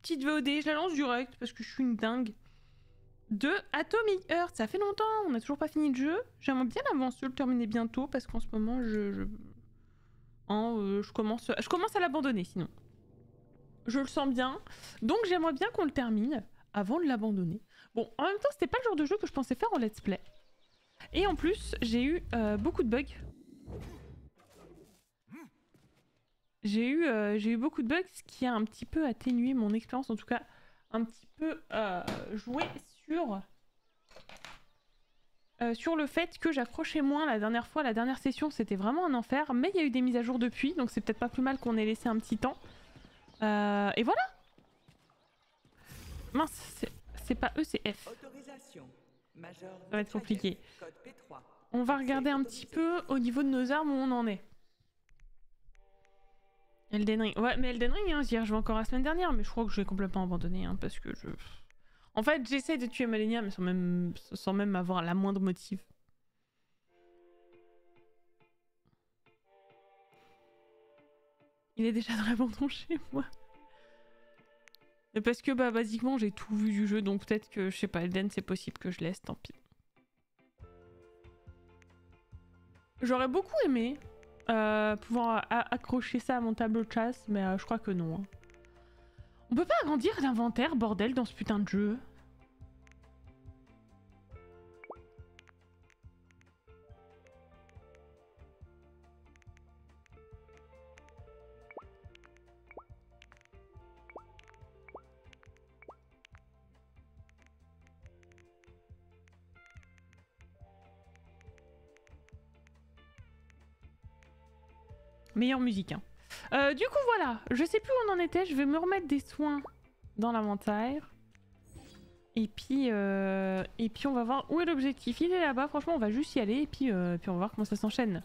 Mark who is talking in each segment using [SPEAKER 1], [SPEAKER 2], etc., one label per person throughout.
[SPEAKER 1] petite VOD, je la lance direct parce que je suis une dingue. De Atomic Heart, ça fait longtemps, on n'a toujours pas fini le jeu. J'aimerais bien l'avancer, le terminer bientôt parce qu'en ce moment je commence à l'abandonner sinon. Je le sens bien, donc j'aimerais bien qu'on le termine avant de l'abandonner. Bon, en même temps, c'était pas le genre de jeu que je pensais faire en let's play. Et en plus, j'ai eu beaucoup de bugs. J'ai eu beaucoup de bugs, ce qui a un petit peu atténué mon expérience, en tout cas un petit peu joué sur le fait que j'accrochais moins la dernière fois. La dernière session, c'était vraiment un enfer, mais il y a eu des mises à jour depuis, donc c'est peut-être pas plus mal qu'on ait laissé un petit temps. Et voilà. Mince, c'est pas E, c'est F. Ça va être compliqué. On va regarder un petit peu au niveau de nos armes où on en est. Elden Ring. Ouais, mais Elden Ring, hein, j'y ai rejoué encore la semaine dernière, mais je crois que je vais complètement abandonner, hein, parce que je... En fait, j'essaie de tuer Malenia, mais sans même avoir la moindre motive. Il est déjà dans l'abandon chez moi. Mais parce que, bah, basiquement, j'ai tout vu du jeu, donc peut-être que, je sais pas, Elden, c'est possible que je laisse, tant pis. J'aurais beaucoup aimé pouvoir accrocher ça à mon tableau de chasse, mais je crois que non. Hein. On peut pas agrandir l'inventaire, bordel, dans ce putain de jeu. Meilleure musique, hein. Du coup, voilà. Je sais plus où on en était. Je vais me remettre des soins dans l'inventaire. Et puis on va voir où est l'objectif. Il est là-bas. Franchement, on va juste y aller. Et puis on va voir comment ça s'enchaîne.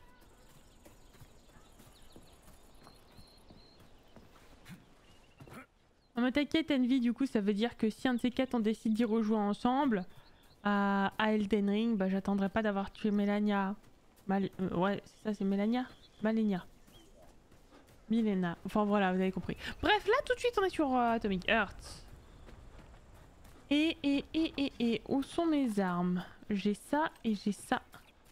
[SPEAKER 1] Non mais t'inquiète, Envy. Du coup, ça veut dire que si un de ces quatre on décide d'y rejouer ensemble à Elden Ring, bah j'attendrai pas d'avoir tué Melania. Ouais, c'est ça, c'est Melania. Malenia. Milena. Enfin voilà, vous avez compris. Bref, là tout de suite on est sur Atomic Heart. Et où sont mes armes? J'ai ça et j'ai ça.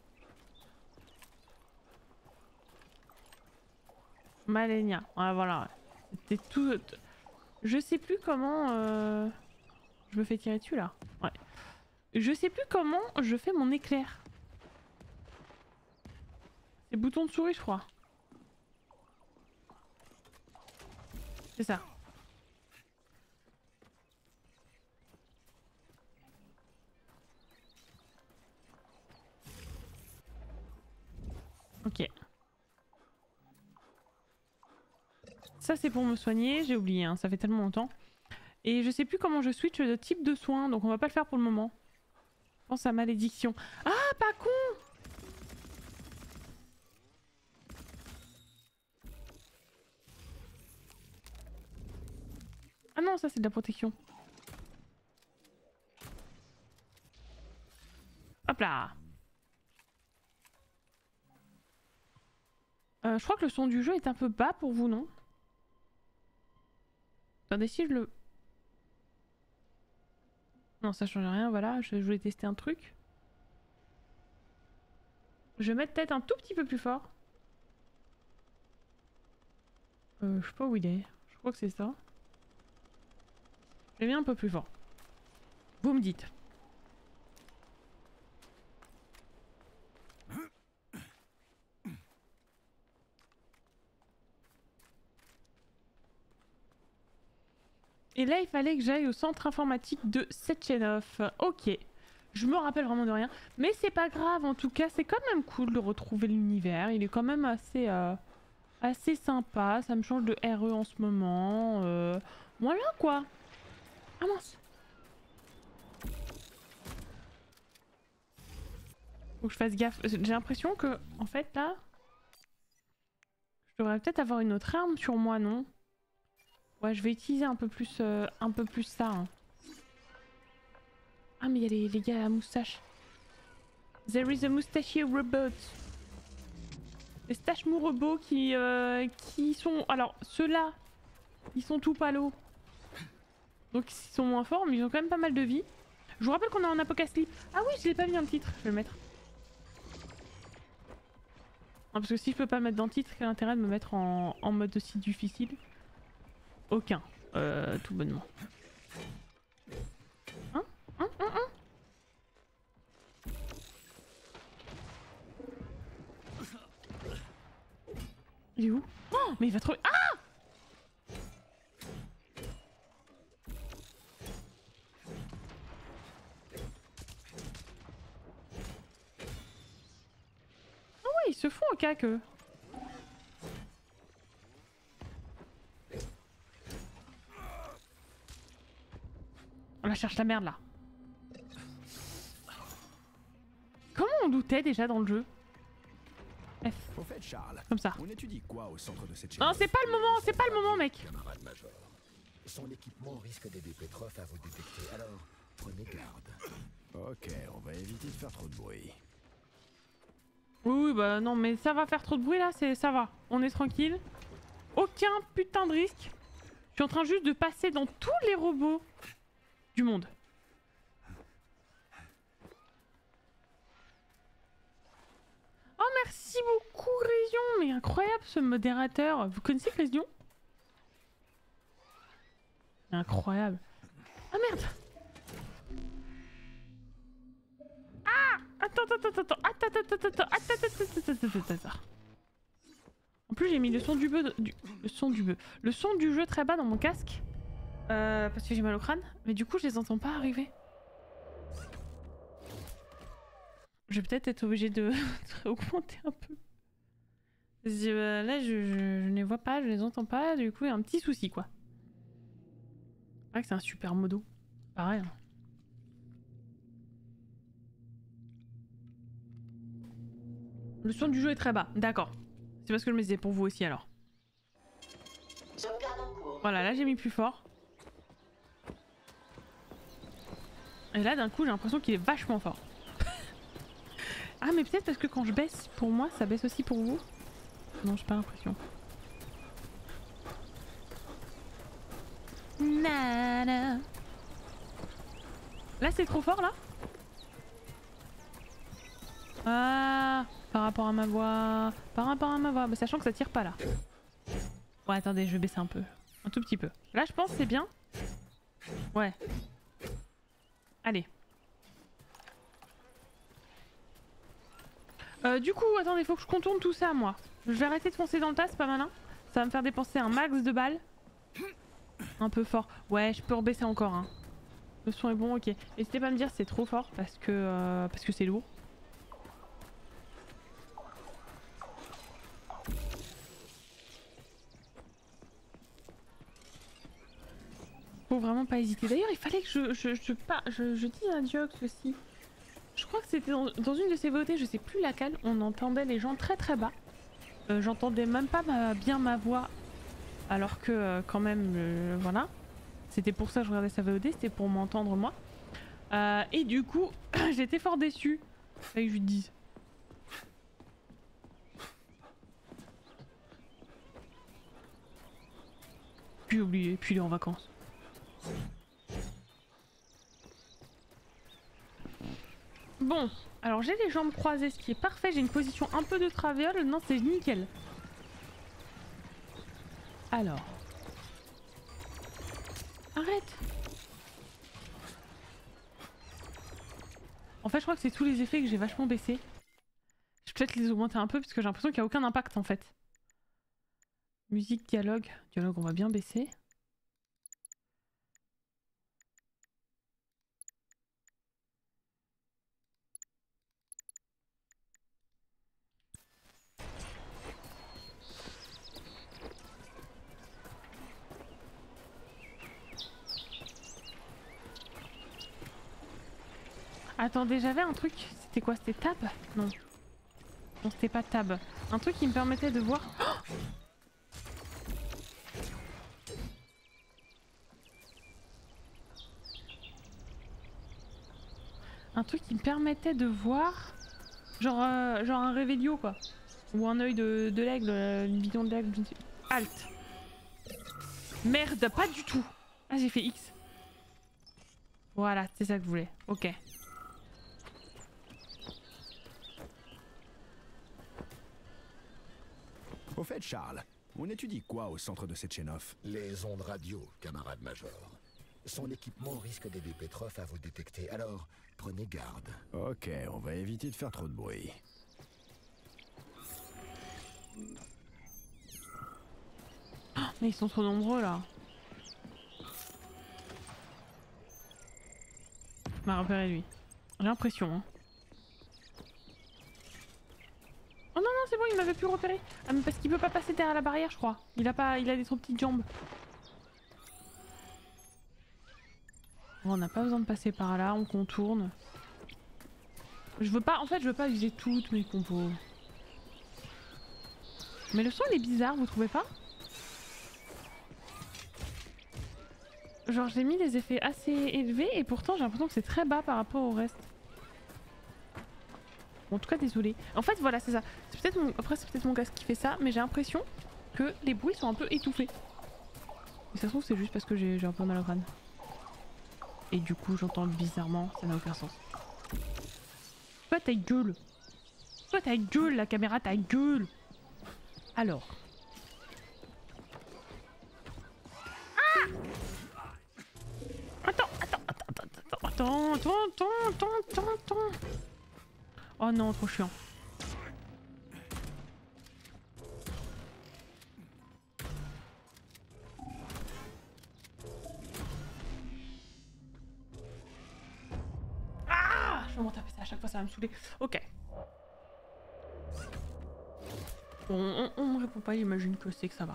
[SPEAKER 1] Malenia. Ouais, voilà. C'était tout... Je sais plus comment... Je me fais tirer dessus là. Ouais. Je sais plus comment je fais mon éclair. C'est bouton de souris je crois. C'est ça. Ok. Ça c'est pour me soigner, j'ai oublié, hein, ça fait tellement longtemps. Et je sais plus comment je switch de type de soin, donc on va pas le faire pour le moment. Je pense à malédiction. Ah, pas con! Ah non, ça c'est de la protection. Hop là! Je crois que le son du jeu est un peu bas pour vous, non? Attendez, si je le... Non, ça change rien, voilà, je voulais tester un truc. Je vais mettre peut-être un tout petit peu plus fort. Je sais pas où il est. Je crois que c'est ça. Je l'ai mis un peu plus fort. Vous me dites. Et là, il fallait que j'aille au centre informatique de Sechenov. Ok. Je me rappelle vraiment de rien. Mais c'est pas grave, en tout cas, c'est quand même cool de retrouver l'univers. Il est quand même assez sympa. Ça me change de RE en ce moment. Voilà quoi. Ah mince. Faut que je fasse gaffe. J'ai l'impression que, en fait, là... Je devrais peut-être avoir une autre arme sur moi, non? Ouais, je vais utiliser un peu plus ça. Hein. Ah, mais il y a les gars à la moustache. There is a moustachier robot. Les stachemou robots qui sont... Alors, ceux-là, ils sont tout palos. Donc ils sont moins forts, mais ils ont quand même pas mal de vie. Je vous rappelle qu'on est en Apocalypse. Ah oui, je l'ai pas mis dans le titre, je vais le mettre. Non, parce que si je peux pas mettre dans le titre, quel intérêt de me mettre en mode aussi difficile? Aucun, tout bonnement. Hein? Il est où? Oh, mais il va trop... Ah! Ah ouais, ils se font au cac, eux. On la cherche la merde, là. Comment on doutait déjà dans le jeu? F.
[SPEAKER 2] Au fait, Charles,
[SPEAKER 1] Comme ça.
[SPEAKER 2] on étudie quoi au centre de cette chaîne?
[SPEAKER 1] Non, c'est pas le moment, c'est pas le moment, mec.
[SPEAKER 3] Camarade Major, son équipement risque d'aider Petrov à vous détecter, alors prenez garde.
[SPEAKER 2] Ok, on va éviter de faire trop de bruit.
[SPEAKER 1] Oui, bah non, mais ça va faire trop de bruit là, ça va. On est tranquille. Aucun putain de risque. Je suis en train juste de passer dans tous les robots du monde. Oh, merci beaucoup, Grésion. Mais incroyable ce modérateur. Vous connaissez Grésion? Incroyable. Ah merde. Attends. En plus j'ai mis le son du bœuf, le son du jeu très bas dans mon casque. Parce que j'ai mal au crâne. Mais du coup je les entends pas arriver. Je vais peut-être être obligée de augmenter un peu. Là je ne les vois pas, je les entends pas. Du coup il y a un petit souci quoi. C'est vrai que c'est un super modo. Pareil. Hein. Le son du jeu est très bas, d'accord. C'est parce que je me disais pour vous aussi alors. Voilà, là j'ai mis plus fort. Et là d'un coup j'ai l'impression qu'il est vachement fort. Ah mais peut-être parce que quand je baisse pour moi, ça baisse aussi pour vous. Non, j'ai pas l'impression. Nana. Là c'est trop fort là. Ah, par rapport à ma voix. Bah, sachant que ça tire pas là. Ouais, attendez, je vais baisser un peu. Un tout petit peu. Là, je pense que c'est bien. Ouais. Allez. Du coup, attendez, faut que je contourne tout ça, moi. Je vais arrêter de foncer dans le tas, c'est pas malin. Ça va me faire dépenser un max de balles. Un peu fort. Ouais, je peux rebaisser encore. Hein. Le son est bon, ok. N'hésitez pas à me dire si c'est trop fort parce que c'est lourd. Faut vraiment pas hésiter. D'ailleurs, il fallait que je dise un Diox aussi. Je crois que c'était dans une de ces VOD, je sais plus laquelle, on entendait les gens très très bas. J'entendais même pas bien ma voix, alors que quand même, voilà. C'était pour ça que je regardais sa VOD, c'était pour m'entendre moi. Et du coup, j'étais fort déçue. Fallait que je lui dise. Puis oublié, puis il est en vacances. Bon, alors j'ai les jambes croisées, ce qui est parfait. J'ai une position un peu de traviole. Non, c'est nickel. Alors. Arrête. En fait, je crois que c'est tous les effets que j'ai vachement baissé. Je vais peut-être les augmenter un peu parce que j'ai l'impression qu'il n'y a aucun impact en fait. Musique, dialogue. Dialogue, on va bien baisser. Attendez, j'avais un truc. C'était quoi? C'était tab? Non. Non, c'était pas tab. Un truc qui me permettait de voir... Oh, un truc qui me permettait de voir... Genre un Revelio quoi. Ou un œil de l'aigle, une vision de l'aigle. Halt. Merde, pas du tout. Ah, j'ai fait X. Voilà, c'est ça que je voulais. Ok.
[SPEAKER 2] Au fait, Charles, on étudie quoi au centre de Sechenov?
[SPEAKER 3] Les ondes radio, camarade major. Son équipement risque d'aider Petrov à vous détecter, alors prenez garde.
[SPEAKER 2] Ok, on va éviter de faire trop de bruit.
[SPEAKER 1] Oh, mais ils sont trop nombreux là. Il m'a repéré lui. J'ai l'impression. Hein. Oh non, non, c'est bon, il m'avait plus repéré. Ah, mais parce qu'il peut pas passer derrière la barrière, je crois. Il a des trop petites jambes. Bon, on n'a pas besoin de passer par là, on contourne. Je veux pas, en fait, je veux pas user toutes mes combos. Mais le son il est bizarre, vous trouvez pas? Genre j'ai mis des effets assez élevés et pourtant j'ai l'impression que c'est très bas par rapport au reste. Bon, en tout cas désolé. En fait voilà c'est ça. C'est peut-être mon... Après c'est peut-être mon casque qui fait ça, mais j'ai l'impression que les bruits sont un peu étouffés. Et ça se trouve c'est juste parce que j'ai un peu mal au crâne. Et du coup j'entends bizarrement, ça n'a aucun sens. Toi ta gueule. Toi ta gueule, la caméra ta gueule. Alors. Ah! Attends. Oh non, trop chiant. Ah! Je vais m'en taper ça à chaque fois, ça va me saouler. Ok. Bon, on me répond pas, j'imagine que c'est que ça va.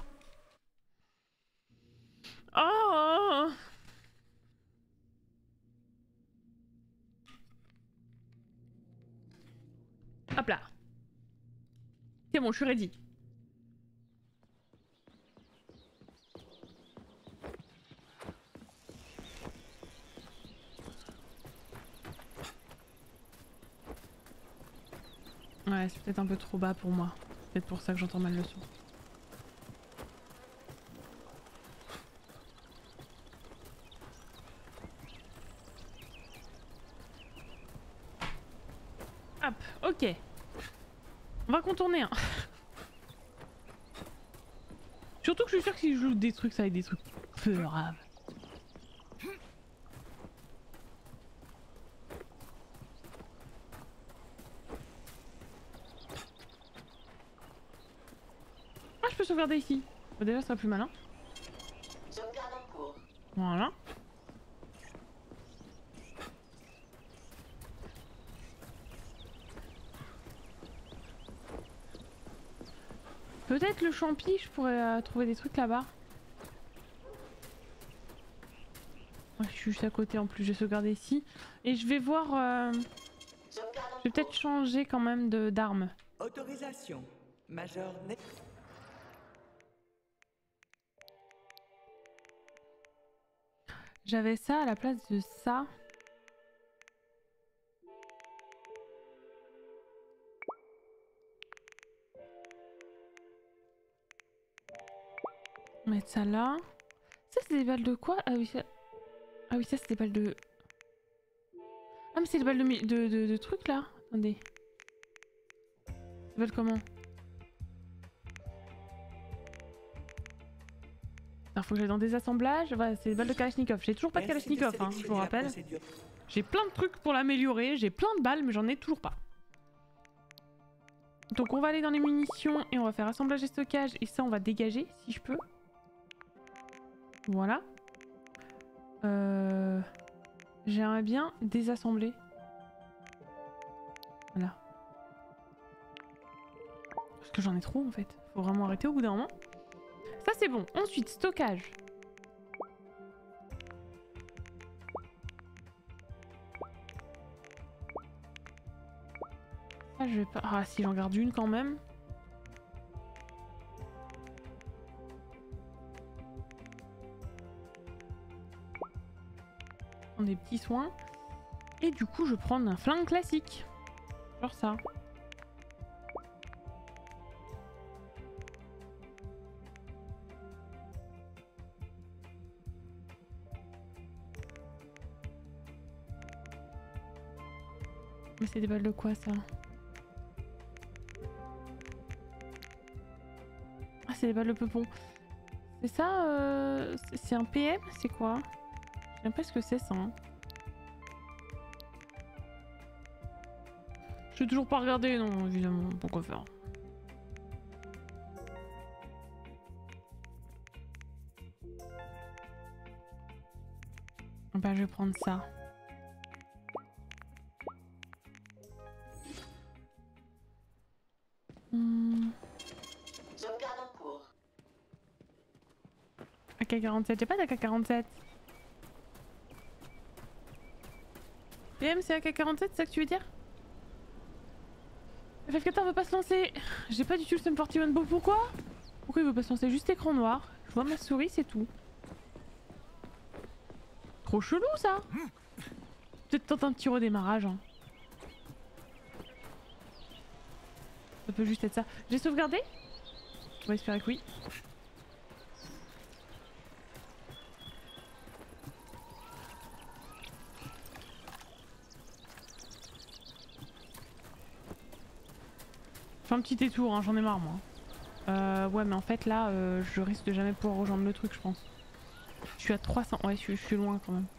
[SPEAKER 1] Oh! Hop là. C'est bon, je suis ready. Ouais, c'est peut-être un peu trop bas pour moi. C'est peut-être pour ça que j'entends mal le son. Hop, ok. On va contourner un. Surtout que je suis sûre que si je joue des trucs, ça va être des trucs peu graves. Ah, je peux sauvegarder ici. Bah, déjà, ça sera plus malin. Voilà. Peut-être le champi, je pourrais trouver des trucs là-bas. Ouais, je suis juste à côté en plus, je vais sauvegarder ici. Et je vais voir... Je vais peut-être changer quand même d'arme.
[SPEAKER 4] Autorisation. Major Net.
[SPEAKER 1] J'avais ça à la place de ça. On va mettre ça là. Ça c'est des balles de quoi? Ah oui, ça... Ah oui, ça c'est des balles de... Ah mais c'est des balles de trucs là. Attendez. Des balles comment? Alors faut que j'aille dans des assemblages. Ouais, c'est des balles de Kalachnikov. J'ai toujours pas de Kalachnikov, hein, je vous rappelle. J'ai plein de trucs pour l'améliorer. J'ai plein de balles, mais j'en ai toujours pas. Donc on va aller dans les munitions et on va faire assemblage et stockage. Et ça, on va dégager si je peux. Voilà. J'aimerais bien désassembler. Voilà. Parce que j'en ai trop en fait. Faut vraiment arrêter au bout d'un moment. Ça c'est bon. Ensuite, stockage. Ah, je vais pas... Ah si, j'en garde une quand même. Prendre des petits soins. Et du coup, je prends un flingue classique. Genre ça. Mais c'est des balles de quoi ça? Ah c'est des balles de peupon. C'est ça c'est un PM? C'est quoi? Je sais même pas ce que c'est ça. Hein. Je vais toujours pas regarder, non évidemment. Pourquoi faire? Bah je vais prendre ça.
[SPEAKER 5] Sauvegarde en cours.
[SPEAKER 1] AK-47, j'ai pas d'AK-47. PM c'est AK-47, c'est ça que tu veux dire? FF14 veut pas se lancer. J'ai pas du tout le Sum 41 Beau, pourquoi? Pourquoi il veut pas se lancer? Juste écran noir. Je vois ma souris, c'est tout. Trop chelou ça. Peut-être tenter un petit redémarrage. Hein. Ça peut juste être ça. J'ai sauvegardé? On va espérer que oui. Fais un petit détour, hein, j'en ai marre moi. Ouais mais en fait là je risque de jamais pouvoir rejoindre le truc je pense. Je suis à 300, ouais je suis loin quand même.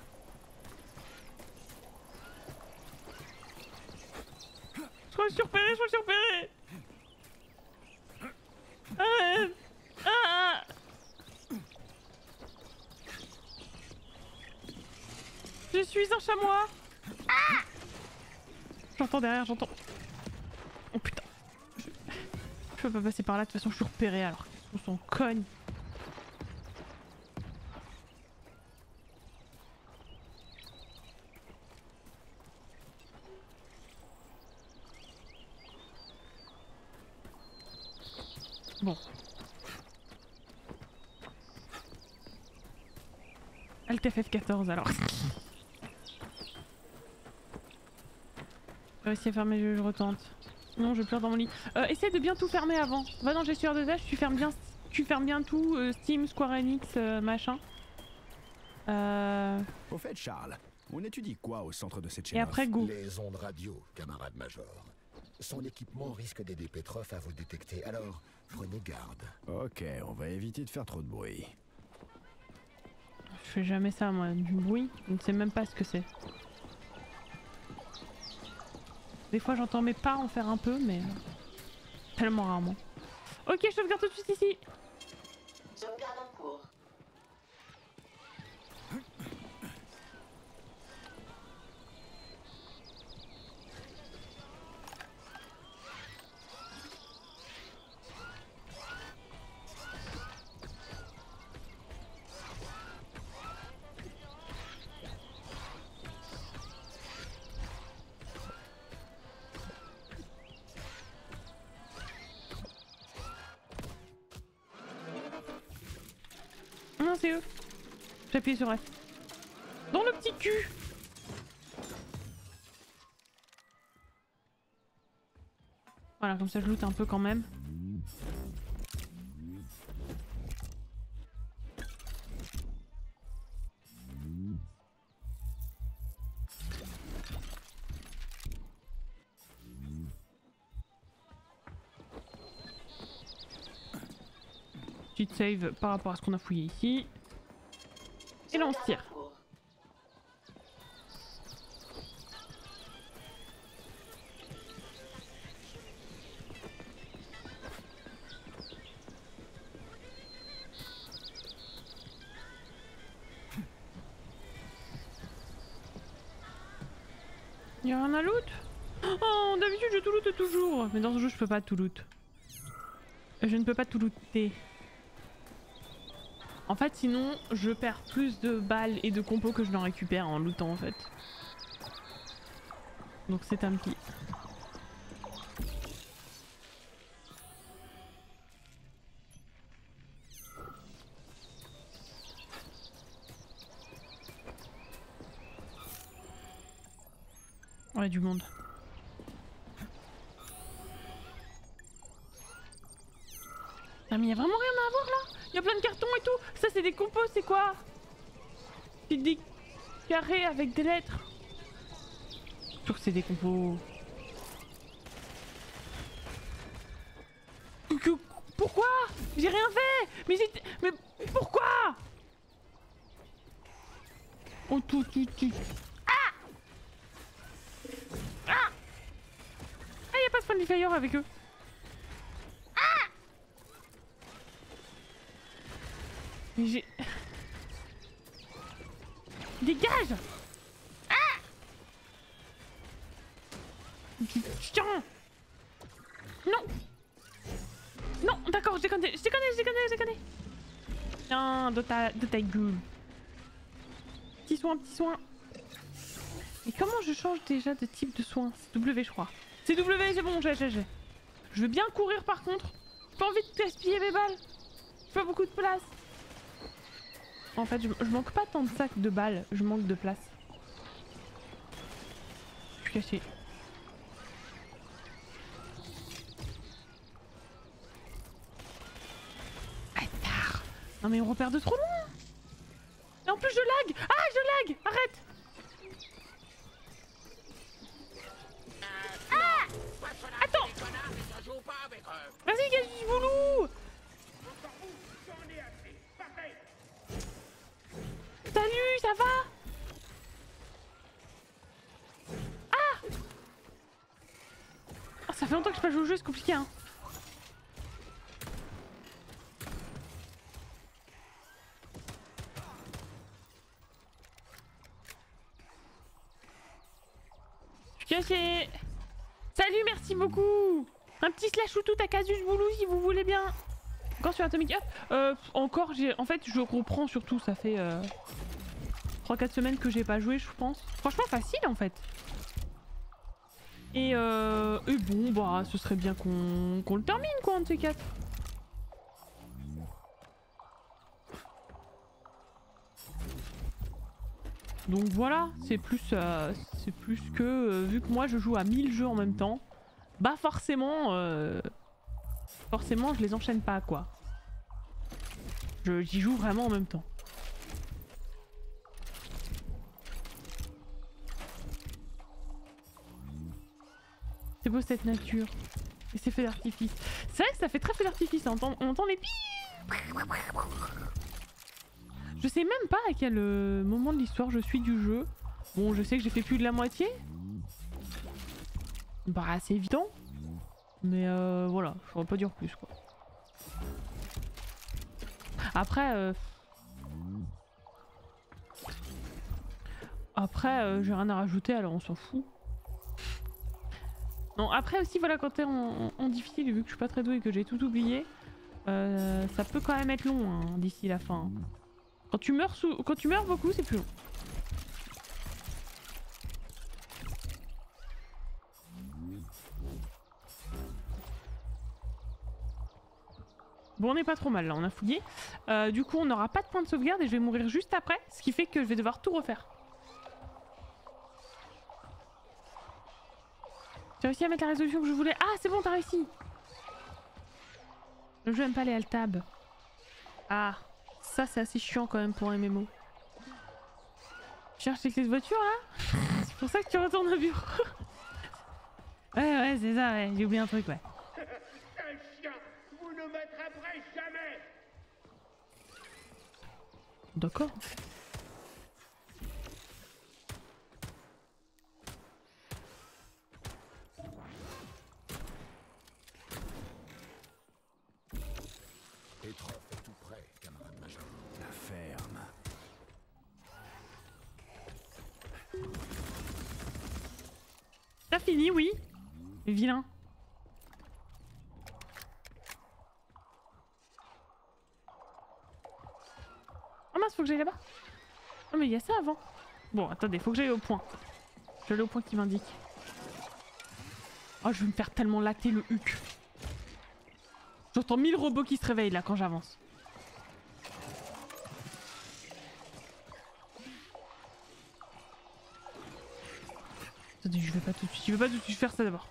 [SPEAKER 1] Je me suis repéré, je me suis repéré. Arrête. Ah. Je suis un chamois. Ah. J'entends derrière, j'entends. Oh putain. Je peux pas passer par là, de toute façon je suis repéré alors. On s'en cogne. Bon. Alt FF14 alors. J'ai réussi à fermer le jeu, je retente. Non, je pleure dans mon lit. Essaye de bien tout fermer avant. Va dans le gestionnaire de tâches, tu fermes bien tout, Steam, Square Enix, machin.
[SPEAKER 2] Au fait, Charles, on étudie quoi au centre de cette
[SPEAKER 1] Et après, go.
[SPEAKER 3] Les ondes radio, camarade major. Son équipement risque d'aider Petrov à vous détecter, alors prenez garde.
[SPEAKER 2] Ok, on va éviter de faire trop de bruit.
[SPEAKER 1] Je fais jamais ça, moi. Du bruit, je ne sais même pas ce que c'est. Des fois, j'entends mes pas en faire un peu, mais tellement rarement. Ok, je sauvegarde tout de suite ici.
[SPEAKER 5] Sauvegarde en cours.
[SPEAKER 1] Non, c'est eux. J'appuie sur F. Dans le petit cul. Voilà, comme ça je loot un peu quand même. Petite save par rapport à ce qu'on a fouillé ici. Et là on se tire. Y'a rien à loot? Oh, d'habitude je tout loot toujours. Mais dans ce jeu je peux pas tout loot. Je ne peux pas tout looter. En fait sinon je perds plus de balles et de compos que je n'en récupère en lootant en fait. Donc c'est un petit... Ouais, du monde. Ah mais y'a vraiment rien à voir là. Y'a plein de cartons et tout. Ça c'est des compos, c'est quoi? C'est des carrés avec des lettres. sûr que c'est des compos. Pourquoi? J'ai rien fait. Mais pourquoi? Oh tout. Ah! Ah! Ah, y a pas de friendly fire avec eux. Ah! Mais j'ai... Dégage! Ah! Tiens! Non! Non, d'accord, je déconne. Tiens, de ta gueule. Petit soin. Et comment je change déjà de type de soin? C'est W, je crois. C'est W, c'est bon, j'ai. Je veux bien courir par contre. J'ai pas envie de gaspiller mes balles. J'ai pas beaucoup de place. En fait, je manque pas tant de sacs de balles, je manque de place. Je suis caché. Bâtard! Non mais on repère de trop loin! Et en plus je lag! Ah, je lag! Arrête! Ah! Attends! Vas-y, gage du boulot! Salut, ça va? Ah! Oh, ça fait longtemps que je pas joué au jeu, c'est compliqué hein. Je suis caché. Salut, merci beaucoup. Un petit slash ou tout à Casus Boulou si vous voulez bien. Encore sur Atomic Up. Encore, en fait, je reprends surtout, ça fait 3-4 semaines que j'ai pas joué, je pense. Franchement, facile en fait. Et bon, bah, ce serait bien qu'on le termine, quoi, un de ces quatre. Donc voilà, c'est plus que, vu que moi je joue à 1000 jeux en même temps, bah forcément je les enchaîne pas, quoi. J'y joue vraiment en même temps. C'est beau cette nature. Et c'est feu d'artifice. C'est vrai que ça fait très feu d'artifice, on entend les billes. Je sais même pas à quel moment de l'histoire je suis du jeu. Bon, je sais que j'ai fait plus de la moitié. Bah, c'est évident. Mais voilà, je pourrais pas dire plus, quoi. Après, j'ai rien à rajouter, alors on s'en fout. Non, après aussi, voilà, quand t'es en difficile, vu que je suis pas très douée et que j'ai tout oublié, ça peut quand même être long hein, d'ici la fin. Quand tu meurs beaucoup, c'est plus long. Bon, on n'est pas trop mal là, on a fouillé. Du coup, on n'aura pas de point de sauvegarde et je vais mourir juste après, ce qui fait que je vais devoir tout refaire. J'ai réussi à mettre la résolution que je voulais. Ah, c'est bon, t'as réussi. Le jeu aime pas les alt-tab. Ah, ça c'est assez chiant quand même pour un MMO. Tu cherches les clés de voiture là? C'est pour ça que tu retournes au bureau. Ouais, c'est ça, ouais. J'ai oublié un truc, ouais.
[SPEAKER 6] Vous ne m'attraperez jamais.
[SPEAKER 1] D'accord.
[SPEAKER 3] Petrov est tout prêt, camarade major.
[SPEAKER 2] La ferme.
[SPEAKER 1] T'as fini, oui. Vilain. Oh mince, faut que j'aille là-bas. Oh mais il y a ça avant. Bon, attendez, faut que j'aille au point. Je vais aller au point qui m'indique. Oh, je vais me faire tellement latter le huc. J'entends 1000 robots qui se réveillent là quand j'avance. Attendez, je vais pas tout de suite. Je vais pas tout de suite faire ça d'abord.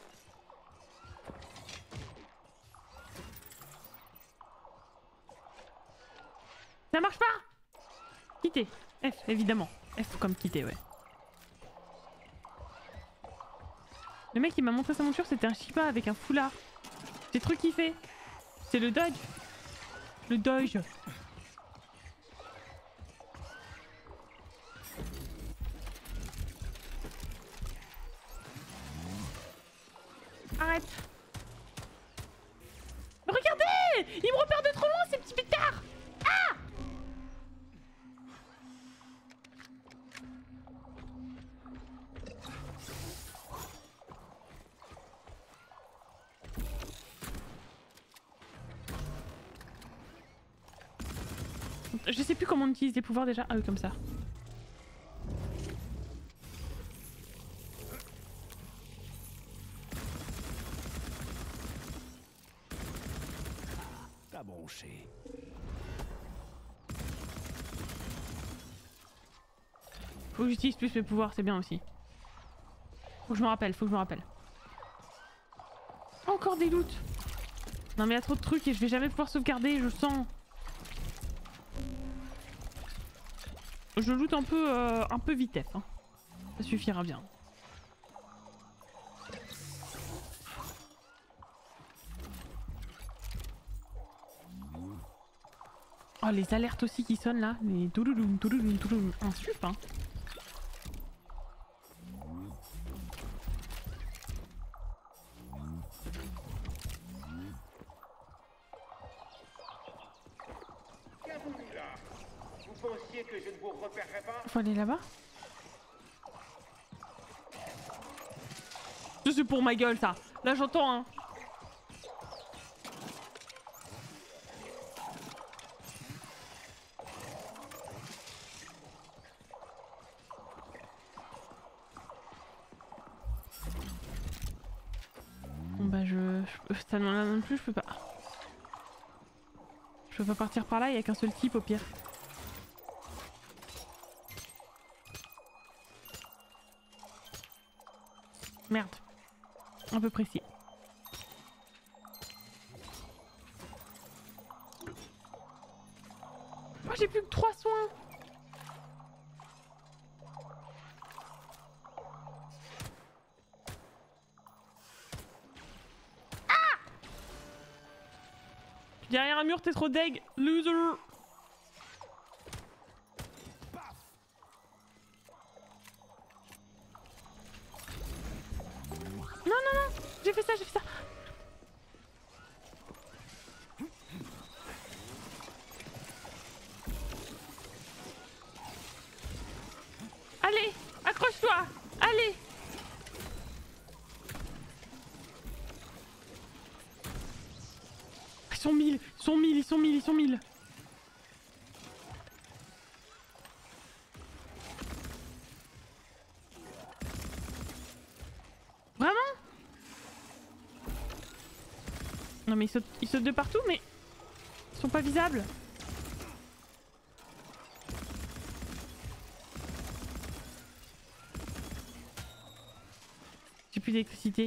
[SPEAKER 1] Ça marche pas! Quitter. F, évidemment. F comme quitter, ouais. Le mec il m'a montré sa monture, c'était un Shiba avec un foulard. C'est trop kiffé. C'est le dodge. Le dodge. Arrête. Regardez! Il me repère de trop loin ces petits pétards! Ah! Je sais plus comment on utilise les pouvoirs déjà. Ah oui, comme ça.
[SPEAKER 2] T'as bronché.
[SPEAKER 1] Faut que j'utilise plus mes pouvoirs, c'est bien aussi. Faut que je me rappelle, faut que je me rappelle. Encore des loots. Non mais il y a trop de trucs et je vais jamais pouvoir sauvegarder, je sens. Je loot un peu vitesse, hein. Ça suffira bien. Oh les alertes aussi qui sonnent là, les toulouloum, toulouloum, toulouloum, un sup hein.
[SPEAKER 6] Bienvenue là. Vous pensiez que je ne vous repérerais pas?
[SPEAKER 1] Faut aller là-bas. C'est pour ma gueule ça. Là j'entends hein. Bon bah ça non plus je peux pas. Je peux pas partir par là, il y a qu'un seul type au pire. Merde. Un peu précis. Moi j'ai plus que 3 soins. Ah! Derrière un mur, t'es trop deg, loser. J'ai fait ça, j'ai fait ça. Allez, accroche-toi. Allez. Ils sont 1000, ils sont 1000, ils sont 1000, ils sont 1000. Vraiment? Non mais ils sautent de partout mais ils sont pas visables. J'ai plus d'électricité.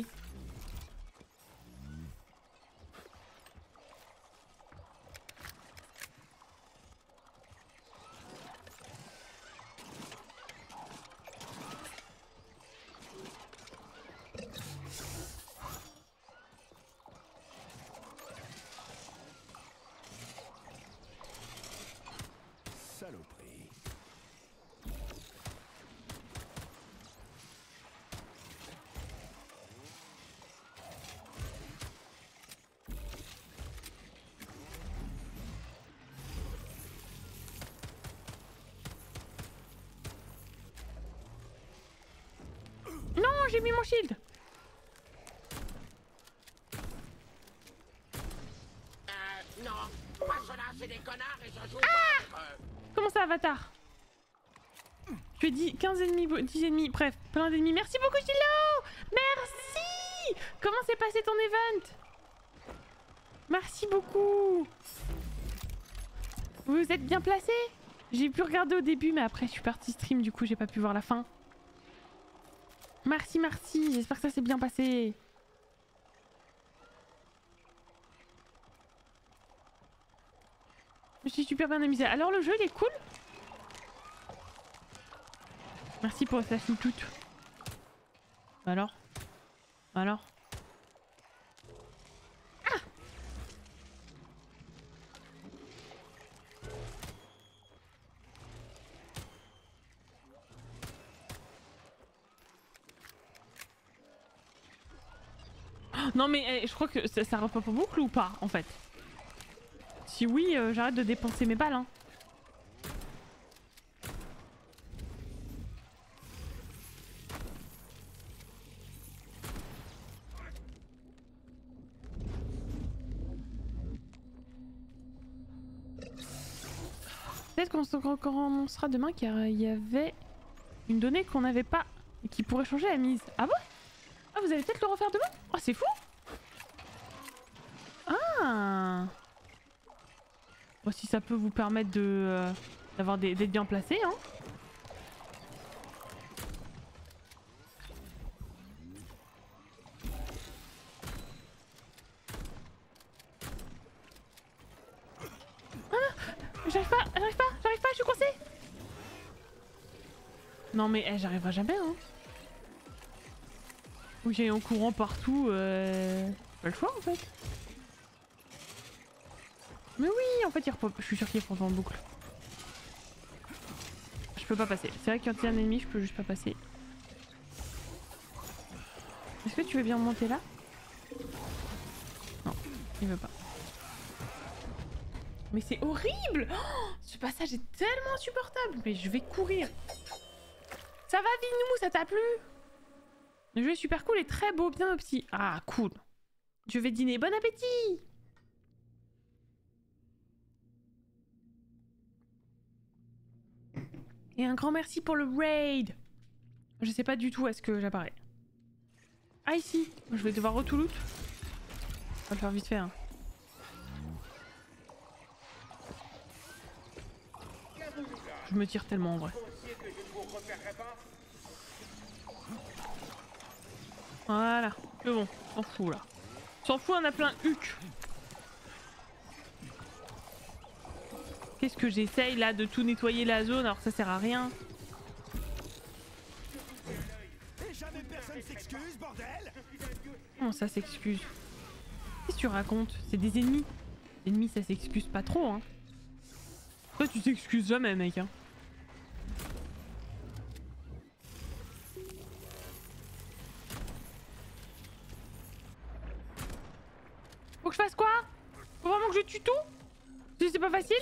[SPEAKER 2] Saloperie.
[SPEAKER 1] Non, j'ai mis mon shield.
[SPEAKER 6] Non, pas cela, c'est des connards et je joue pas avec eux.
[SPEAKER 1] Comment ça, Avatar? Tu as dit 15 ennemis, 10 ennemis, bref, plein d'ennemis. Merci beaucoup, Gilo! Merci! Comment s'est passé ton event? Merci beaucoup! Vous êtes bien placé? J'ai pu regarder au début, mais après je suis partie stream, du coup j'ai pas pu voir la fin. Merci, merci, j'espère que ça s'est bien passé. Je me suis super bien amusée. Alors le jeu il est cool? Merci pour le flash tout. Alors? Alors? Non mais je crois que ça repop en boucle ou pas en fait? Si oui, j'arrête de dépenser mes balles hein. Peut-être qu'on se recommencera demain car il y avait une donnée qu'on n'avait pas et qui pourrait changer la mise. Ah bon? Ah vous allez peut-être le refaire demain? Oh c'est fou! Ah! Bon, si ça peut vous permettre de d'avoir d'être bien placé hein. J'arrive pas, je suis coincée! Non mais j'arriverai jamais hein. Faut que j'aille en courant partout, pas le choix en fait. Mais oui, en fait il repop, je suis sûre qu'il repop en boucle. Je peux pas passer, c'est vrai que quand il y a un ennemi je peux juste pas passer. Est-ce que tu veux bien monter là? Non, il veut pas. Mais c'est horrible! Oh, ce passage est tellement insupportable! Mais je vais courir! Ça va Vinou, ça t'a plu? Le jeu est super cool et très beau, bien opti. Ah, cool. Je vais dîner, bon appétit! Et un grand merci pour le raid! Je sais pas du tout à ce que j'apparais. Ah ici! Je vais devoir retoulout. On va le faire vite fait hein. Je me tire tellement en vrai. Voilà, c'est bon, s'en fout là. S'en fout, on a plein huc. Qu'est-ce que j'essaye là de tout nettoyer la zone alors que ça sert à rien.
[SPEAKER 2] Et jamais personne s'excuse, bordel!
[SPEAKER 1] Comment ça s'excuse? Qu'est-ce que tu racontes? C'est des ennemis. Les ennemis ça s'excuse pas trop hein. Toi tu t'excuses jamais mec hein. Faut que je fasse quoi? Faut vraiment que je tue tout? C'est pas facile?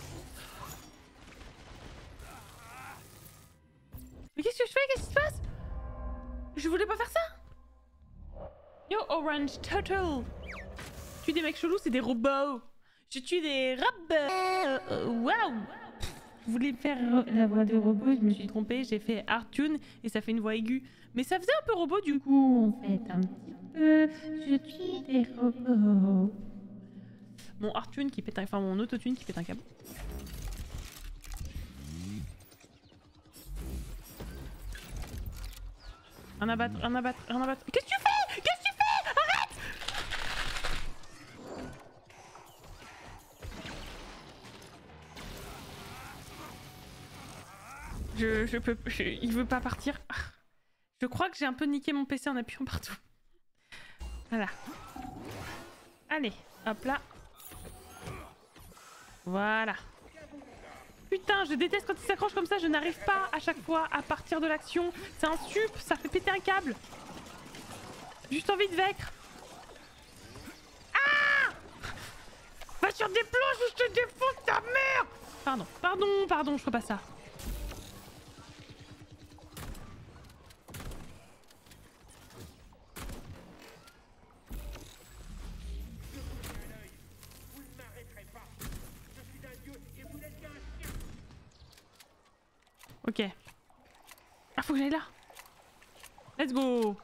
[SPEAKER 1] Mais qu'est-ce que je fais? Qu'est-ce qui se passe? Je voulais pas faire ça? Yo Orange Turtle! Tuer des mecs chelous c'est des robots! Je tue des robots! Waouh! Je voulais faire la voix de robot, je me suis trompée, j'ai fait Artune et ça fait une voix aiguë. Mais ça faisait un peu robot du coup, en fait, un petit peu. Je tue des robots. Mon Artune qui pète un... Enfin, mon autotune qui pète un câble. Un abattre, un abattre, un abattre. Qu'est-ce que tu fais? Qu'est-ce que tu fais? Arrête! Il veut pas partir. Je crois que j'ai un peu niqué mon PC en appuyant partout. Voilà. Allez, hop là. Voilà. Putain, je déteste quand il s'accroche comme ça, je n'arrive pas à chaque fois à partir de l'action. C'est un sup, ça fait péter un câble. Juste envie de vaincre. Ah! Va sur des planches ou je te défonce ta mère! Pardon, pardon, je ferai pas ça. Ok. Ah, faut que j'aille là. Let's go.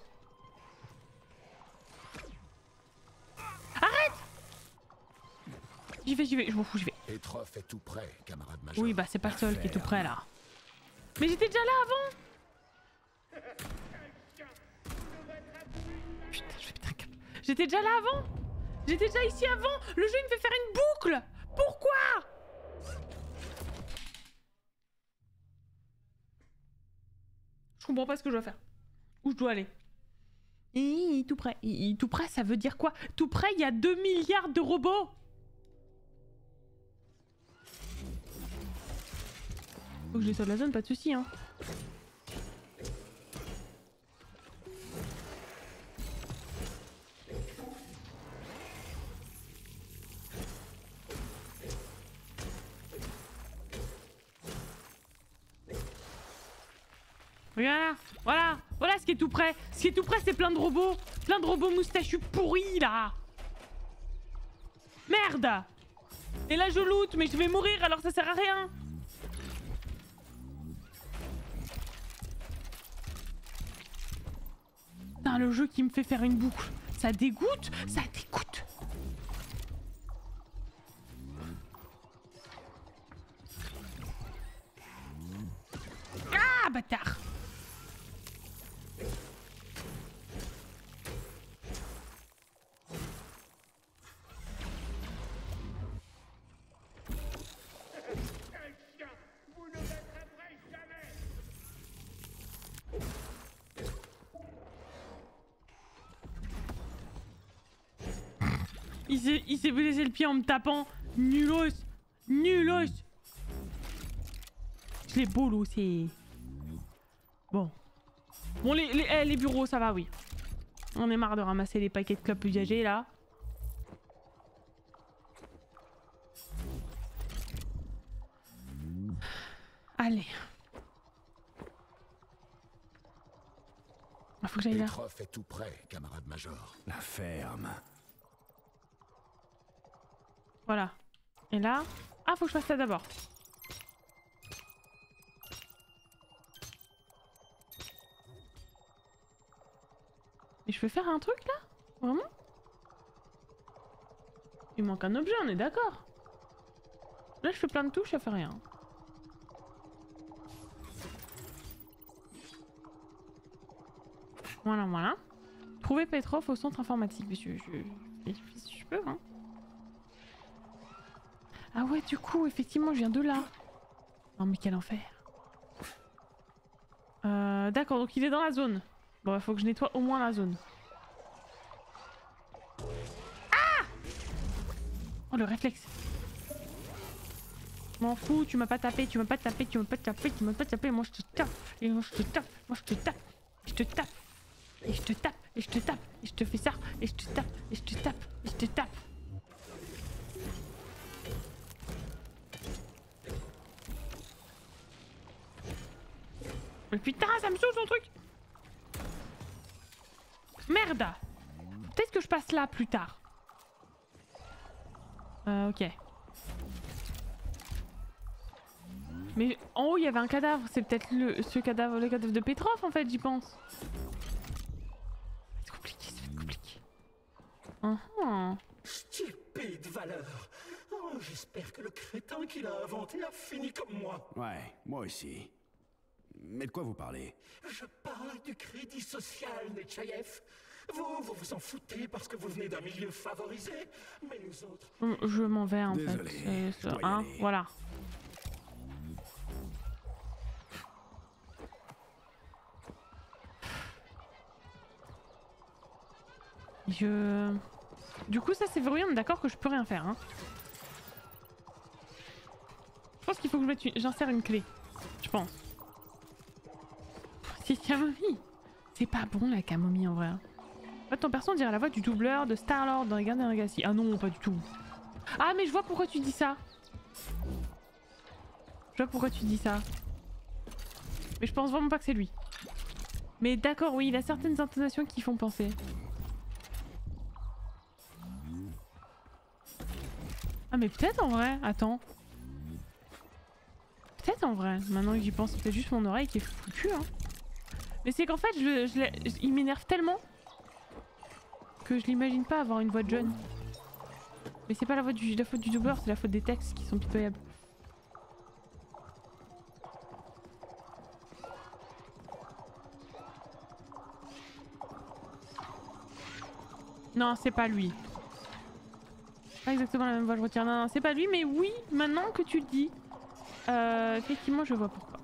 [SPEAKER 1] Arrête! J'y vais, je m'en fous, j'y vais.
[SPEAKER 3] Petrov est tout prêt, camarade major.
[SPEAKER 1] Oui, bah c'est pas le seul qui est tout prêt là. Mais j'étais déjà là avant! Putain, je vais péter un câble. J'étais déjà là avant! J'étais déjà ici avant! Le jeu il me fait faire une boucle! Pourquoi? Je comprends pas ce que je dois faire. Où je dois aller. Tout près. Tout près, ça veut dire quoi? Tout près, il y a 2 milliards de robots. Faut que je les sorte de la zone, pas de soucis, hein. Regarde, voilà ce qui est tout près. Ce qui est tout près, c'est plein de robots moustachus pourris, là. Merde. Et là, je loot, mais je vais mourir, alors ça sert à rien. Putain, le jeu qui me fait faire une boucle. Ça dégoûte, ça dégoûte. Ah, bâtard. Il s'est blessé le pied en me tapant. Nulos. Nulos. Je l'ai bolossé. Bon. Bon, les bureaux, ça va, oui. On est marre de ramasser les paquets de clopes usagés, là. Allez. Il faut que j'aille là.
[SPEAKER 3] Petrov est tout près, camarade major.
[SPEAKER 2] La ferme.
[SPEAKER 1] Voilà. Et là... Ah, faut que je fasse ça d'abord. Et je peux faire un truc, là? Vraiment? Il manque un objet, on est d'accord. Là, je fais plein de touches, ça fait rien. Voilà, voilà. Trouver Petrov au centre informatique. Je peux, hein. Ah ouais, du coup, effectivement, je viens de là. Non, mais quel enfer. D'accord, donc il est dans la zone. Bon, il faut que je nettoie au moins la zone. Ah! Oh, le réflexe. M'en fous, tu m'as pas tapé, tu m'as pas tapé, tu m'as pas tapé, tu m'as pas tapé. Moi, je te tape. Et moi, je te tape. Moi, je te tape. Je te tape. Et je te tape. Et je te tape. Et je te fais ça. Et je te tape. Et je te tape. Et je te tape. Mais putain, ça me saoule son truc. Merde. Peut-être que je passe là plus tard. Ok. Mais en haut il y avait un cadavre. C'est peut-être le cadavre de Petrov en fait, j'y pense. C'est compliqué, c'est compliqué.
[SPEAKER 3] Stupide valeur. Oh, j'espère que le crétin qui l'a inventé a fini comme moi.
[SPEAKER 2] Ouais, moi aussi. Mais de quoi vous parlez?
[SPEAKER 3] Je parle du crédit social, Nechayev. Vous vous en foutez parce que vous venez d'un milieu favorisé, mais nous autres...
[SPEAKER 1] Je m'en vais en
[SPEAKER 2] Désolé,
[SPEAKER 1] fait.
[SPEAKER 2] je dois y
[SPEAKER 1] Hein,
[SPEAKER 2] aller.
[SPEAKER 1] voilà. Du coup ça c'est verrouillé, on est d'accord que je peux rien faire, hein. Je pense qu'il faut que je mette j'insère une clé. Je pense. C'est camomille. C'est pas bon la camomille en vrai. En fait, ton perso on dirait la voix du doubleur de Star-Lord dans les Gardiens de la Galaxie. Ah non, pas du tout. Ah mais je vois pourquoi tu dis ça. Je vois pourquoi tu dis ça. Mais je pense vraiment pas que c'est lui. Mais d'accord, oui, il a certaines intonations qui font penser. Ah mais peut-être en vrai, attends. Peut-être en vrai, maintenant que j'y pense, c'est peut-être juste mon oreille qui est foutue, hein. Mais c'est qu'en fait, il m'énerve tellement que je l'imagine pas avoir une voix de jeune. Mais c'est pas la faute du doubleur, c'est la faute des textes qui sont pitoyables. Non, c'est pas lui. Pas exactement la même voix, je retire. Non, non, c'est pas lui, mais oui, maintenant que tu le dis, effectivement, je vois pourquoi.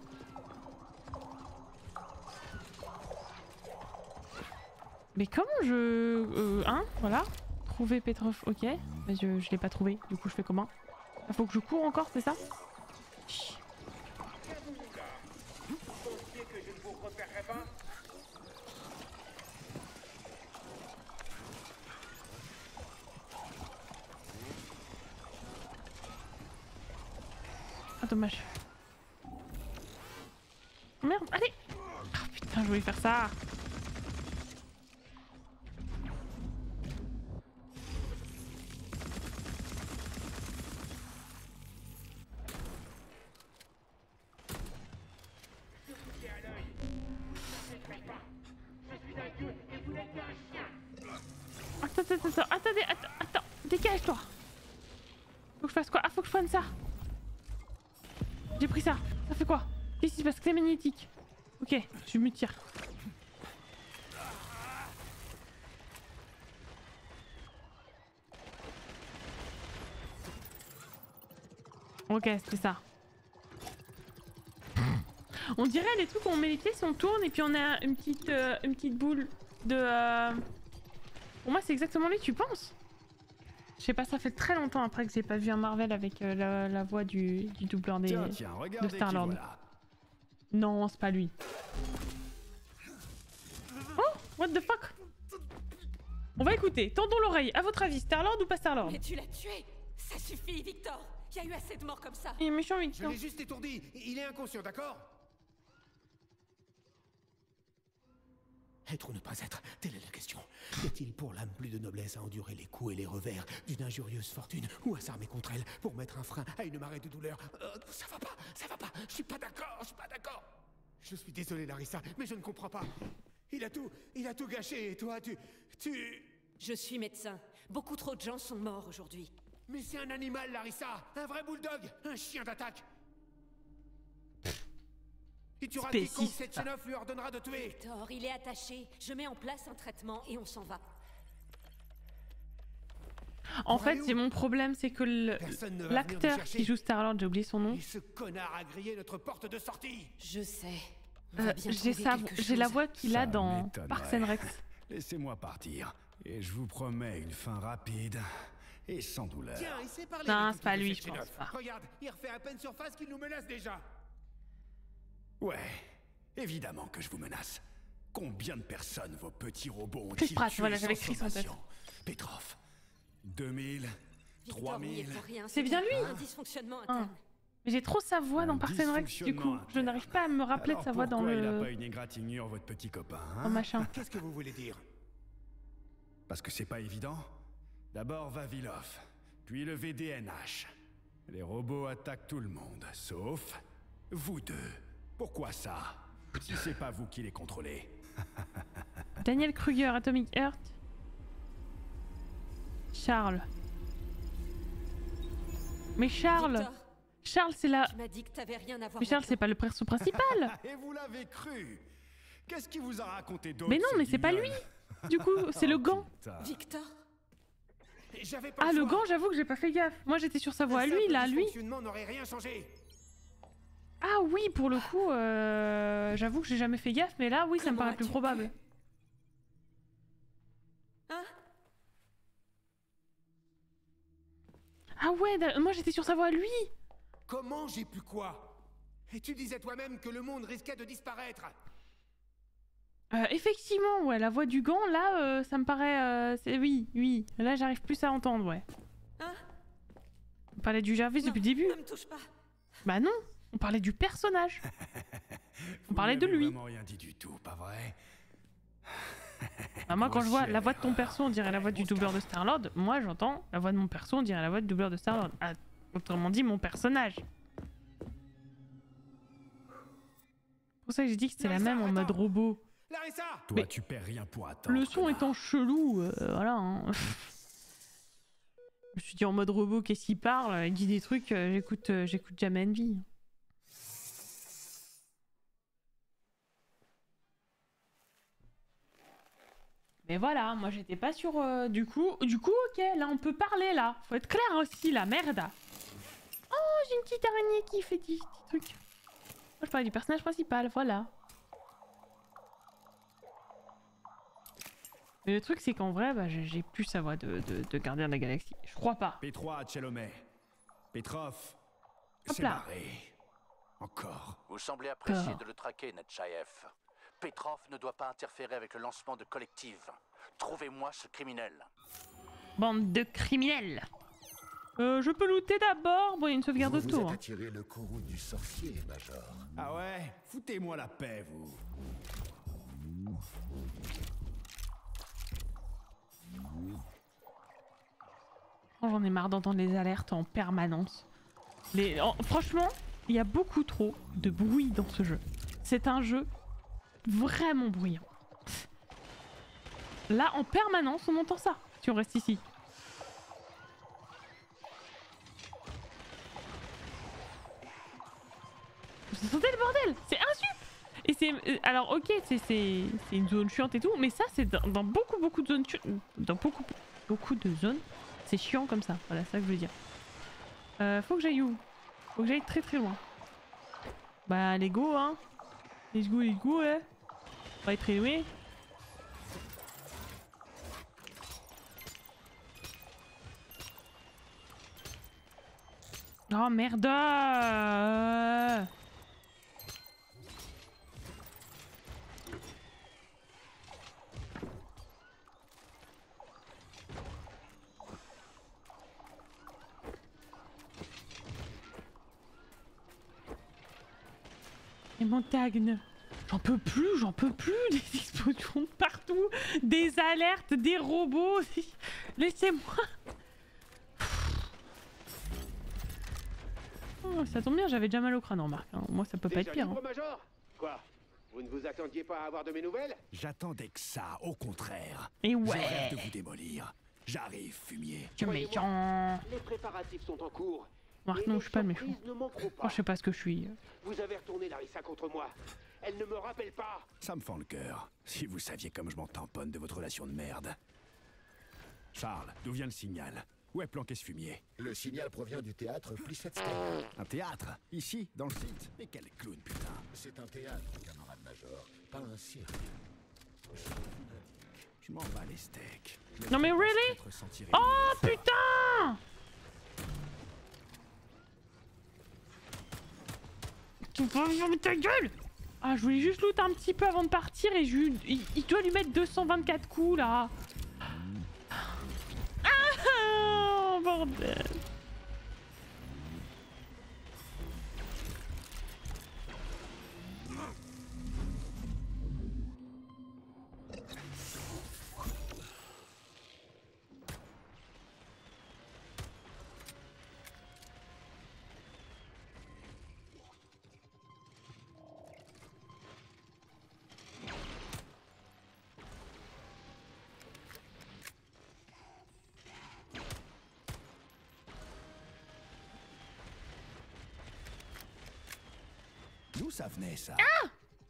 [SPEAKER 1] Mais comment je... hein, voilà. Trouver Petrov, ok. Mais je l'ai pas trouvé, du coup je fais comment? Il faut que je cours encore, c'est ça? Chut.
[SPEAKER 6] Vous pensiez que je ne vous repérerais pas?
[SPEAKER 1] Ah dommage. Merde, allez. Oh putain, je voulais faire ça. Attends, dégage-toi. Faut que je fasse quoi? Ah, faut que je prenne ça. J'ai pris ça. Ça fait quoi? Qu'est-ce qui se passe? Clé magnétique. Ok, je me tire. Ok, c'était ça. On dirait les trucs où on met les pieds si on tourne et puis on a une petite boule de... Pour moi c'est exactement lui, tu penses? Je sais pas, ça fait très longtemps après que j'ai pas vu un Marvel avec la voix du doubleur de Star-Lord.
[SPEAKER 2] Voilà.
[SPEAKER 1] Non, c'est pas lui. Oh, what the fuck? On va écouter, tendons l'oreille. À votre avis, Star-Lord ou pas Star-Lord?
[SPEAKER 7] Mais tu l'as tué! Ça suffit, Victor! Il y a eu assez de morts comme ça!
[SPEAKER 1] Il est méchant,
[SPEAKER 8] Je
[SPEAKER 1] Victor.
[SPEAKER 8] l'ai juste étourdi. Il est inconscient, d'accord?
[SPEAKER 3] Être ou ne pas être, telle est la question. Y a-t-il pour l'âme plus de noblesse à endurer les coups et les revers d'une injurieuse fortune ou à s'armer contre elle pour mettre un frein à une marée de douleur? Ça va pas, je suis pas d'accord.
[SPEAKER 8] Je suis désolé, Larissa, mais je ne comprends pas. Il a tout gâché et toi, tu...
[SPEAKER 7] Je suis médecin. Beaucoup trop de gens sont morts aujourd'hui.
[SPEAKER 8] Mais c'est un animal, Larissa! Un vrai bulldog! Un chien d'attaque! Et tu auras dit qu'on
[SPEAKER 1] Spéciste.
[SPEAKER 8] Sechenov lui ordonnera de tuer!
[SPEAKER 7] Victor, il est attaché. Je mets en place un traitement et on s'en va.
[SPEAKER 1] En fait, c'est mon problème, c'est que
[SPEAKER 8] Personne ne va venir
[SPEAKER 1] l'acteur
[SPEAKER 8] nous chercher.
[SPEAKER 1] qui joue Star-Lord, j'ai oublié son nom.
[SPEAKER 8] Et ce connard a grillé notre porte de sortie!
[SPEAKER 7] Je sais. On va bien trouver quelque
[SPEAKER 1] J'ai la
[SPEAKER 7] chose.
[SPEAKER 1] voix qu'il a
[SPEAKER 2] Ça
[SPEAKER 1] dans
[SPEAKER 2] m'étonnerait.
[SPEAKER 1] Parks and Rec.
[SPEAKER 2] Laissez-moi partir. Et je vous promets une fin rapide et sans douleur.
[SPEAKER 8] Tiens, il sait parler
[SPEAKER 1] Non,
[SPEAKER 8] le
[SPEAKER 1] c'est pas
[SPEAKER 8] toutou de
[SPEAKER 1] lui, je
[SPEAKER 8] Sechenov.
[SPEAKER 1] pense pas.
[SPEAKER 8] Regarde, il refait à peine surface qu'il nous menace déjà!
[SPEAKER 2] Ouais, évidemment que je vous menace. Combien de personnes vos petits robots ont-ils
[SPEAKER 1] Chris Pratt,
[SPEAKER 2] tué
[SPEAKER 1] voilà,
[SPEAKER 2] sans
[SPEAKER 1] j'avais Chris en tête.
[SPEAKER 2] sommation? Petrov. 2000,
[SPEAKER 7] Victor n'y est
[SPEAKER 2] 3000.
[SPEAKER 7] pour rien.
[SPEAKER 1] C'est bien lui.
[SPEAKER 7] Un dysfonctionnement interne.
[SPEAKER 1] Mais j'ai trop sa voix dans
[SPEAKER 2] Un
[SPEAKER 1] Parks and Rec, du coup.
[SPEAKER 2] dysfonctionnement
[SPEAKER 1] Je n'arrive pas à me rappeler de
[SPEAKER 2] Alors
[SPEAKER 1] sa voix dans
[SPEAKER 2] pourquoi il a
[SPEAKER 1] le...
[SPEAKER 2] pas une égratignure, votre petit copain,
[SPEAKER 1] dans
[SPEAKER 2] hein?
[SPEAKER 1] machin.
[SPEAKER 8] Qu'est-ce que vous voulez dire?
[SPEAKER 2] Parce que c'est pas évident. D'abord Vavilov, puis le VDNH. Les robots attaquent tout le monde, sauf vous deux. Pourquoi ça? Si c'est pas vous qui les contrôlez.
[SPEAKER 1] Daniel Kruger, Atomic Heart. Charles. Mais Charles,
[SPEAKER 7] Victor,
[SPEAKER 1] Charles c'est la...
[SPEAKER 7] tu m'as dit que t'avais rien à voir.
[SPEAKER 1] Mais Charles c'est pas le perso principal.
[SPEAKER 2] Et vous l'avez cru? Qu'est-ce qui vous a raconté d'autre?
[SPEAKER 1] Mais non,
[SPEAKER 2] ce
[SPEAKER 1] mais c'est pas
[SPEAKER 2] guignol?
[SPEAKER 1] lui. Du coup, c'est le gant.
[SPEAKER 2] Putain.
[SPEAKER 7] Victor,
[SPEAKER 8] J'avais pas
[SPEAKER 1] Ah, le
[SPEAKER 8] choix.
[SPEAKER 1] gant, j'avoue que j'ai pas fait gaffe. Moi j'étais sur sa voix à
[SPEAKER 8] Un
[SPEAKER 1] lui,
[SPEAKER 8] simple
[SPEAKER 1] là, lui.
[SPEAKER 8] dysfonctionnement n'aurait rien changé.
[SPEAKER 1] Ah oui, pour le coup, j'avoue que j'ai jamais fait gaffe, mais là, oui, ça me
[SPEAKER 7] Comment
[SPEAKER 1] paraît plus
[SPEAKER 7] as-tu
[SPEAKER 1] probable.
[SPEAKER 7] hein?
[SPEAKER 1] Ah ouais, moi j'étais sur sa voix à lui.
[SPEAKER 8] Comment j'ai pu quoi? Et tu disais toi-même que le monde risquait de disparaître.
[SPEAKER 1] Effectivement, ouais, la voix du gant, là, ça me paraît... oui, là j'arrive plus à entendre, ouais.
[SPEAKER 7] Hein?
[SPEAKER 1] On parlait du Jarvis
[SPEAKER 7] Non,
[SPEAKER 1] depuis le début.
[SPEAKER 7] Ne me touche pas.
[SPEAKER 1] Bah non, on parlait du personnage.
[SPEAKER 2] Vous
[SPEAKER 1] parlait de
[SPEAKER 2] n'avez
[SPEAKER 1] lui.
[SPEAKER 2] vraiment rien dit du tout, pas vrai?
[SPEAKER 1] Bah moi quand je vois la
[SPEAKER 2] Grossière
[SPEAKER 1] voix de ton perso, on dirait la voix du doubleur de Star-Lord. Moi j'entends la voix de mon perso, on dirait la voix du doubleur de Star-Lord. Ah, autrement dit, mon personnage. C'est pour ça que j'ai dit que c'était la même en mode robot.
[SPEAKER 8] Larissa!
[SPEAKER 2] Toi,
[SPEAKER 1] Mais-
[SPEAKER 2] tu perds rien pour attendre.
[SPEAKER 1] Le son
[SPEAKER 2] connard.
[SPEAKER 1] étant chelou, voilà. Hein. Je me suis dit en mode robot, qu'est-ce qu'il parle? Il dit des trucs, j'écoute jamais Envy. Mais voilà, moi j'étais pas sur... Du coup, ok, là on peut parler là. Faut être clair aussi, la merde. Oh, j'ai une petite araignée qui fait des petits trucs. Moi je parlais du personnage principal, voilà. Mais le truc, c'est qu'en vrai, bah, j'ai plus sa voix de gardien de la galaxie. Je crois pas.
[SPEAKER 2] P3 à Tchelomé. Petrov,
[SPEAKER 1] Hop
[SPEAKER 2] c'est
[SPEAKER 1] là.
[SPEAKER 2] barré. Encore.
[SPEAKER 9] Vous semblez apprécier
[SPEAKER 1] D'accord.
[SPEAKER 9] de le traquer, Netchaev. Petrov ne doit pas interférer avec le lancement de Collective. Trouvez-moi ce criminel.
[SPEAKER 1] Bande de criminels. Je peux looter d'abord. Bon, il y a une sauvegarde
[SPEAKER 10] Vous
[SPEAKER 1] auto.
[SPEAKER 10] êtes
[SPEAKER 1] Hein.
[SPEAKER 10] attiré le courroux du sorcier, Major.
[SPEAKER 2] Ah ouais? Foutez-moi la paix, vous.
[SPEAKER 1] Oh, j'en ai marre d'entendre les alertes en permanence. Franchement, il y a beaucoup trop de bruit dans ce jeu. C'est un jeu vraiment bruyant. Là, en permanence, on entend ça si on reste ici. Vous entendez le bordel? C'est insup! Et c'est... alors ok, c'est une zone chiante et tout, mais ça c'est dans beaucoup de zones... Dans beaucoup de zones, c'est chiant comme ça. Voilà, c'est ça que je veux dire. Faut que j'aille où? Faut que j'aille très loin. Bah, let's go, hein. Let's go, hein. On va être très loin. Oh merde! Les montagnes. J'en peux plus, des explosions de partout, des alertes, des robots. Laissez-moi. Oh, ça tombe bien, j'avais déjà mal au crâne, remarque. Hein. Moi, ça peut pas être pire. Hein.
[SPEAKER 6] Major Quoi? Vous ne vous attendiez pas à avoir de mes nouvelles?
[SPEAKER 2] J'attendais que ça, au contraire.
[SPEAKER 1] Et
[SPEAKER 2] Je
[SPEAKER 1] ouais.
[SPEAKER 2] rêve de vous démolir. J'arrive, fumier.
[SPEAKER 1] Tu méchant.
[SPEAKER 6] Les préparatifs sont en cours.
[SPEAKER 1] Marc,
[SPEAKER 6] Et
[SPEAKER 1] non,
[SPEAKER 6] les
[SPEAKER 1] je suis pas le méchant.
[SPEAKER 6] surprises ne manqueront
[SPEAKER 1] Oh,
[SPEAKER 6] pas.
[SPEAKER 1] je sais pas ce que je suis.
[SPEAKER 6] Vous avez retourné Larissa contre moi. Elle ne me rappelle pas.
[SPEAKER 2] Ça me fend le cœur. Si vous saviez comme je m'en tamponne de votre relation de merde. Charles, d'où vient le signal? Où est planqué ce fumier?
[SPEAKER 10] Le signal provient du théâtre Plissetskaya.
[SPEAKER 2] Un théâtre? Ici, dans le site? Mais quel clown, putain!
[SPEAKER 10] C'est un théâtre, camarade Major, pas un cirque.
[SPEAKER 2] Je m'en bats les steaks.
[SPEAKER 1] Non mais really? Oh putain! Tu vas fermer ta gueule! Ah, je voulais juste loot un petit peu avant de partir et il doit lui mettre 224 coups là. Ah, bordel.
[SPEAKER 2] D'où ça venait, ça?
[SPEAKER 1] Ah!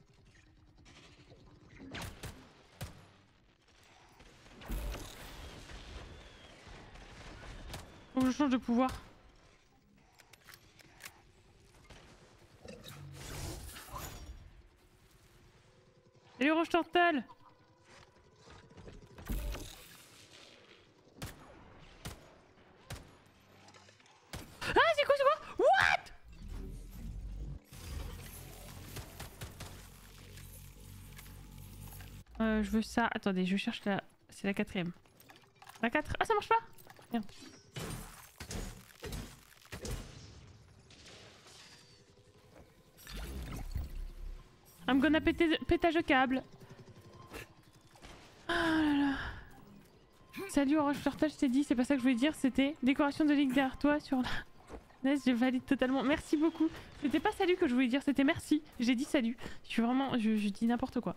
[SPEAKER 1] Faut que je change de pouvoir. Salut Roche Turtle! Ah, c'est quoi? What? Je veux ça. Attendez, je cherche la... C'est la 4ème. La 4... Ah, ça marche pas? Merde. I'm gonna pétage de câble. Ah là là. Salut Orange Turtle, je t'ai dit, c'est pas ça que je voulais dire, c'était décoration de ligue derrière toi sur la... NES, je valide totalement. Merci beaucoup. C'était pas salut que je voulais dire, c'était merci. J'ai dit salut. Je suis vraiment... Je dis n'importe quoi.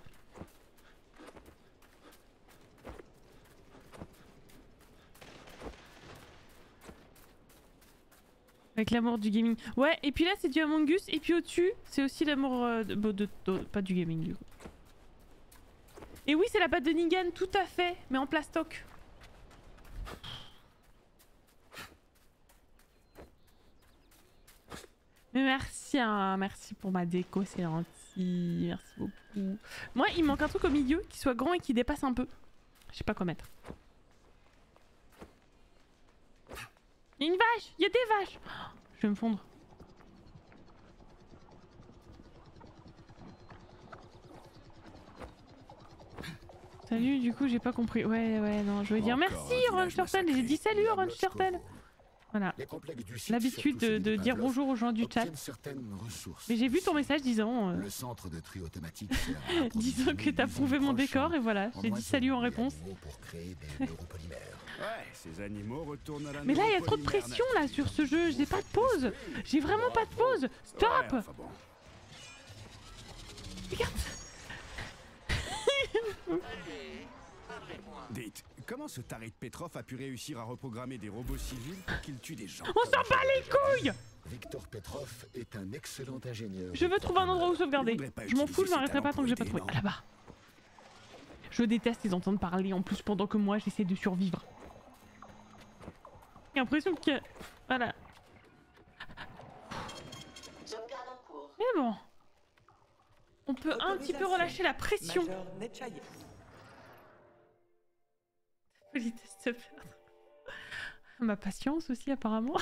[SPEAKER 1] Avec l'amour du gaming. Ouais, et puis là c'est du Among Us, et puis au-dessus, c'est aussi l'amour pas du gaming du coup. Et oui, c'est la patte de Negan, tout à fait, mais en plastoc. Mais merci, hein, merci pour ma déco, c'est gentil, merci beaucoup. Moi, il manque un truc au milieu qui soit grand et qui dépasse un peu. Je sais pas quoi mettre. Il y a une vache! Il y a des vaches! Oh, je vais me fondre. Salut, du coup j'ai pas compris. Ouais, non, je veux dire merci Orange Turtle. J'ai dit salut Orange Turtle. Voilà. L'habitude de dire bonjour aux gens du chat. Mais j'ai vu ton message disant...
[SPEAKER 10] Le centre de tri automatique
[SPEAKER 1] disant que t'as prouvé mon décor et voilà. J'ai dit salut en réponse.
[SPEAKER 2] Ouais, ces animaux retournent à la
[SPEAKER 1] Mais là, il y a trop de pression là sur ce jeu. J'ai pas de pause. J'ai vraiment pas de pause. Stop.
[SPEAKER 2] Ouais, enfin bon.
[SPEAKER 1] Regarde.
[SPEAKER 2] Dites, comment ce taré de Petrov a pu réussir à reprogrammer des robots civils pour qu'ils tuent des gens?
[SPEAKER 1] On s'en bat les couilles.
[SPEAKER 10] Victor Petrov est un excellent ingénieur.
[SPEAKER 1] Je veux trouver un endroit où sauvegarder. Je m'en fous, je m'arrêterai pas tant que j'ai pas trouvé. Ah là-bas. Je déteste les entendre parler en plus pendant que moi j'essaie de survivre. J'ai l'impression que... Voilà. Mais bon. On peut un petit peu relâcher la pression. Politesse se perdre. Ma patience aussi apparemment.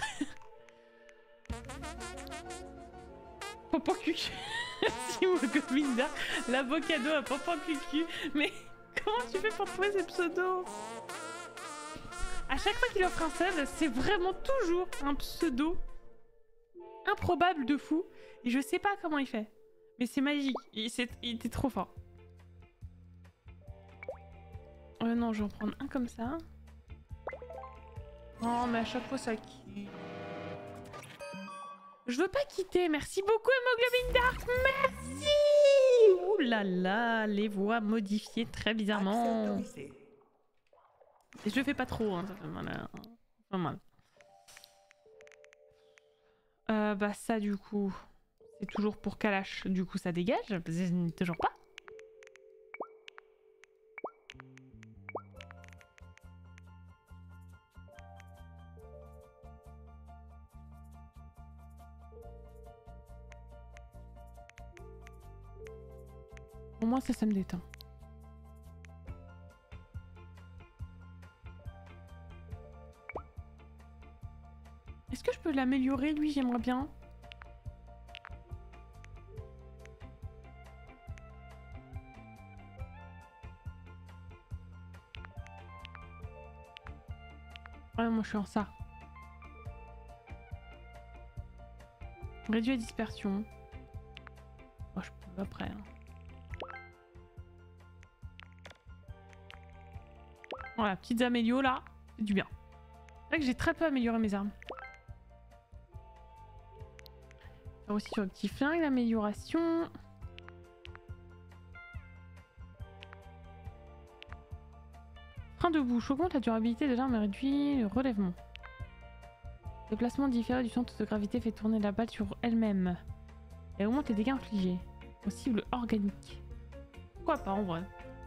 [SPEAKER 1] Pompon cucu. Si mon Govinda, l'avocado à Pompon cucu. Mais comment tu fais pour trouver ces pseudos? À chaque fois qu'il offre un sub, c'est vraiment toujours un pseudo improbable de fou. Et je sais pas comment il fait. Mais c'est magique. Il était trop fort. Non, je vais en prendre un comme ça. Oh, mais à chaque fois ça quitte. Je veux pas quitter. Merci beaucoup, Hémoglobine Dark. Merci. Ouh là là, les voix modifiées très bizarrement. Et je le fais pas trop, hein, ça fait mal. Hein. Pas mal. Bah ça du coup, c'est toujours pour Kalash. Du coup ça dégage, toujours pas. Au moins ça me détend. Est-ce que je peux l'améliorer lui? J'aimerais bien. Ouais, moi je suis en ça. Réduit la dispersion. Moi je peux après. Hein. Voilà, petites amélios là, c'est du bien. C'est vrai que j'ai très peu amélioré mes armes. Faire aussi sur le petit flingue, l'amélioration. Frein de bouche, augmente la durabilité de l'arme et réduit le relèvement. Déplacement différé du centre de gravité fait tourner la balle sur elle-même. Et augmente les dégâts infligés. Aux cibles organiques. Pourquoi pas en vrai?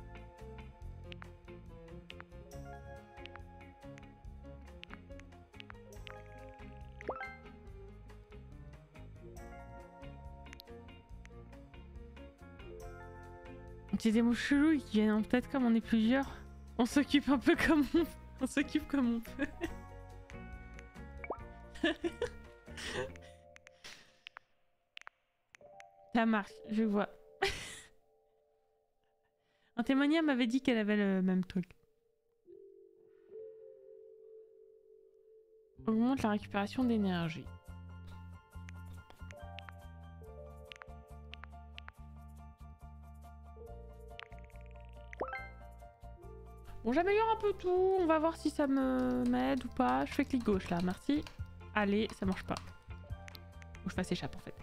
[SPEAKER 1] J'ai des mots chelous qui viennent en tête comme on est plusieurs. On s'occupe un peu comme on... On s'occupe comme on peut. Ça marche, je vois. Un témoignage m'avait dit qu'elle avait le même truc. Augmente la récupération d'énergie. Bon, j'améliore un peu tout. On va voir si ça m'aide ou pas. Je fais clic gauche là, merci. Allez, ça marche pas. Faut que je fasse échappe en fait.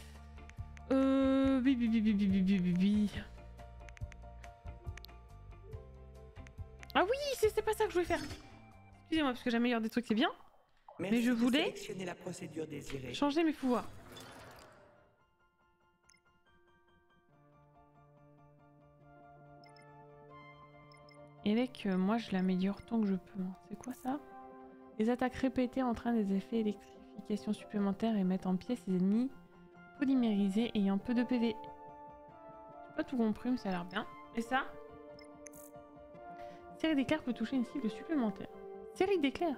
[SPEAKER 1] Ah oui, c'est pas ça que je voulais faire. Excusez-moi, parce que j'améliore des trucs, c'est bien. Mais je voulais
[SPEAKER 4] la procédure désirée.
[SPEAKER 1] changer mes pouvoirs. Et avec moi, je l'améliore tant que je peux. C'est quoi ça? Les attaques répétées entraînent des effets d'électrification supplémentaires et mettent en pièces ses ennemis polymérisés ayant peu de PV. J'ai pas tout compris, mais ça a l'air bien. Et ça? Série d'éclairs peut toucher une cible supplémentaire. Série d'éclairs.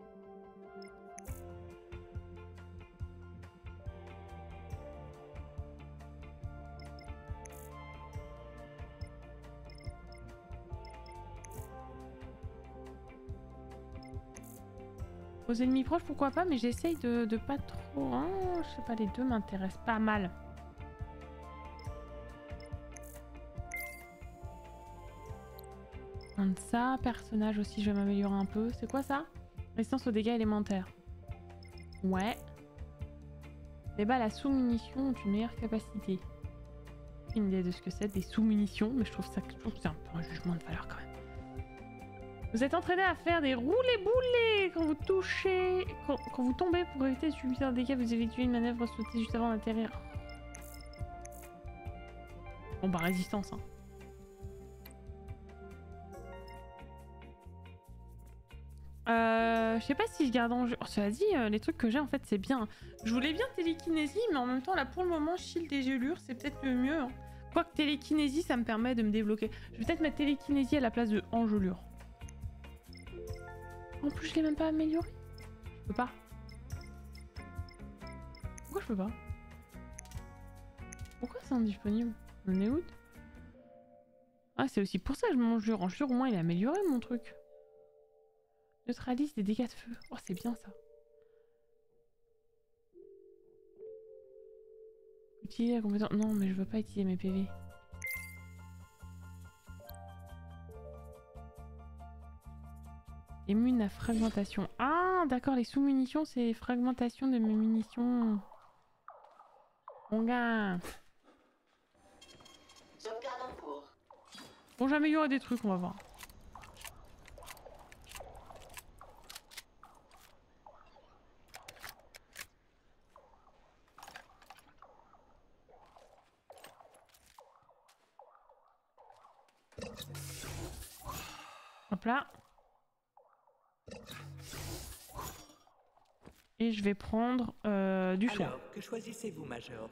[SPEAKER 1] Aux ennemis proches, pourquoi pas, mais j'essaye de pas trop... Hein, je sais pas, les deux m'intéressent pas mal. Ça, personnage aussi, je vais m'améliorer un peu. C'est quoi ça? Résistance aux dégâts élémentaires. Ouais. Les balles à sous-munitions ont une meilleure capacité. Une idée de ce que c'est, des sous-munitions, mais je trouve ça c'est un peu un jugement de valeur quand même. Vous êtes entraîné à faire des roulés-boulés quand vous touchez... Quand vous tombez pour éviter de subir un dégât, vous effectuez une manœuvre sautée juste avant d'atterrir. Bon bah résistance hein. Je sais pas si je garde en jeu. Oh, cela dit, les trucs que j'ai en fait c'est bien. Je voulais bien télékinésie, mais en même temps là pour le moment shield et gelure c'est peut-être le mieux. Hein. Quoique télékinésie ça me permet de me débloquer. Je vais peut-être mettre télékinésie à la place de engelure. En plus je l'ai même pas amélioré. Je peux pas. Pourquoi je peux pas? Pourquoi c'est indisponible? On est où? Ah c'est aussi pour ça que je m'enjure. Enjure au moins il a amélioré mon truc. Neutralise des dégâts de feu. Oh, c'est bien ça. Utiliser la compétence. Non, mais je veux pas utiliser mes PV. Immune à fragmentation. Ah, d'accord, les sous-munitions, c'est fragmentation de mes munitions. Mon gars.
[SPEAKER 5] Sauvegarde en cours.
[SPEAKER 1] Bon, j'ai amélioré des trucs, on va voir. Hop là. Et je vais prendre du soin.
[SPEAKER 4] Alors, que choisissez-vous, Major?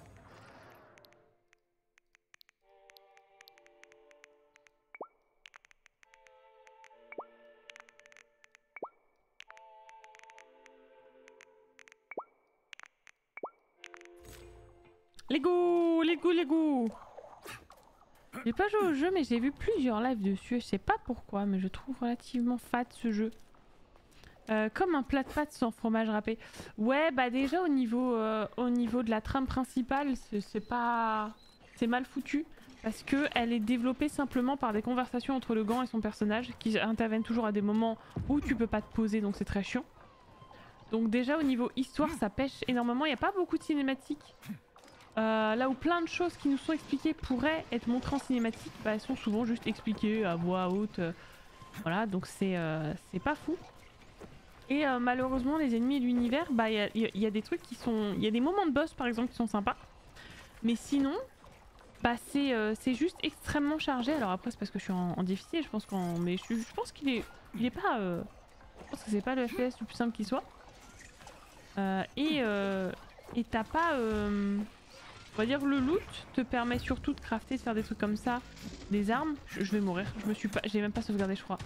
[SPEAKER 1] Lego, Lego, Lego. J'ai pas joué au jeu mais j'ai vu plusieurs lives dessus, je sais pas pourquoi mais je trouve relativement fade ce jeu. Comme un plat de pâtes sans fromage râpé. Ouais bah déjà au niveau de la trame principale c'est pas... c'est mal foutu. Parce que elle est développée simplement par des conversations entre le gant et son personnage qui interviennent toujours à des moments où tu peux pas te poser donc c'est très chiant. Donc déjà au niveau histoire ça pêche énormément, il n'y a pas beaucoup de cinématiques. Là où plein de choses qui nous sont expliquées pourraient être montrées en cinématique, bah, elles sont souvent juste expliquées à voix haute. Voilà, donc c'est pas fou. Et malheureusement, les ennemis de l'univers, bah il y a des trucs qui sont... Il y a des moments de boss par exemple qui sont sympas. Mais sinon, bah c'est juste extrêmement chargé. Alors après c'est parce que je suis en difficile, je pense qu'en... Mais je pense qu'il est... Il est pas... Je pense que c'est pas le FPS le plus simple qui soit. Et t'as pas... On va dire le loot te permet surtout de crafter, de faire des trucs comme ça, des armes. Je vais mourir, j'ai même pas sauvegardé je crois.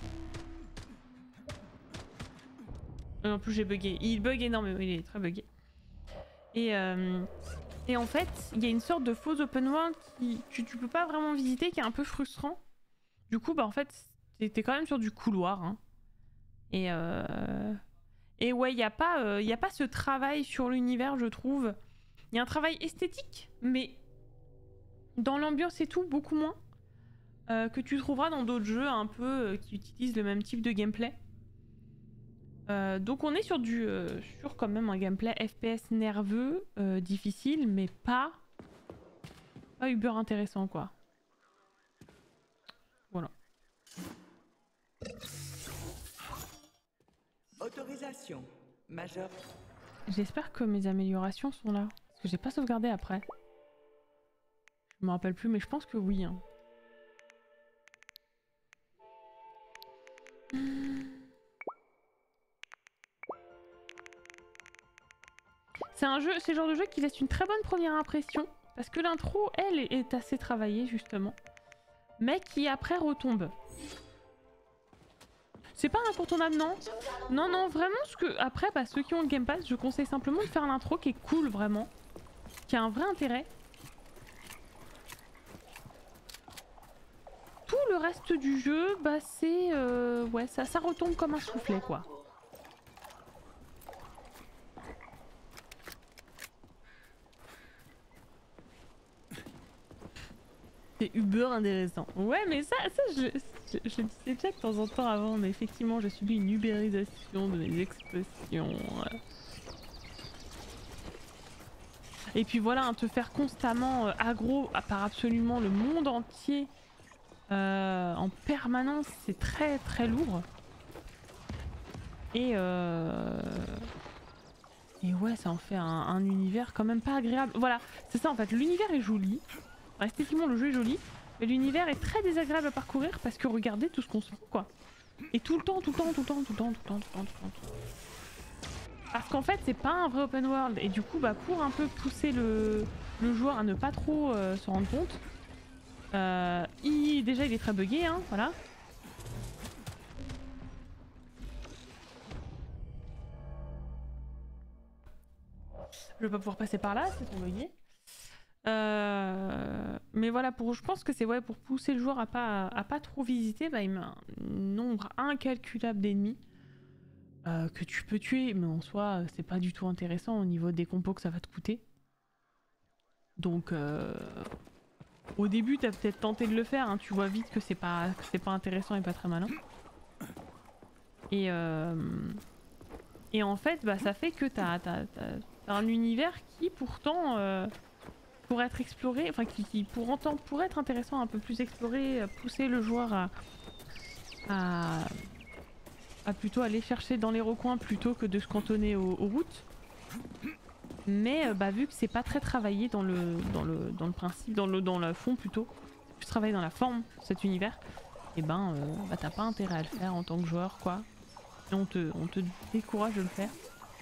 [SPEAKER 1] En plus j'ai bugué, il bug énormément, il est très bugué. Et en fait il y a une sorte de faux open world que tu peux pas vraiment visiter qui est un peu frustrant. Du coup bah en fait t'es quand même sur du couloir. Hein. Et ouais il y a pas ce travail sur l'univers je trouve. Il y a un travail esthétique, mais dans l'ambiance et tout, beaucoup moins que tu trouveras dans d'autres jeux un peu qui utilisent le même type de gameplay. Donc on est sur sur quand même un gameplay FPS nerveux, difficile, mais pas uber intéressant quoi. Voilà.
[SPEAKER 4] Autorisation. Major.
[SPEAKER 1] J'espère que mes améliorations sont là. Parce que j'ai pas sauvegardé après. Je me rappelle plus, mais je pense que oui. Hein. C'est le genre de jeu qui laisse une très bonne première impression. Parce que l'intro, elle, est assez travaillée justement. Mais qui après retombe. C'est pas incontournable, non. Non, non, vraiment, après, bah, ceux qui ont le Game Pass, je conseille simplement de faire l'intro qui est cool, vraiment. Qui a un vrai intérêt. Tout le reste du jeu, bah c'est... ouais, ça retombe comme un soufflet, quoi. C'est Uber intéressant. Ouais, mais ça je le disais déjà de temps en temps avant, mais effectivement, j'ai subi une ubérisation de mes expressions. Et puis voilà, hein, te faire constamment aggro par absolument le monde entier en permanence, c'est très très lourd. Et ouais, ça en fait un univers quand même pas agréable. Voilà, c'est ça en fait, l'univers est joli. Esthétiquement, le jeu est joli, mais l'univers est très désagréable à parcourir parce que regardez tout ce qu'on se fout, quoi. Et tout le temps. Parce qu'en fait, c'est pas un vrai open world. Et du coup, bah, pour un peu pousser le joueur à ne pas trop se rendre compte, déjà il est très buggé, hein, voilà. Je vais pas pouvoir passer par là, c'est trop buggé. Mais voilà, je pense que c'est ouais, pour pousser le joueur à pas trop visiter, bah, il met un nombre incalculable d'ennemis que tu peux tuer, mais en soi c'est pas du tout intéressant au niveau des compos que ça va te coûter. Donc au début t'as peut-être tenté de le faire, hein, tu vois vite que c'est pas intéressant et pas très malin. Et en fait bah, ça fait que t'as un univers qui pourtant pour être exploré, enfin qui pourrait être intéressant, un peu plus exploré, pousser le joueur à plutôt aller chercher dans les recoins plutôt que de se cantonner aux routes. Mais bah, vu que c'est pas très travaillé dans le principe, dans le fond plutôt, plus travaillé dans la forme cet univers, et ben bah, t'as pas intérêt à le faire en tant que joueur, quoi. Et on te décourage de le faire.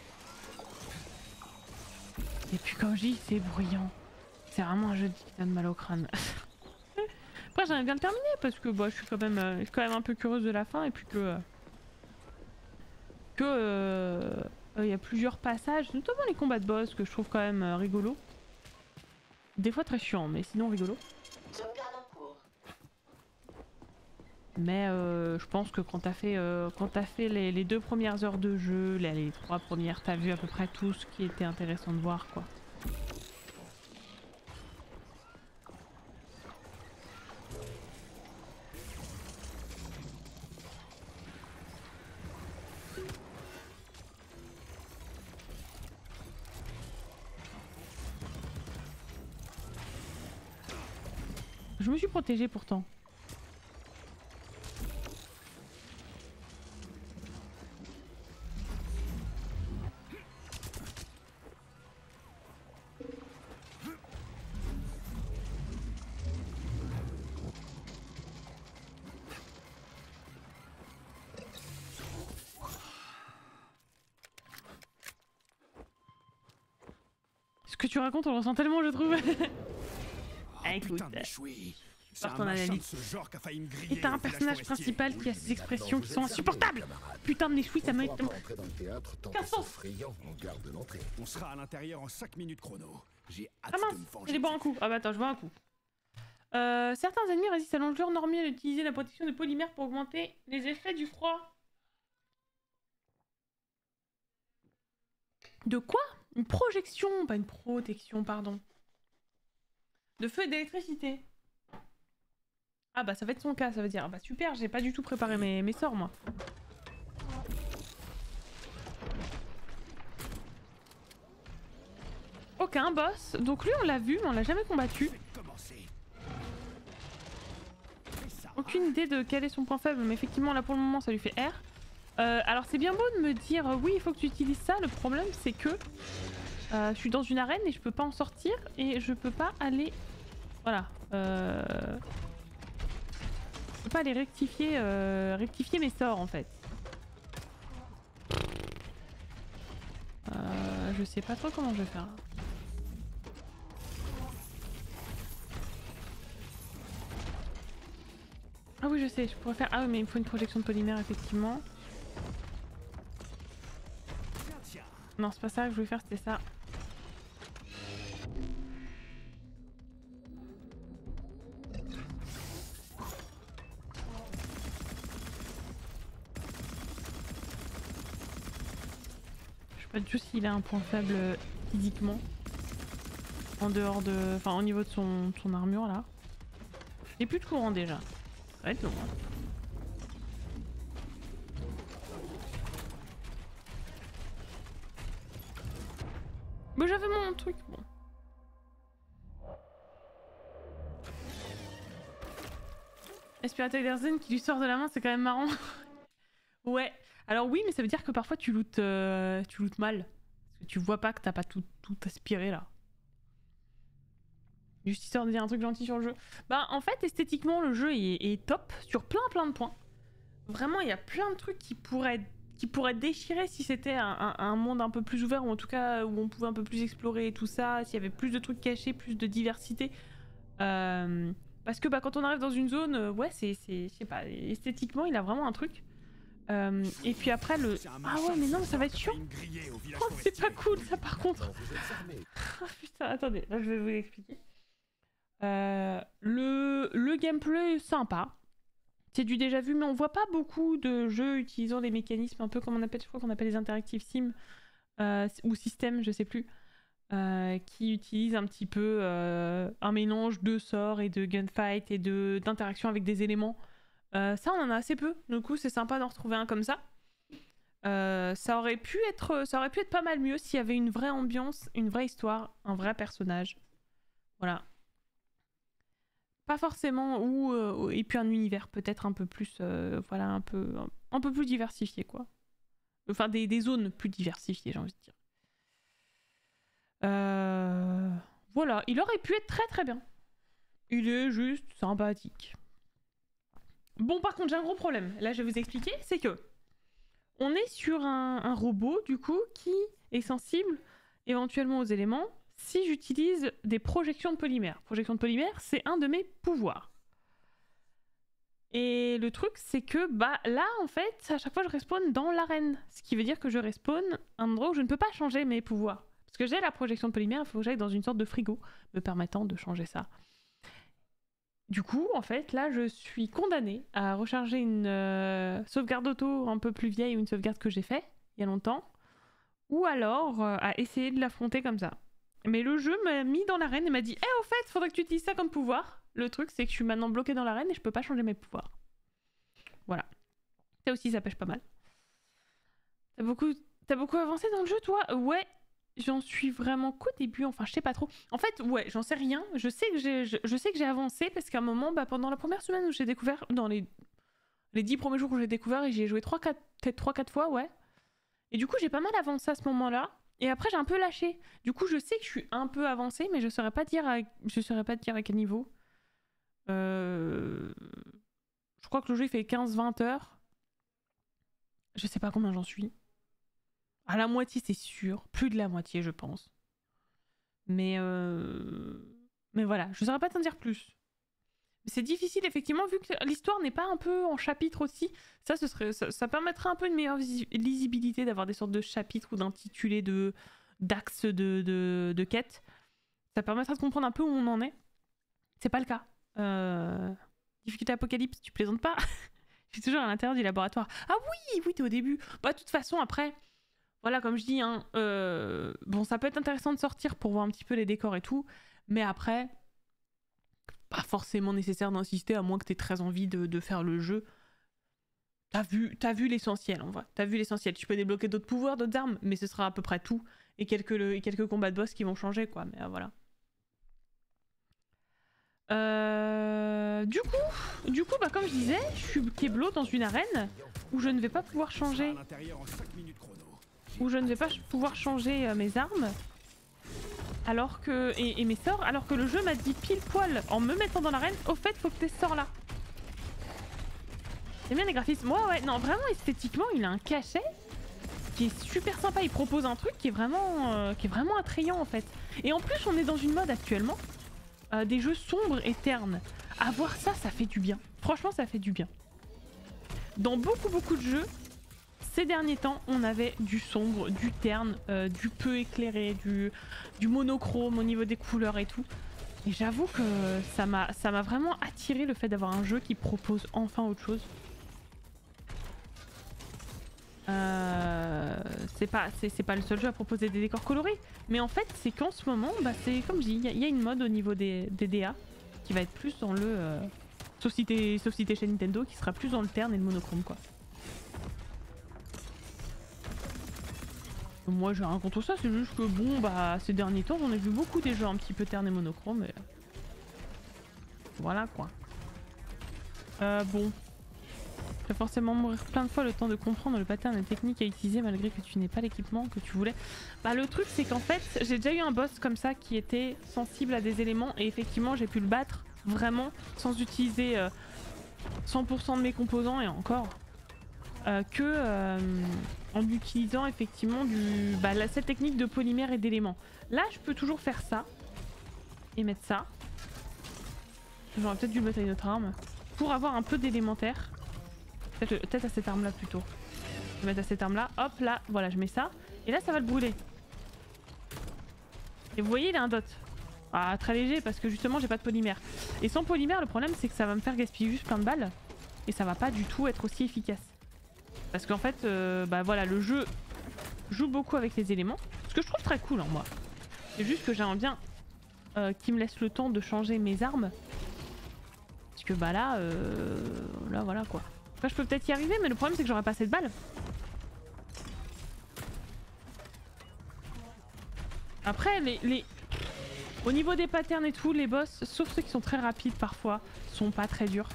[SPEAKER 1] Et puis comme je dis, c'est bruyant. C'est vraiment un jeu qui donne mal au crâne. Après j'aimerais bien le terminer parce que bah, je suis quand même un peu curieuse de la fin, et puis que y a plusieurs passages, notamment les combats de boss que je trouve quand même rigolo. Des fois très chiant, mais sinon rigolo. Mais je pense que quand t'as fait les 2 premières heures de jeu, les 3 premières, t'as vu à peu près tout ce qui était intéressant de voir, quoi. Je me suis protégée pourtant. Ce que tu racontes, on le ressent tellement, je trouve. Écoute, par ton analyse. Et t'as un personnage principal qui a ses expressions qui sont insupportables. Putain de Neshui, ça m'a...
[SPEAKER 2] On sera à l'intérieur en 5 minutes chrono. J'ai hâte
[SPEAKER 1] de me venger. J'ai bois un coup. Ah bah attends, je bois un coup. Certains ennemis résistent à l'enjeu normal d'utiliser la protection de polymère pour augmenter les effets du froid. De quoi? Une projection, pas une protection, pardon. De feu et d'électricité. Ah bah ça va être son cas, ça veut dire. Ah bah super, j'ai pas du tout préparé mes sorts, moi. Ok, un boss. Donc lui on l'a vu, mais on l'a jamais combattu. Aucune idée de quel est son point faible, mais effectivement là pour le moment ça lui fait R. Alors c'est bien beau de me dire oui il faut que tu utilises ça, le problème c'est que je suis dans une arène et je peux pas en sortir et je peux pas aller... Voilà. Je peux pas aller rectifier mes sorts en fait. Je sais pas trop comment je vais faire là. Ah oui, je sais, je pourrais faire... Ah oui, mais il me faut une projection de polymère, effectivement. Non, c'est pas ça que je voulais faire, c'était ça. Je sais pas du tout s'il a un point faible physiquement. En dehors de... Enfin, au niveau de son armure, là. Il n'y a plus de courant, déjà. Ça va être long, hein. Bon, j'avais mon truc, bon. Aspirateur d'Erzen qui lui sort de la main, c'est quand même marrant. Ouais. Alors oui, mais ça veut dire que parfois tu lootes mal. Parce que tu vois pas que t'as pas tout aspiré, là. Juste histoire de dire un truc gentil sur le jeu. Bah, en fait, esthétiquement, le jeu est top sur plein de points. Vraiment, il y a plein de trucs qui pourraient déchirer si c'était un monde un peu plus ouvert, ou en tout cas où on pouvait un peu plus explorer et tout ça, s'il y avait plus de trucs cachés, plus de diversité. Parce que bah, quand on arrive dans une zone, ouais, je sais pas, esthétiquement, il a vraiment un truc. Et puis après, le... Ah ouais, mais non, ça va être chiant. Oh, c'est pas cool, ça, par contre. Oh putain, attendez, là, je vais vous l'expliquer. Le gameplay est sympa. C'est du déjà vu, mais on voit pas beaucoup de jeux utilisant des mécanismes un peu comme on appelle, je crois qu'on appelle les interactive sim ou système, je sais plus, qui utilisent un petit peu un mélange de sorts et de gunfight et d'interaction avec des éléments. Ça, on en a assez peu. Du coup, c'est sympa d'en retrouver un comme ça. Ça aurait pu être pas mal mieux s'il y avait une vraie ambiance, une vraie histoire, un vrai personnage. Voilà. Pas forcément, et puis un univers peut-être un peu plus, voilà, un peu plus diversifié, quoi. Enfin, des zones plus diversifiées, j'ai envie de dire. Voilà, il aurait pu être très bien. Il est juste sympathique. Bon, par contre, j'ai un gros problème. Là, je vais vous expliquer, c'est que on est sur un robot, du coup, qui est sensible éventuellement aux éléments, si j'utilise des projections de polymère. Projection de polymère, c'est un de mes pouvoirs. Et le truc, c'est que bah là, en fait, à chaque fois, je respawn dans l'arène. Ce qui veut dire que je respawn à un endroit où je ne peux pas changer mes pouvoirs. Parce que j'ai la projection de polymère, il faut que j'aille dans une sorte de frigo me permettant de changer ça. Du coup, en fait, là, je suis condamnée à recharger une sauvegarde auto un peu plus vieille ou une sauvegarde que j'ai fait il y a longtemps. Ou alors à essayer de l'affronter comme ça. Mais le jeu m'a mis dans l'arène et m'a dit au fait, faudrait que tu utilises ça comme pouvoir. Le truc, c'est que je suis maintenant bloquée dans l'arène et je peux pas changer mes pouvoirs. Voilà. Ça aussi, ça pêche pas mal. T'as beaucoup avancé dans le jeu, toi? Ouais, j'en suis vraiment qu'au début, enfin, je sais pas trop. En fait, ouais, j'en sais rien. Je sais que j'ai avancé parce qu'à un moment, bah, pendant la première semaine où j'ai découvert, dans les 10 premiers jours où j'ai découvert, et j'y ai joué peut-être 3-4 fois, ouais. Et du coup, j'ai pas mal avancé à ce moment-là. Et après, j'ai un peu lâché. Du coup, je sais que je suis un peu avancée, mais je saurais pas dire à quel niveau. Je crois que le jeu, il fait 15-20 heures. Je sais pas combien j'en suis. À la moitié, c'est sûr. Plus de la moitié, je pense. Mais voilà, je saurais pas t'en dire plus. C'est difficile, effectivement, vu que l'histoire n'est pas un peu en chapitre aussi. Ça permettrait un peu une meilleure lisibilité d'avoir des sortes de chapitres ou d'intitulés d'axes de quête. Ça permettrait de comprendre un peu où on en est. C'est pas le cas. Difficulté apocalypse, tu plaisantes pas? Je suis toujours à l'intérieur du laboratoire. Ah oui, t'es au début. Bah, de toute façon, après, voilà, comme je dis, hein, bon, ça peut être intéressant de sortir pour voir un petit peu les décors et tout, mais après, pas forcément nécessaire d'insister, à moins que t'aies très envie de faire le jeu. T'as vu l'essentiel, en vrai. T'as vu l'essentiel. Tu peux débloquer d'autres pouvoirs, d'autres armes, mais ce sera à peu près tout. Et quelques combats de boss qui vont changer, quoi, mais voilà. Du coup, bah, comme je disais, je suis Keblo dans une arène où je ne vais pas pouvoir changer. Où je ne vais pas pouvoir changer mes armes. Alors que. Et mes sorts, alors que le jeu m'a dit pile poil en me mettant dans l'arène, au fait, faut que t'aies ce sort là. C'est bien les graphismes. Ouais, non, vraiment esthétiquement, il a un cachet qui est super sympa. Il propose un truc qui est vraiment attrayant en fait. Et en plus, on est dans une mode actuellement des jeux sombres et ternes. Avoir ça, ça fait du bien. Franchement, ça fait du bien. Dans beaucoup de jeux, ces derniers temps, on avait du sombre, du terne, du peu éclairé, du monochrome au niveau des couleurs et tout. Et j'avoue que ça m'a vraiment attiré le fait d'avoir un jeu qui propose enfin autre chose. C'est pas le seul jeu à proposer des décors colorés, mais en fait c'est qu'en ce moment, bah, c'est comme je dis, il y a une mode au niveau des DA qui va être plus dans le sauf si t'es chez Nintendo, qui sera plus dans le terne et le monochrome quoi. Moi j'ai rien contre ça, c'est juste que bon bah ces derniers temps j'en ai vu beaucoup des jeux un petit peu terne et monochrome et voilà quoi. Bon. Tu vas forcément mourir plein de fois le temps de comprendre le pattern et technique à utiliser malgré que tu n'aies pas l'équipement que tu voulais. Bah le truc c'est qu'en fait j'ai déjà eu un boss comme ça qui était sensible à des éléments et effectivement j'ai pu le battre vraiment sans utiliser 100% de mes composants et encore en utilisant effectivement cette technique de polymère et d'éléments. Là je peux toujours faire ça et mettre ça. J'aurais peut-être dû mettre une autre arme pour avoir un peu d'élémentaire. Peut-être à cette arme là plutôt. Je vais mettre à cette arme là, hop là, voilà je mets ça. Et là ça va le brûler. Et vous voyez il a un dot. Ah très léger parce que justement j'ai pas de polymère. Et sans polymère le problème c'est que ça va me faire gaspiller juste plein de balles. Et ça va pas du tout être aussi efficace. Parce qu'en fait bah voilà le jeu joue beaucoup avec les éléments. Ce que je trouve très cool en moi. C'est juste que j'aimerais bien qu'il me laisse le temps de changer mes armes. Parce que bah là voilà quoi. Après je peux peut-être y arriver mais le problème c'est que j'aurai pas assez de balles. Après au niveau des patterns et tout, les boss, sauf ceux qui sont très rapides parfois, sont pas très durs.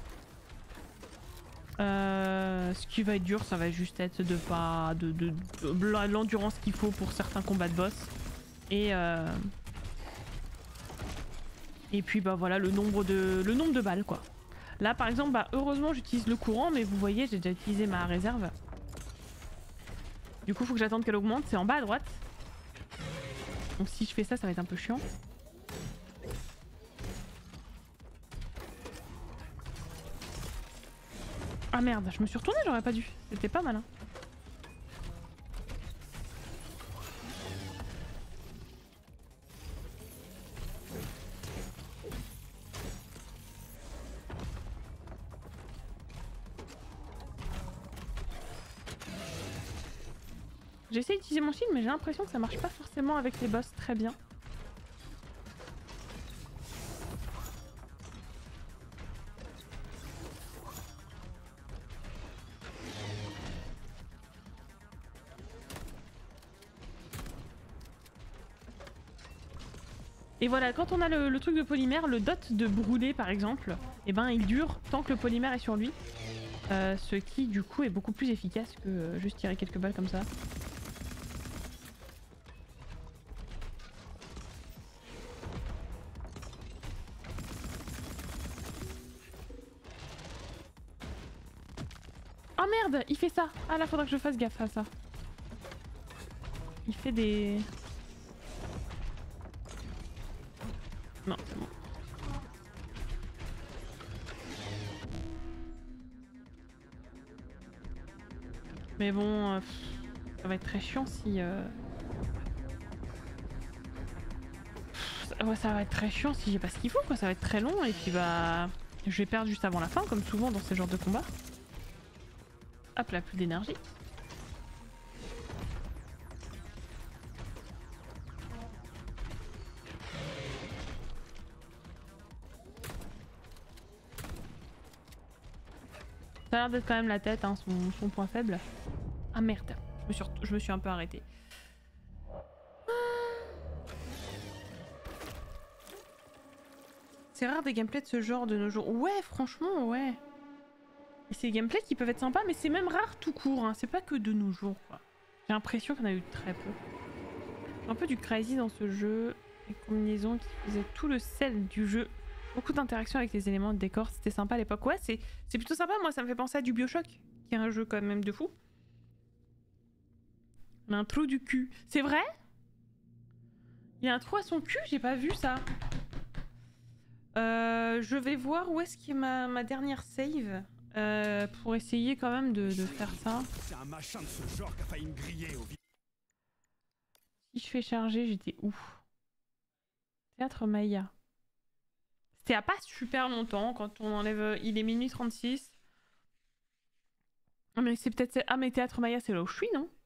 [SPEAKER 1] Ce qui va être dur ça va juste être de l'endurance qu'il faut pour certains combats de boss. Et puis bah voilà le nombre de balles quoi. Là par exemple bah heureusement j'utilise le courant mais vous voyez j'ai déjà utilisé ma réserve. Du coup faut que j'attende qu'elle augmente, c'est en bas à droite. Donc si je fais ça va être un peu chiant. Ah merde je me suis retournée, j'aurais pas dû, c'était pas malin. J'essaie d'utiliser mon shield mais j'ai l'impression que ça marche pas forcément avec les boss très bien. Et voilà, quand on a le truc de polymère, le dot de brûler par exemple, et ben il dure tant que le polymère est sur lui. Ce qui du coup est beaucoup plus efficace que juste tirer quelques balles comme ça. Oh merde, il fait ça. Ah là faudra que je fasse gaffe à ça. Il fait des... Non, c'est bon. Mais bon, ça va être très chiant si... Ouais, ça va être très chiant si j'ai pas ce qu'il faut quoi, ça va être très long et puis bah... Je vais perdre juste avant la fin comme souvent dans ce genre de combat. Hop là, plus d'énergie. Ça a l'air d'être quand même la tête, hein, son point faible. Ah merde, je me suis un peu arrêtée. C'est rare des gameplays de ce genre de nos jours. Ouais, franchement, ouais. Et c'est des gameplays qui peuvent être sympas, mais c'est même rare tout court, hein. C'est pas que de nos jours, quoi. J'ai l'impression qu'il y en a eu très peu. Un peu du crazy dans ce jeu. Les combinaisons qui faisaient tout le sel du jeu. Beaucoup d'interactions avec les éléments de décor, c'était sympa à l'époque. Ouais, c'est plutôt sympa, moi ça me fait penser à du BioShock, qui est un jeu quand même de fou. L'intro du cul. C'est vrai? Il y a un trou à son cul? J'ai pas vu ça. Je vais voir où est-ce qu'il y a ma dernière save. Pour essayer quand même de faire ça.
[SPEAKER 2] C'est un machin de ce genre qui a failli me griller au vide.
[SPEAKER 1] Si je fais charger, j'étais où? Théâtre Maya. C'était à pas super longtemps quand on enlève. Il est minuit 36. Ah, mais c'est peut-être. Ah, mais Théâtre Maya, c'est là où je suis, non?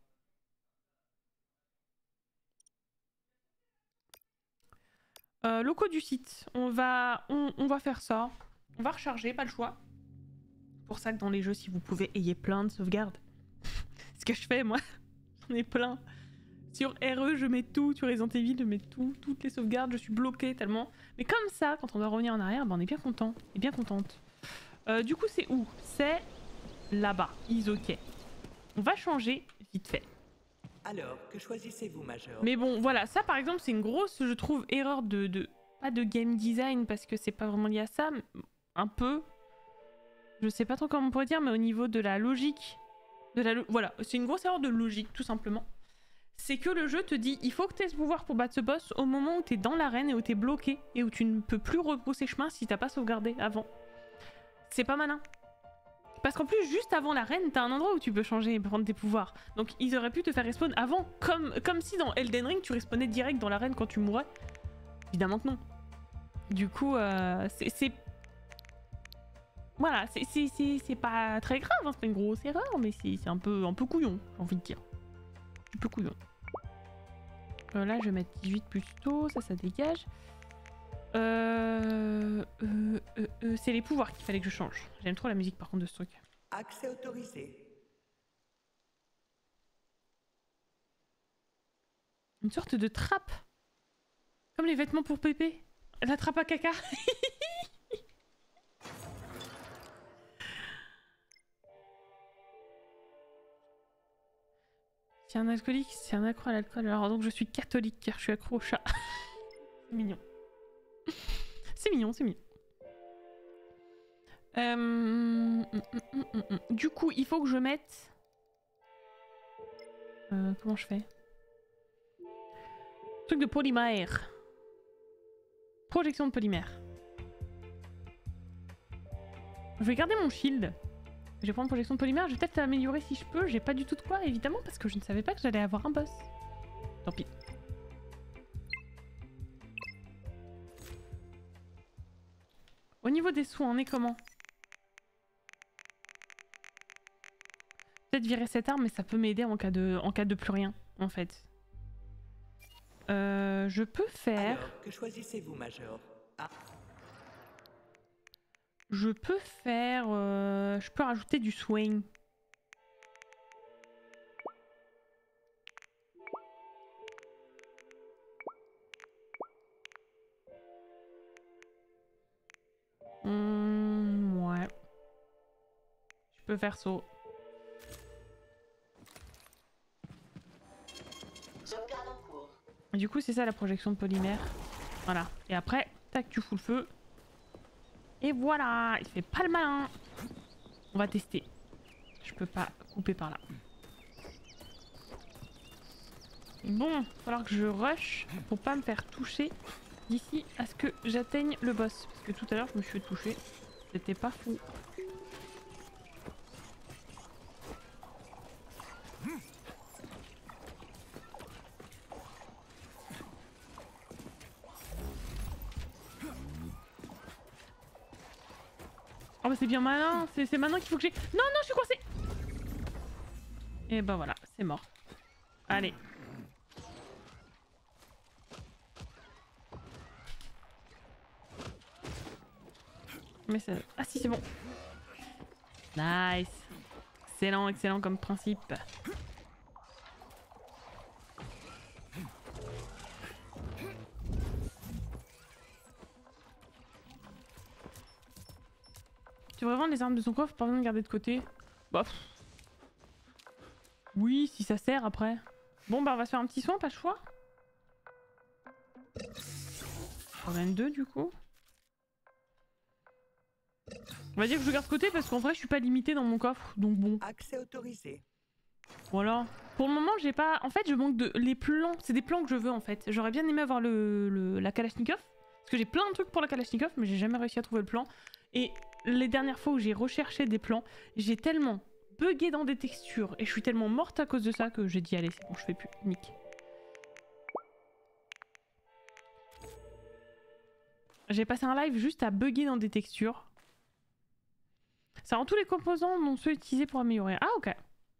[SPEAKER 1] Locaux du site. On va faire ça. On va recharger, pas le choix. Pour ça que dans les jeux, si vous pouvez, ayez plein de sauvegardes. Ce que je fais, moi. J'en ai plein. Sur RE, je mets tout. Sur Resident Evil, je mets tout. Toutes les sauvegardes, je suis bloquée tellement. Mais comme ça, quand on doit revenir en arrière, ben on est bien content. Et bien contente. Du coup, c'est où? C'est là-bas. Isoquet. On va changer vite fait.
[SPEAKER 4] Alors, que choisissez-vous, Major?
[SPEAKER 1] Mais bon, voilà. Ça, par exemple, c'est une grosse, je trouve, erreur de... Pas de game design, parce que c'est pas vraiment lié à ça. Mais un peu. Je sais pas trop comment on pourrait dire, mais au niveau de la logique. Voilà, c'est une grosse erreur de logique, tout simplement. C'est que le jeu te dit, il faut que tu aies ce pouvoir pour battre ce boss au moment où tu es dans l'arène et où tu es bloqué et où tu ne peux plus repousser chemin si t'as pas sauvegardé avant. C'est pas malin. Parce qu'en plus, juste avant l'arène, t'as un endroit où tu peux changer et prendre tes pouvoirs. Donc ils auraient pu te faire respawn avant, comme si dans Elden Ring, tu respawnais direct dans l'arène quand tu mourais. Évidemment que non. Du coup, c'est... Voilà, c'est pas très grave, hein, c'est pas une grosse erreur, mais c'est un peu couillon, j'ai envie de dire. Un peu couillon. Là, je vais mettre 18 plus tôt, ça dégage. C'est les pouvoirs qu'il fallait que je change. J'aime trop la musique par contre de ce truc.
[SPEAKER 4] Accès autorisé.
[SPEAKER 1] Une sorte de trappe. Comme les vêtements pour Pépé. La trappe à caca. C'est un alcoolique, c'est un accro à l'alcool. Alors donc je suis catholique car je suis accro au chat. C'est mignon. C'est mignon, c'est mignon. Du coup, il faut que je mette... comment je fais? Truc de polymère. Projection de polymère. Je vais garder mon shield. Je vais prendre projection de polymère, je vais peut-être l'améliorer si je peux. J'ai pas du tout de quoi, évidemment, parce que je ne savais pas que j'allais avoir un boss. Tant pis. Au niveau des soins, on est comment? Peut-être virer cette arme, mais ça peut m'aider en cas de plus rien, en fait. Je peux faire...
[SPEAKER 4] Alors, que choisissez-vous, Major? Ah.
[SPEAKER 1] Je peux faire... je peux rajouter du swing. Ouais. Je peux faire ça.
[SPEAKER 5] Sauvegarde en cours.
[SPEAKER 1] Du coup, c'est ça la projection de polymère. Voilà. Et après, tac, tu fous le feu. Et voilà, il fait pas le malin. On va tester. Je peux pas couper par là. Bon, il va falloir que je rush pour pas me faire toucher d'ici à ce que j'atteigne le boss. Parce que tout à l'heure, je me suis fait toucher. C'était pas fou. Oh bah c'est bien malin, c'est maintenant qu'il faut que j'ai... Non, non, je suis coincée. Et bah voilà, c'est mort. Allez. Mais ça... Ah si, c'est bon. Nice. Excellent, excellent comme principe. Tu devrais vendre les armes de son coffre, pas besoin de garder de côté. Bah. Oui, si ça sert après. Bon bah on va se faire un petit soin, pas le choix. On 22 du coup. On va dire que je garde côté parce qu'en vrai je suis pas limitée dans mon coffre, donc bon.
[SPEAKER 4] Accès autorisé.
[SPEAKER 1] Voilà. Pour le moment j'ai pas... En fait je manque de... Les plans, c'est des plans que je veux en fait. J'aurais bien aimé avoir la Kalachnikov. Parce que j'ai plein de trucs pour la Kalachnikov, mais j'ai jamais réussi à trouver le plan. Et les dernières fois où j'ai recherché des plans, j'ai tellement bugué dans des textures et je suis tellement morte à cause de ça que j'ai dit allez c'est bon, je fais plus, nick. J'ai passé un live juste à bugger dans des textures. Ça rend tous les composants non ceux utilisés pour améliorer. Ah ok.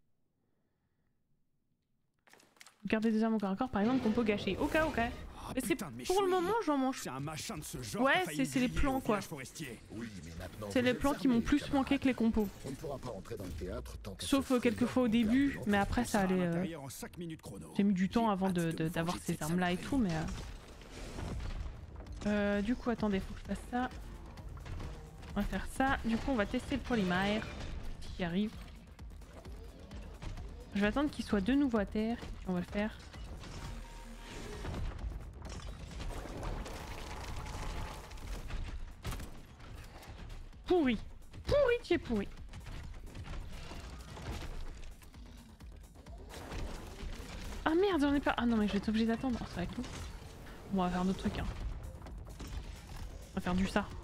[SPEAKER 1] Garder des armes au corps à corps, par exemple, compo gâché. Ok.
[SPEAKER 2] Oh,
[SPEAKER 1] c'est pour le moment, j'en mange.
[SPEAKER 2] C'est un machin de ce genre.
[SPEAKER 1] Ouais, c'est les plans quoi.
[SPEAKER 10] Oui,
[SPEAKER 1] C'est les plans qui m'ont plus manqué que les compos.
[SPEAKER 10] On ne pourra pas rentrer dans le théâtre tant que
[SPEAKER 1] Sauf quelques fois au début, mais après ça allait. J'ai mis du temps avant d'avoir ces armes là et tout, mais. Du coup, attendez, faut que je fasse ça. On va faire ça. Du coup, on va tester le polymère. Qui arrive. Je vais attendre qu'il soit de nouveau à terre. Et puis on va le faire. Pourri. Pourri, tu es pourri. Ah merde, j'en ai pas. Ah non, mais je vais être obligée d'attendre. Oh, ça va être long. Bon, on va faire d'autres trucs. Hein. On va faire du ça.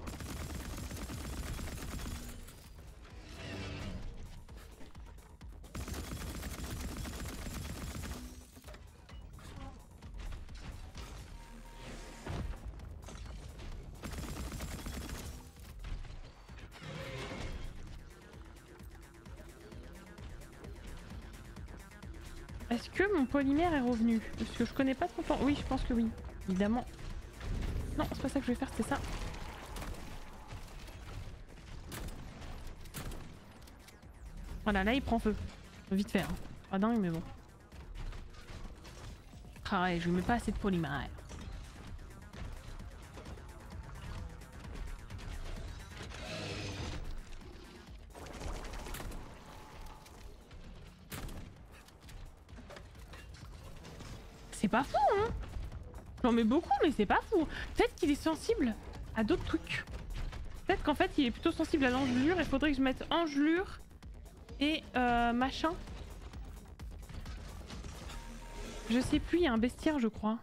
[SPEAKER 1] Est-ce que mon polymère est revenu? Parce que je connais pas trop temps. Oui, je pense que oui. Évidemment. Non, c'est pas ça que je vais faire, c'était ça. Voilà, là il prend feu. Vite fait. Hein. Pas dingue, mais bon. Ah ouais, je lui mets pas assez de polymère. C'est pas fou, hein. J'en mets beaucoup, mais c'est pas fou. Peut-être qu'il est sensible à d'autres trucs. Peut-être qu'en fait, il est plutôt sensible à l'engelure. Il faudrait que je mette engelure et machin. Je sais plus, il y a un bestiaire, je crois.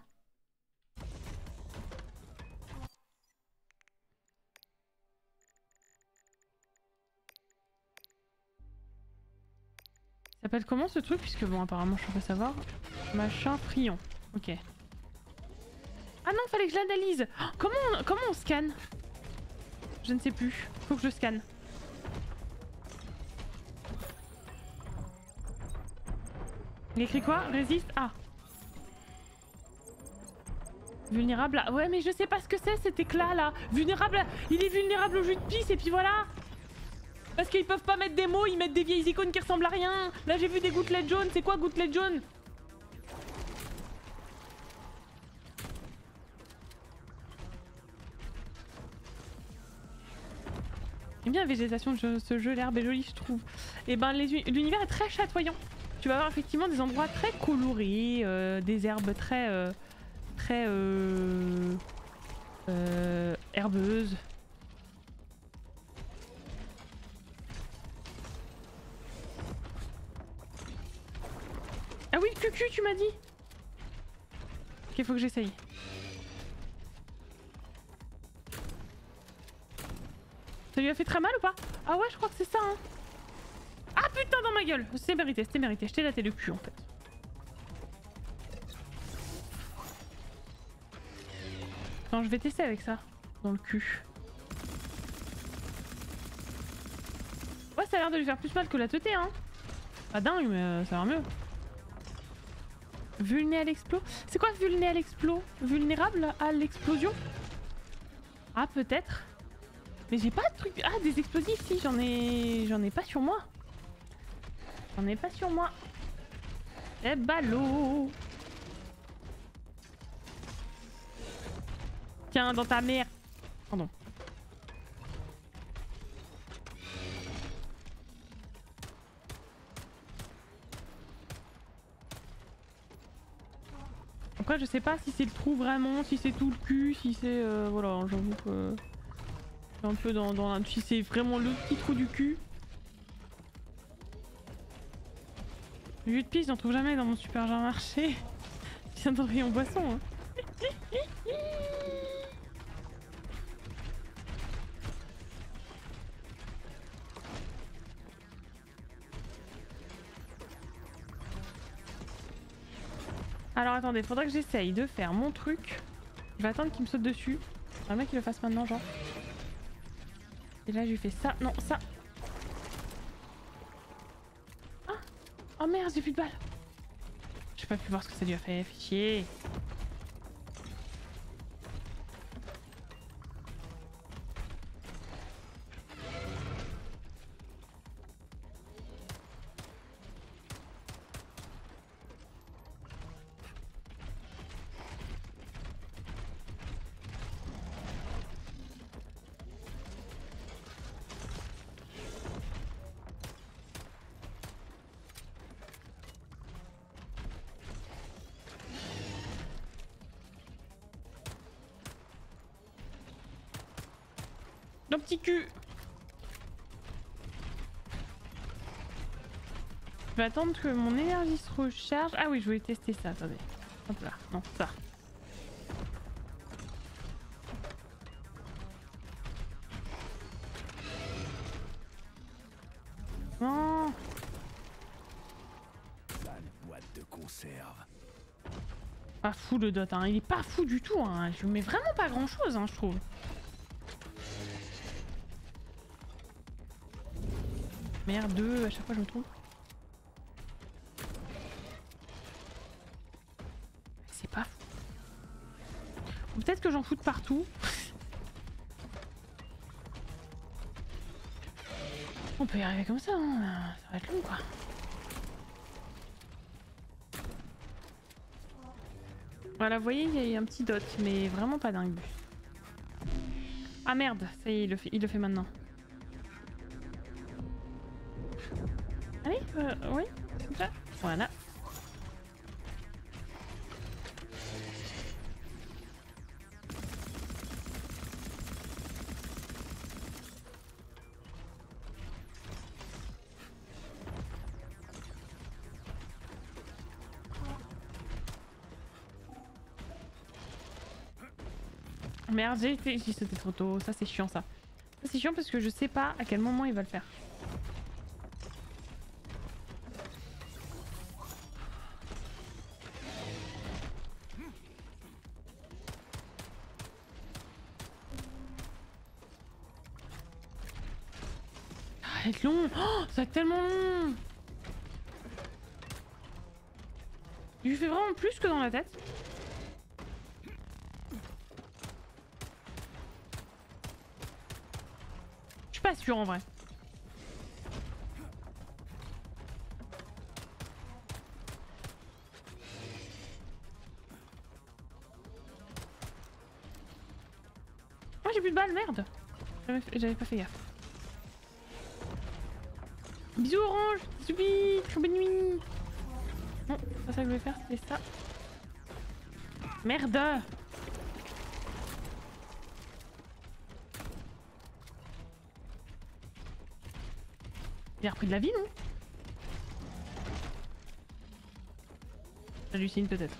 [SPEAKER 1] Ça s'appelle comment ce truc? Puisque bon, apparemment, je peux savoir. Machin prion. Ok. Ah non, fallait que je l'analyse. Oh, comment on scanne? Je ne sais plus. Faut que je scanne. Il écrit quoi? Résiste. Ah. Vulnérable à... Ouais, mais je sais pas ce que c'est cet éclat là. Vulnérable à... Il est vulnérable au jus de pisse et puis voilà. Parce qu'ils peuvent pas mettre des mots, ils mettent des vieilles icônes qui ressemblent à rien. Là j'ai vu des gouttelettes jaunes. C'est quoi gouttelettes jaunes? J'aime bien la végétation de ce jeu, l'herbe est jolie je trouve. Et ben l'univers est très chatoyant. Tu vas avoir effectivement des endroits très colorés, des herbes très herbeuses. Ah oui, le cucu tu m'as dit. Ok, faut que j'essaye. Ça lui a fait très mal ou pas? Ah ouais, je crois que c'est ça, hein. Ah putain, dans ma gueule. C'était mérité, c'était mérité. Je t'ai laté le cul, en fait. Non, je vais tester avec ça. Dans le cul. Ouais, ça a l'air de lui faire plus mal que la teuté, hein. Pas dingue, mais ça va mieux. Vulné à l'explo. C'est quoi vulné à l'explo? Vulnérable à l'explosion? Ah, peut-être. Mais j'ai pas de truc... Ah, des explosifs, si, j'en ai pas sur moi. J'en ai pas sur moi. Eh ballot. Tiens, dans ta mère. Pardon. Après, je sais pas si c'est le trou vraiment, si c'est tout le cul, si c'est... voilà, j'avoue que... un peu dans si c'est vraiment le petit trou du cul. Le jus de pisse, j'en trouve jamais dans mon supermarché. Tiens dans le rayon boisson. Hein. Alors attendez, faudrait que j'essaye de faire mon truc. Je vais attendre qu'il me saute dessus. J'aimerais bien qu'il le fasse maintenant, genre. Et là, je lui fais ça. Non, ça. Ah. Oh merde, j'ai plus de balles. J'ai pas pu voir ce que ça lui a fait. Fichier. Le petit cul. Je vais attendre que mon énergie se recharge. Ah oui, je voulais tester ça, attendez. Hop là, non, ça. Non.
[SPEAKER 2] Sale boîte de conserve.
[SPEAKER 1] Pas fou le dot, hein. Il est pas fou du tout, hein. Je mets vraiment pas grand chose, hein, je trouve. Merde, à chaque fois je me trompe. C'est pas fou. Peut-être que j'en fous de partout. On peut y arriver comme ça, hein. Ça va être long quoi. Voilà, vous voyez, il y a un petit dot, mais vraiment pas dingue. Ah merde, ça y est, il le fait maintenant. Allez, oui, comme ça. Voilà. Merde, j'ai sauté trop tôt. Ça c'est chiant ça. Ça c'est chiant parce que je sais pas à quel moment il va le faire. Ça va être long. Oh, ça va être tellement long. Il lui fait vraiment plus que dans la tête. Pas sûr en vrai. Oh j'ai plus de balles, merde. J'avais pas fait gaffe. Bisous orange, soubi, bonne nuit. Non, c'est pas ça que je voulais faire, c'était ça. Merde. Il a repris de la vie, non? J'hallucine peut-être.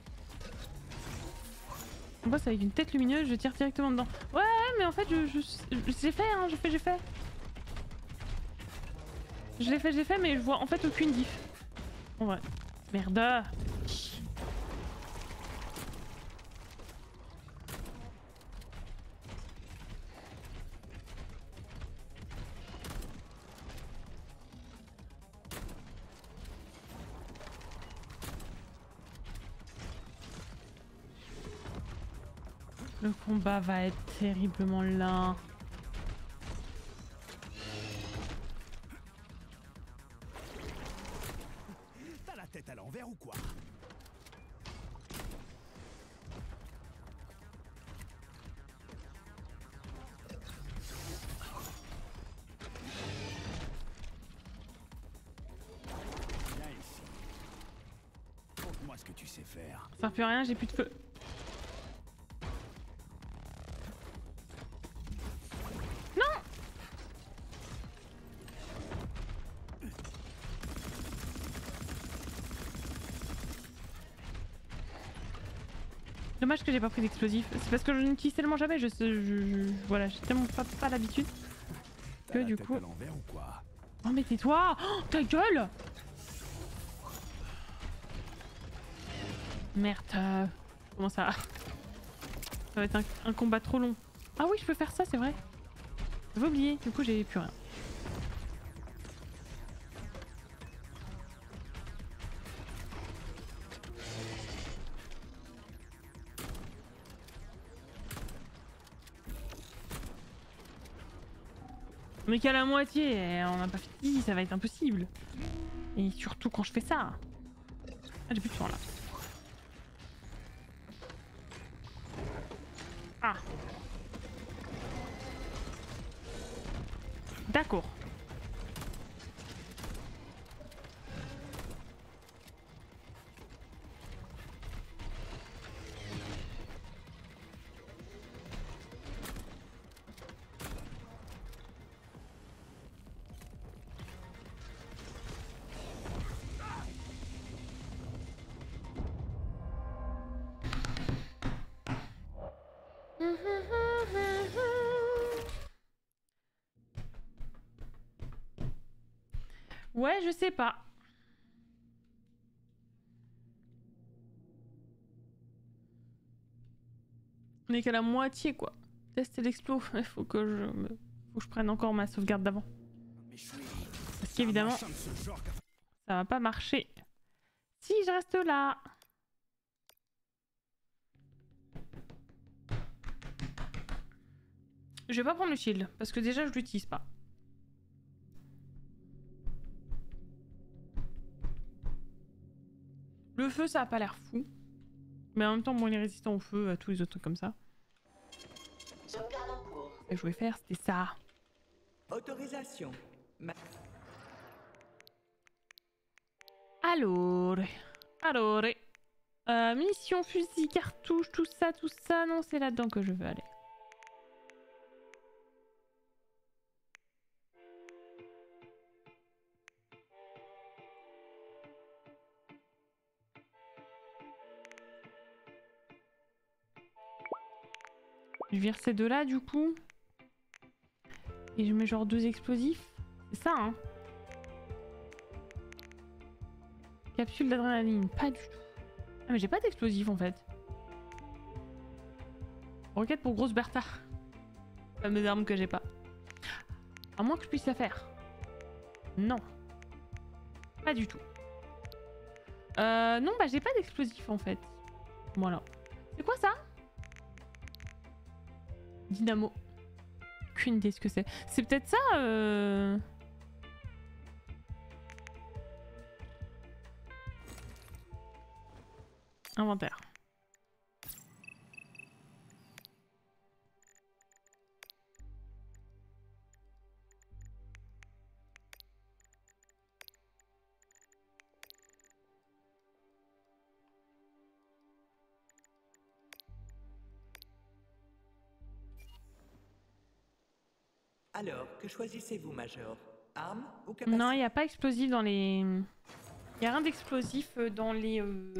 [SPEAKER 1] On passe avec une tête lumineuse, je tire directement dedans. Ouais, mais en fait, j'ai fait, hein, j'ai fait. Je l'ai fait, mais je vois en fait aucune diff. En vrai. Merde. Le combat va être terriblement lent.
[SPEAKER 2] T'as la tête à l'envers ou quoi? Viens ici. Montre-moi ce que tu sais faire.
[SPEAKER 1] Ça sert plus à rien, j'ai plus de feu. Dommage que j'ai pas pris d'explosif. C'est parce que je n'utilise tellement jamais. Voilà, j'ai tellement pas l'habitude que du coup. Oh mais tais-toi! Oh, ta gueule! Merde. Comment ça? Ça va être un combat trop long. Ah oui, je peux faire ça, c'est vrai. J'avais oublié, du coup j'ai plus rien. Mais qu'à la moitié, on n'a pas fini, ça va être impossible. Et surtout quand je fais ça. Ah, j'ai plus de temps là. Ah. D'accord. Ouais, je sais pas. On est qu'à la moitié quoi. Tester l'explo, il faut que je prenne encore ma sauvegarde d'avant. Parce qu'évidemment, ça va pas marcher. Si je reste là. Je vais pas prendre le shield, parce que déjà je l'utilise pas. Le feu, ça a pas l'air fou. Mais en même temps, bon, il est résistant au feu, à tous les autres trucs comme ça. Ce que je voulais faire, c'était ça.
[SPEAKER 4] Autorisation.
[SPEAKER 1] Alors. Mission, fusil, cartouche, tout ça. Non, c'est là-dedans que je veux aller. Je vire ces deux là du coup. Et je mets genre 2 explosifs. C'est ça hein. Capsule d'adrénaline, pas du tout. Ah mais j'ai pas d'explosifs en fait. Roquette pour grosse Bertha. Fameuse arme que j'ai pas. À moins que je puisse la faire. Non. Pas du tout. Non bah j'ai pas d'explosifs en fait. Voilà. C'est quoi ça? Dynamo. Aucune idée ce que c'est. C'est peut-être ça Inventaire.
[SPEAKER 4] Alors, que choisissez-vous, Major? Arme ou capacité?
[SPEAKER 1] Non, il n'y a pas explosif dans les... Il n'y a rien d'explosif dans les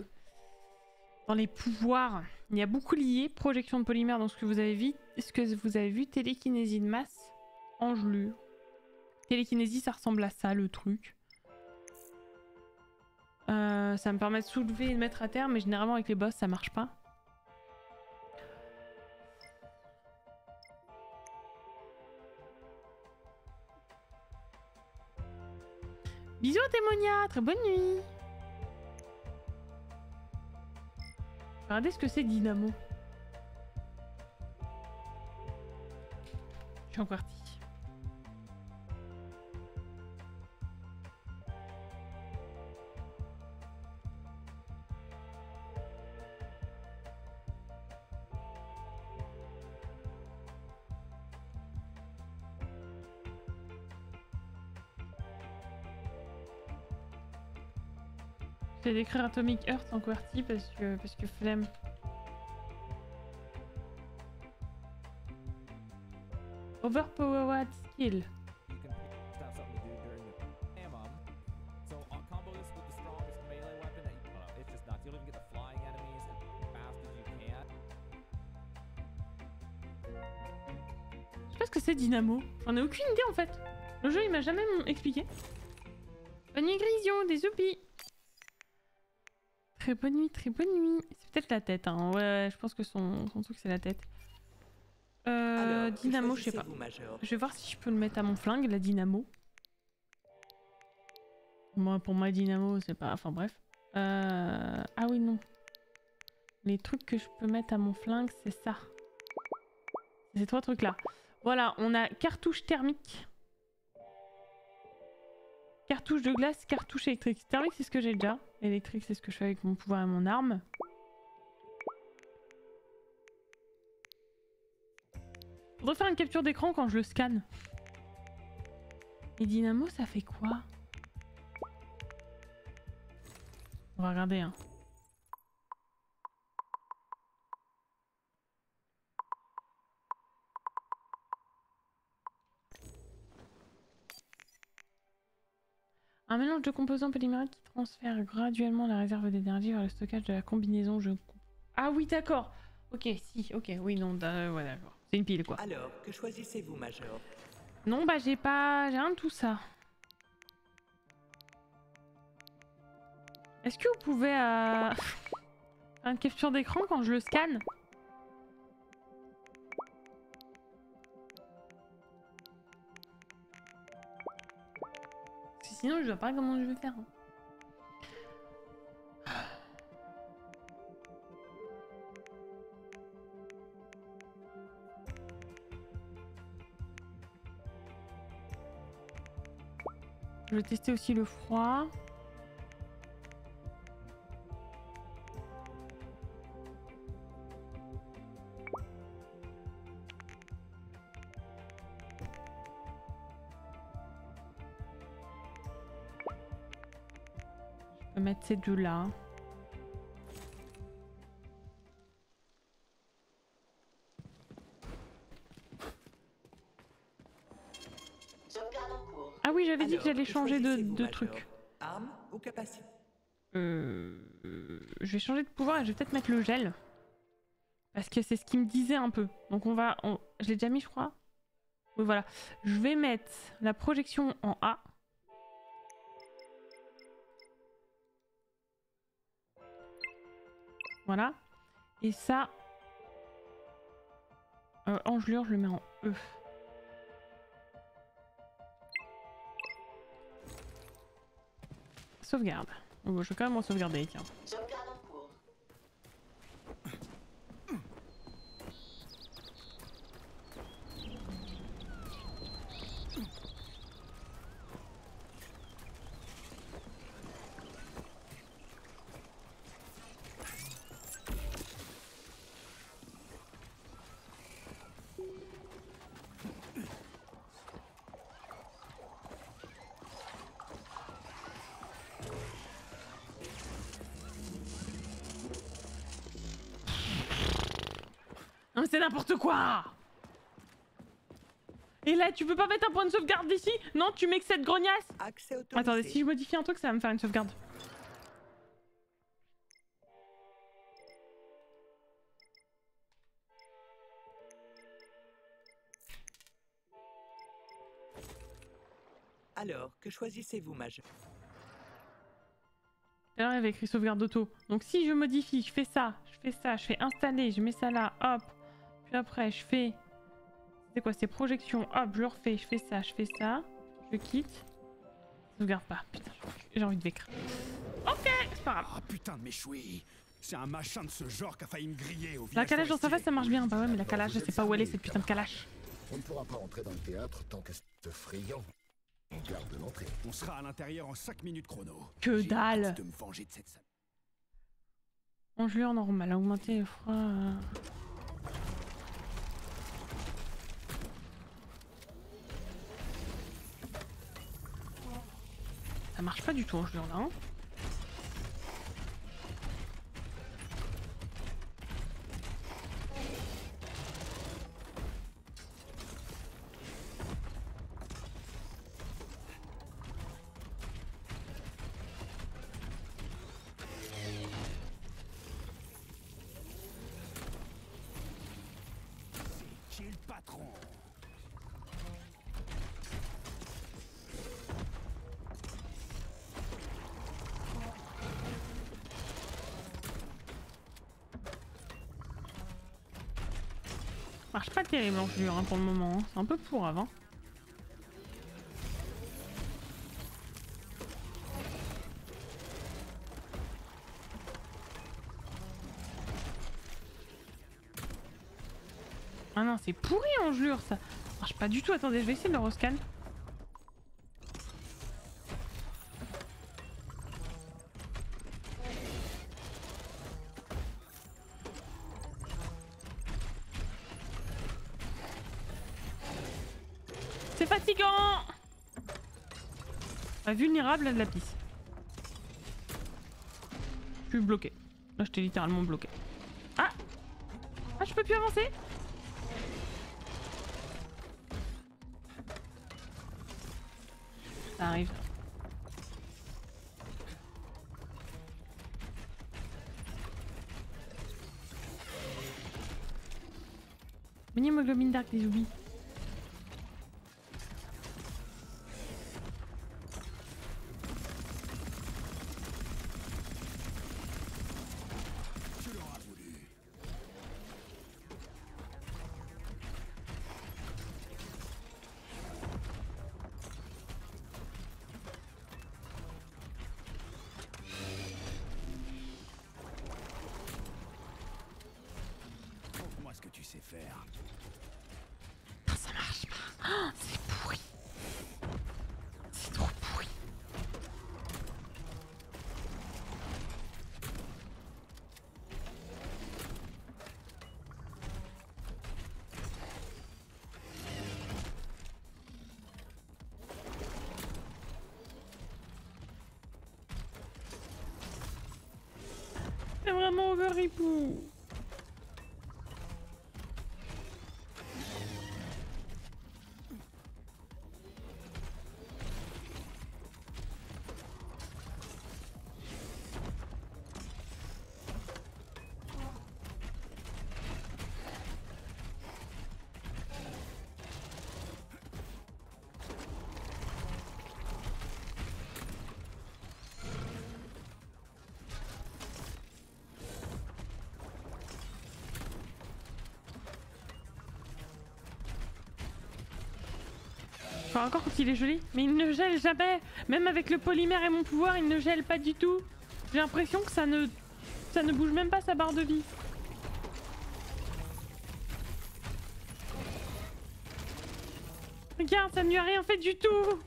[SPEAKER 1] pouvoirs. Il y a bouclier, projection de polymère dans ce que vous avez vu, télékinésie de masse, engelure. Télékinésie, ça ressemble à ça, le truc. Ça me permet de soulever et de mettre à terre, mais généralement avec les boss, ça marche pas. Bisous Témonia, très bonne nuit. Regardez ce que c'est Dynamo. Je suis en partie. Je vais d'écrire Atomic Heart en QWERTY parce que flemme. Overpowered skill. Je sais pas ce que c'est Dynamo. J'en ai aucune idée en fait. Le jeu il m'a jamais expliqué. Bonne nuit Grisio, des zoupis. Très bonne nuit, très bonne nuit. C'est peut-être la tête, hein. Ouais, je pense que son truc c'est la tête.
[SPEAKER 4] Alors, que
[SPEAKER 1] Dynamo, je sais pas.
[SPEAKER 4] choisissez-vous, Major?
[SPEAKER 1] Je vais voir si je peux le mettre à mon flingue, la dynamo. Moi, pour moi, dynamo, c'est pas... Enfin bref. Ah oui, non. Les trucs que je peux mettre à mon flingue, c'est ça. Ces trois trucs-là. Voilà, on a cartouche thermique. Cartouche de glace, cartouche électrique. Thermique, c'est ce que j'ai déjà. Électrique, c'est ce que je fais avec mon pouvoir et mon arme. Faudrait faire une capture d'écran quand je le scanne. Et dynamo, ça fait quoi? On va regarder, hein. Un mélange de composants polymériques qui transfère graduellement la réserve d'énergie vers le stockage de la combinaison. Ah oui, d'accord. Ok, si, ok, oui, non, ouais, d'accord. C'est une pile, quoi.
[SPEAKER 4] Alors, que choisissez-vous, Major?
[SPEAKER 1] Non, bah j'ai pas... J'ai rien de tout ça. Est-ce que vous pouvez faire une capture d'écran quand je le scanne? Parce que sinon je vois pas comment je vais faire. Je vais tester aussi le froid. Je vais mettre ces deux là. Ah oui, j'avais dit que j'allais changer de truc.
[SPEAKER 4] Arme ou capacité?
[SPEAKER 1] Je vais changer de pouvoir et je vais peut-être mettre le gel. Parce que c'est ce qui me disait un peu. Donc on va... Je l'ai déjà mis, je crois. Oui, voilà. Je vais mettre la projection en A. Voilà. Et ça... engelure, je le mets en E. Sauvegarde. Bon, je vais quand même en sauvegarder, tiens.
[SPEAKER 5] Sauvegarde en cours.
[SPEAKER 1] Non mais c'est n'importe quoi! Et là, tu peux pas mettre un point de sauvegarde d'ici? Non, tu mets que cette grognasse?
[SPEAKER 4] Accès autorisé.
[SPEAKER 1] Attendez, si je modifie un truc, ça va me faire une sauvegarde.
[SPEAKER 4] Alors, que choisissez-vous, Major?
[SPEAKER 1] Alors il y avait écrit sauvegarde auto. Donc si je modifie, je fais ça, je fais installer, je mets ça là, hop. Puis après je fais... C'est quoi, c'est projection, hop, je le refais, je fais ça, je quitte. Sauvegarde pas, putain, j'ai envie de l'écrire. Ok, c'est pas grave.
[SPEAKER 2] Ah putain de m'échouer. C'est un machin de ce genre qui a failli me griller au village.
[SPEAKER 1] La calage dans sa
[SPEAKER 2] forestier.
[SPEAKER 1] face ça marche bien, bah ouais mais la calage je sais pas où elle est cette putain de calage.
[SPEAKER 10] On ne pourra pas entrer dans le théâtre tant que ce friand garde l'entrée.
[SPEAKER 2] On sera à l'intérieur en 5 minutes chrono.
[SPEAKER 1] Que
[SPEAKER 2] J'ai
[SPEAKER 1] dalle.
[SPEAKER 2] hâte de me venger de cette salle.
[SPEAKER 1] Engelure normal, augmenter le froid... Ça marche pas du tout engelure là, hein.
[SPEAKER 2] Qui est le patron?
[SPEAKER 1] Marche pas terrible l'engelure hein, pour le moment. Hein. C'est un peu pourrave. Hein. Ah non, c'est pourri l'engelure ça. Marche pas du tout. Attendez, je vais essayer de le rescan. C'est fatigant. Vulnérable à de la pisse. Je suis bloqué. Là, je t'ai littéralement bloqué. Ah! Ah, je peux plus avancer! Ça arrive. Mini-hémoglobine dark, des oublis. Ça marche pas. Oh, c'est pourri. C'est trop pourri. C'est vraiment overripou. Enfin, encore quand il est joli, mais il ne gèle jamais. Même avec le polymère et mon pouvoir, il ne gèle pas du tout. J'ai l'impression que ça ne bouge même pas sa barre de vie. Regarde, ça ne lui a rien fait du tout.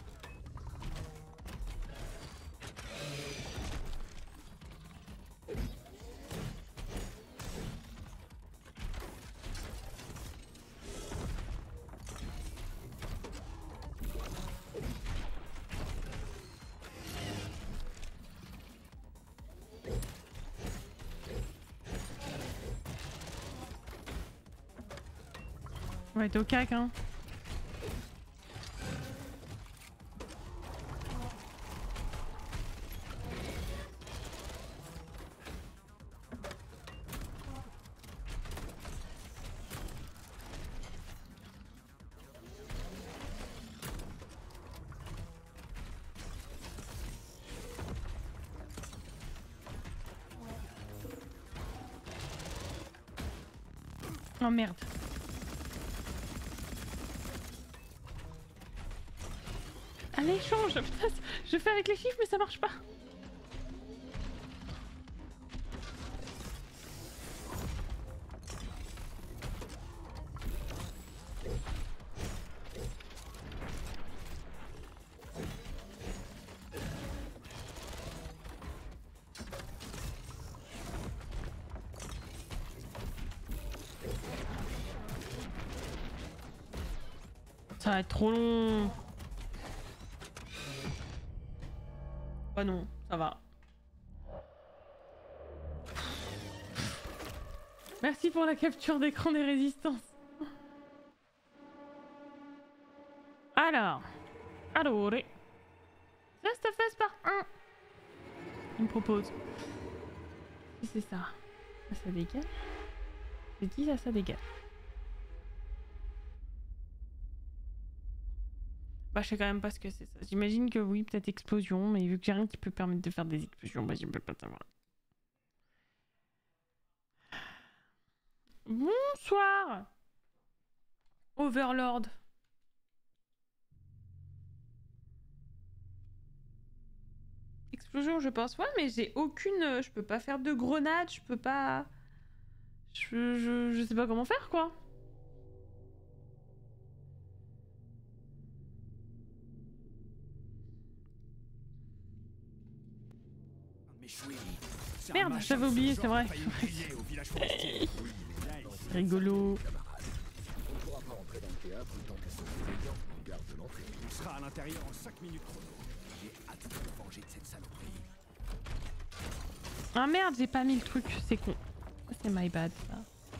[SPEAKER 1] On va être au cac, hein. Oh merde. Allez, change. Putain, je fais avec les chiffres mais ça marche pas. Ça va être trop long. Bah non, ça va. Merci pour la capture d'écran des résistances. Alors. Reste face par 1. Il me propose. Si c'est ça. Ça dégage. J'ai dit ça dégage. Bah je sais quand même pas ce que c'est ça. J'imagine que oui, peut-être explosion, mais vu que j'ai rien qui peut permettre de faire des explosions, bah je peux pas savoir. Bonsoir. Overlord. Explosion, je pense. Ouais, mais j'ai aucune... Je peux pas faire de grenade, je peux pas... Je sais pas comment faire, quoi. Merde, j'avais oublié, c'est vrai. Rigolo.
[SPEAKER 10] On ne pourra pas entrer dans le théâtre tant que ce fuyant garde l'entrée.
[SPEAKER 2] On sera à l'intérieur en 5 minutes chrono. J'ai hâte de me venger de cette saloperie.
[SPEAKER 1] Ah merde, j'ai pas mis le truc, c'est con. C'est my bad, ça.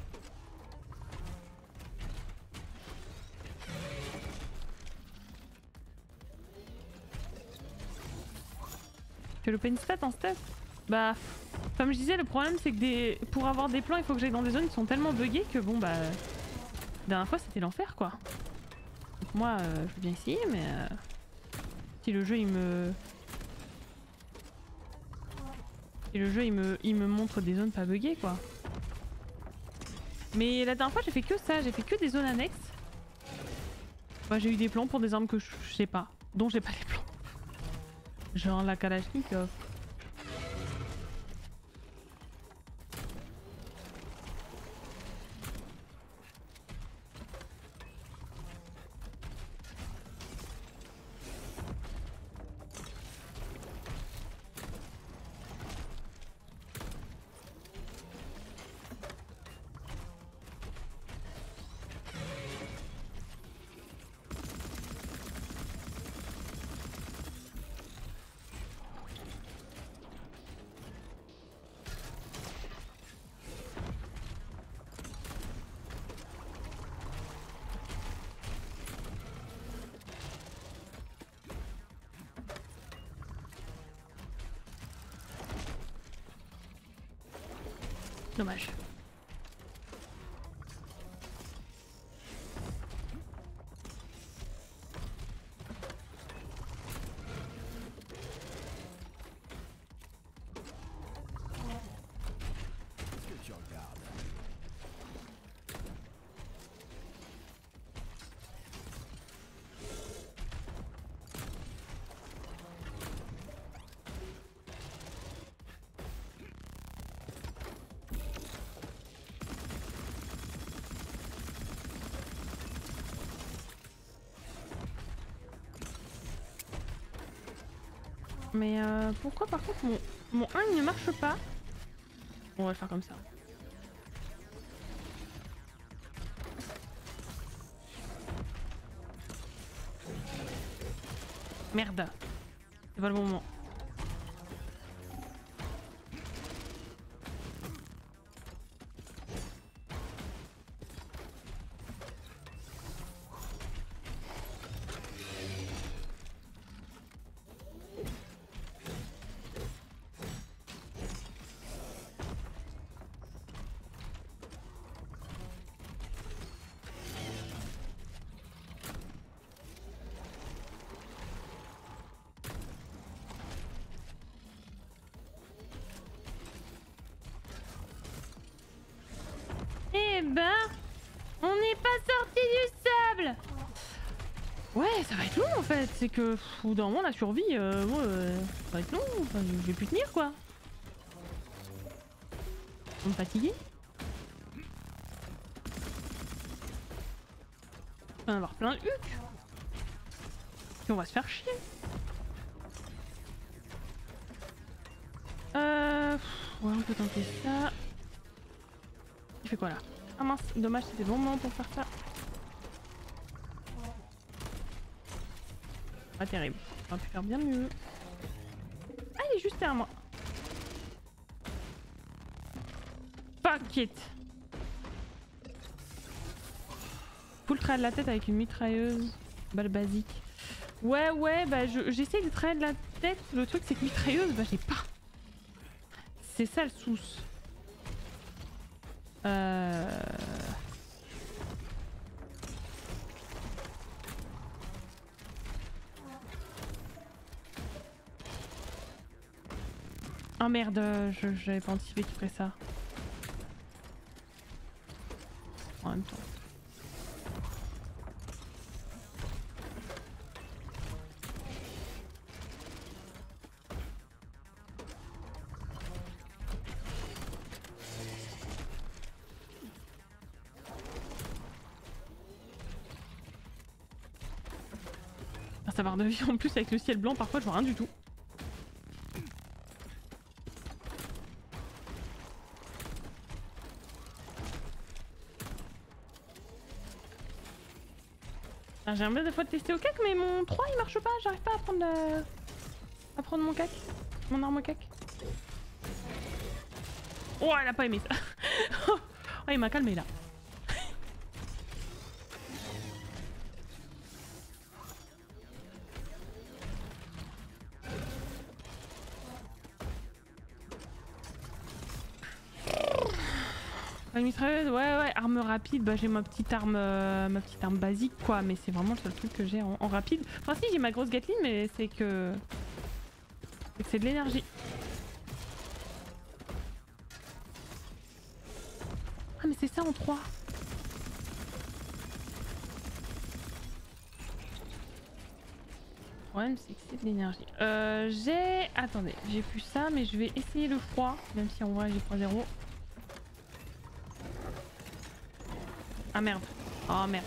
[SPEAKER 1] Tu veux loper une stat en stat? Bah, comme je disais, le problème c'est que pour avoir des plans, il faut que j'aille dans des zones qui sont tellement buggées que bon bah... La dernière fois c'était l'enfer quoi. Donc moi, je veux bien essayer, mais... Si le jeu il me... Si le jeu il me montre des zones pas buggées quoi. Mais la dernière fois j'ai fait que ça, j'ai fait que des zones annexes. Bah j'ai eu des plans pour des armes que je sais pas, dont j'ai pas les plans. Genre la Kalachnikov. Dommage.
[SPEAKER 2] Qu'est-ce que tu regardes?
[SPEAKER 1] Mais pourquoi par contre mon 1 il ne marche pas? Bon, on va le faire comme ça. Merde. C'est pas le bon moment. Eh ben, on n'est pas sorti du sable. Ouais, ça va être long en fait. C'est que au bout d'un moment la survie, ça va être long. Enfin, je vais plus tenir quoi. Je vais me fatiguer. On va en avoir plein le huc. Et on va se faire chier. Ouais, on peut tenter ça. Il fait quoi là? Ah mince, dommage, c'était le bon moment pour faire ça. Pas terrible. On aurait pu faire bien mieux. Ah, il est juste derrière moi. Fuck it. Full trait de la tête avec une mitrailleuse. Balle basique. Ouais, bah j'essaye de traiter de la tête. Le truc c'est que mitrailleuse, bah j'ai pas. C'est ça le souci. Oh merde, j'avais pas anticipé qu'il ferait ça. En même temps. sa barre de vie en plus avec le ciel blanc, parfois je vois rien du tout. Ah, j'aimerais des fois tester au cac, mais mon 3 il marche pas, j'arrive pas à prendre mon cac, mon arme au cac. Oh, elle a pas aimé ça. Oh, il m'a calmé là. Mitrailleuse, ouais, arme rapide, bah j'ai ma petite arme basique quoi, mais c'est vraiment le seul truc que j'ai en rapide. Enfin si, j'ai ma grosse Gatling, mais c'est que c'est de l'énergie. Ah mais c'est ça en 3. Le problème c'est que c'est de l'énergie. Attendez, j'ai plus ça, mais je vais essayer le froid, même si en vrai j'ai 3-0. Ah merde. Oh merde.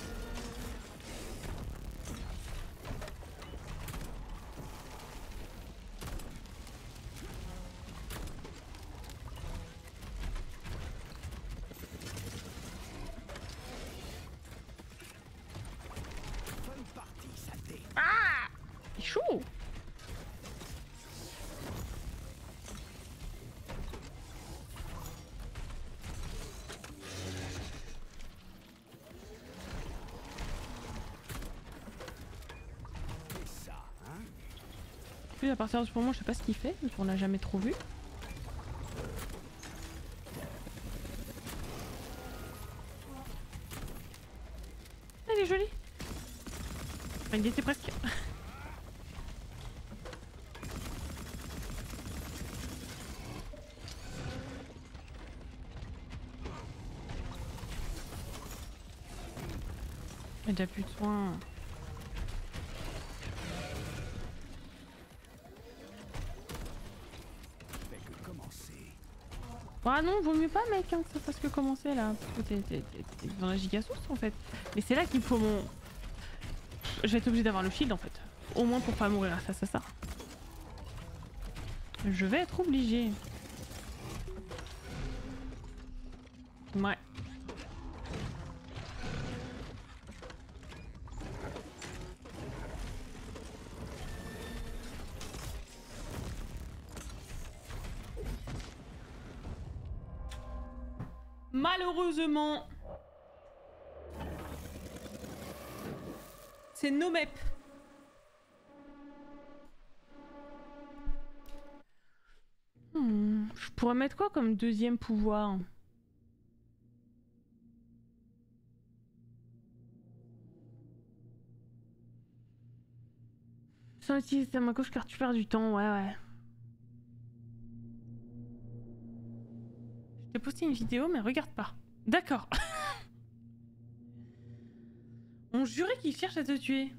[SPEAKER 1] Ah! C'est chaud! À partir de ce moment, je sais pas ce qu'il fait, parce qu'on l'a jamais trop vu. Elle est jolie. Il était presque. Il a déjà plus de soins. Ah non, vaut mieux pas mec, hein, que ça fasse que commencer là. T'es dans la gigasauce en fait. Mais c'est là qu'il faut mon... Je vais être obligé d'avoir le shield en fait. Au moins pour pas mourir à ça. Je vais être obligé. Ouais. Malheureusement, c'est no map. Je pourrais mettre quoi comme deuxième pouvoir? Sans utiliser ma gauche car tu perds du temps, ouais. J'ai posté une vidéo mais regarde pas. D'accord. On jurait qu'il cherche à te tuer.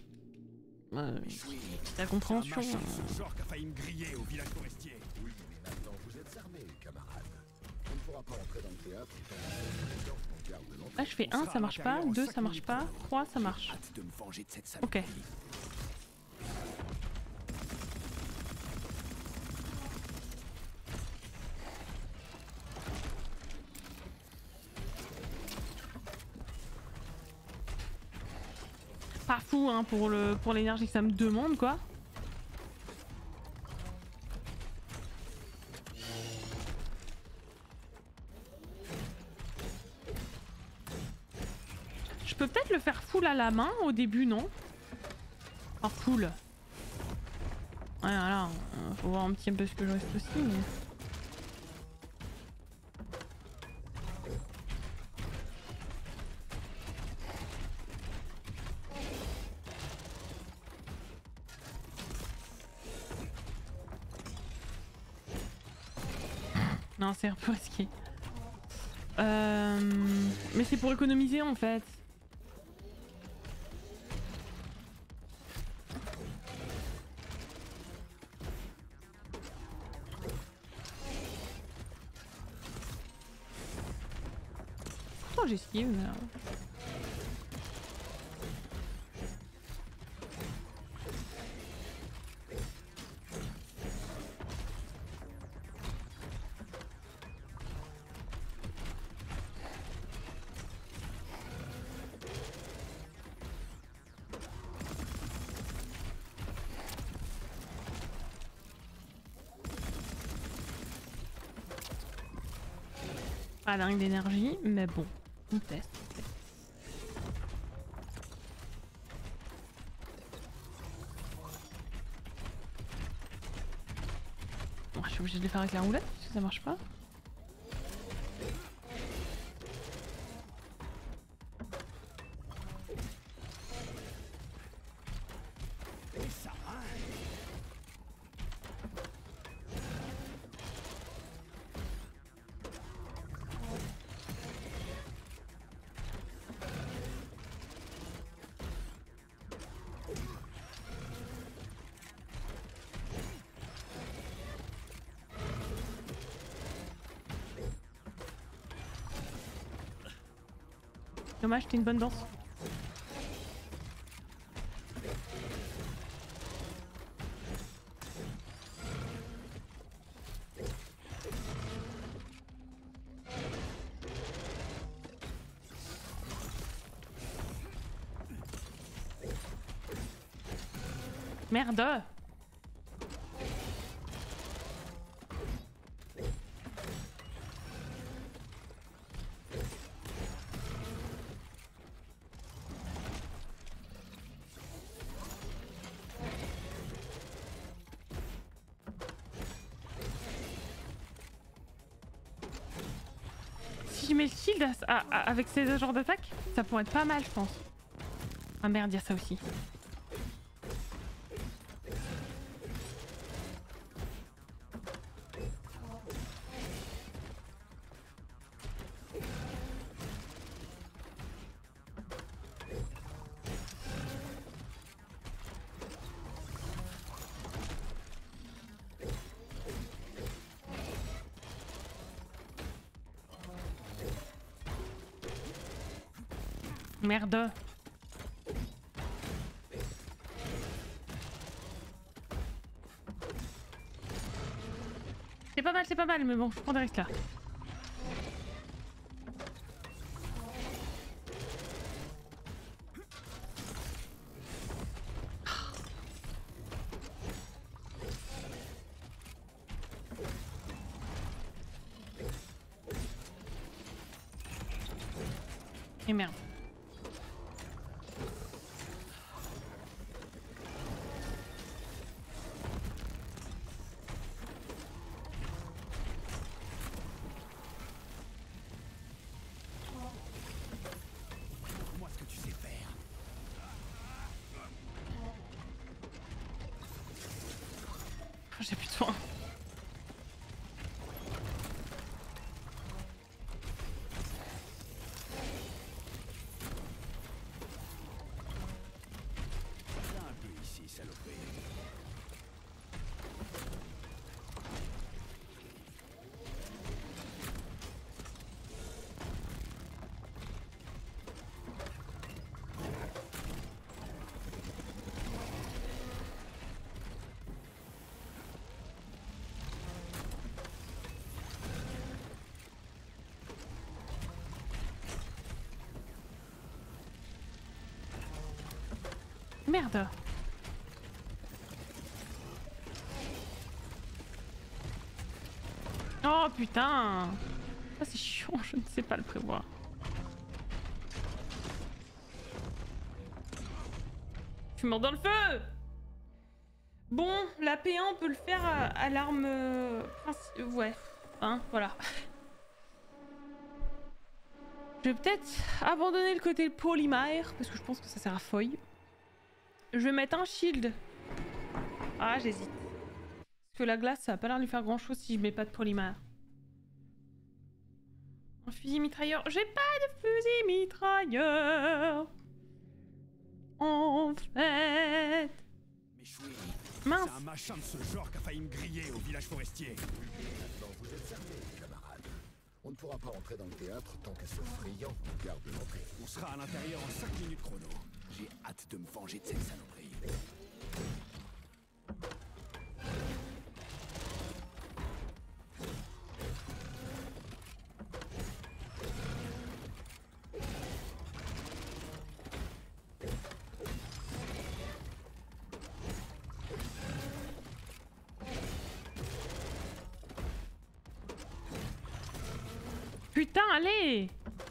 [SPEAKER 1] Ta compréhension.
[SPEAKER 2] Ce genre qui a failli me griller au village forestier.
[SPEAKER 10] Oui, mais maintenant vous êtes armés, camarades. On ne pourra pas entrer dans le théâtre tant que
[SPEAKER 1] là je fais 1 ça marche pas, 2 ça marche pas, 3 ça marche. Ok. Pas fou hein pour l'énergie que ça me demande quoi. Je peux peut-être le faire full à la main au début, non? Enfin full. Ouais voilà, faut voir un petit peu ce que je reste aussi mais... Non, c'est un peu risqué. Mais c'est pour économiser en fait. Pourtant j'esquive mais... Pas dingue d'énergie, mais bon, on teste. Bon, je suis obligée de le faire avec la roulette parce que ça marche pas. Dommage, c'était une bonne danse. Merde! Si je mets le shield avec ces genres d'attaques, ça pourrait être pas mal, je pense. Ah merde, il y a ça aussi. Merde. C'est pas mal, mais bon, je prends des risques là. Et merde. J'ai plus de soin.
[SPEAKER 2] Viens un peu ici, saloperie.
[SPEAKER 1] Merde. Oh putain. Ça c'est chiant, je ne sais pas le prévoir. Je suis mort dans le feu. Bon, la P1 on peut le faire à l'arme... ouais, hein, voilà. Je vais peut-être abandonner le côté polymère, parce que je pense que ça sert à feuille. Je vais mettre un shield. Ah, j'hésite. Parce que la glace, ça va pas l'air de lui faire grand chose si je mets pas de polymère. Un fusil mitrailleur. J'ai pas de fusil mitrailleur. En fait. Mince.
[SPEAKER 2] C'est un machin de ce genre qui a failli me griller au village forestier.
[SPEAKER 10] Maintenant, vous êtes armés, camarades. On ne pourra pas entrer dans le théâtre tant que ce friand nous garde l'entrée.
[SPEAKER 2] On sera à l'intérieur en 5 minutes chrono. J'ai hâte de me venger de cette saloperie.
[SPEAKER 1] putain, allez!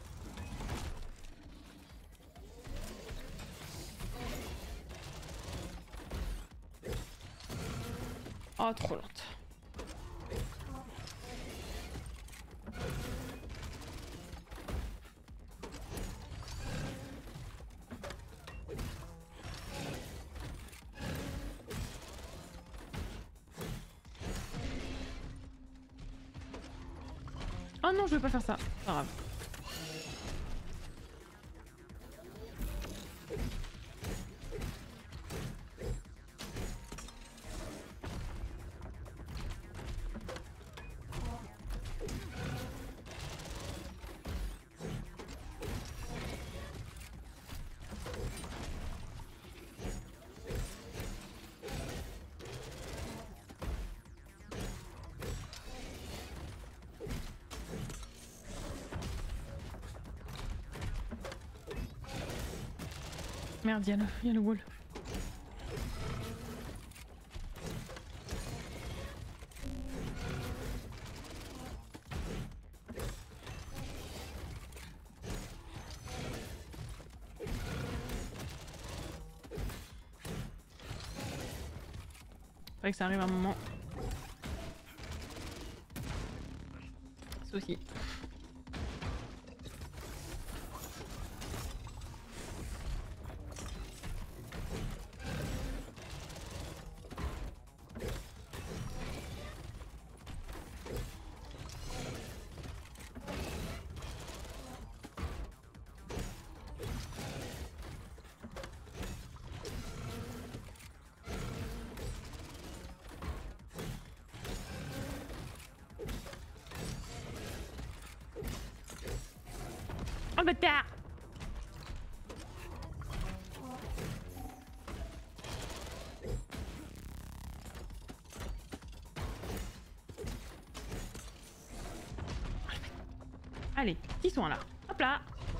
[SPEAKER 1] Oh, trop lente. Oh non, je vais pas faire ça. Pas grave. Merde, il y a le wall. Faudrait que ça arrive à un moment. Ça aussi. Oh bâtard! Allez, petits soins là. Hop là!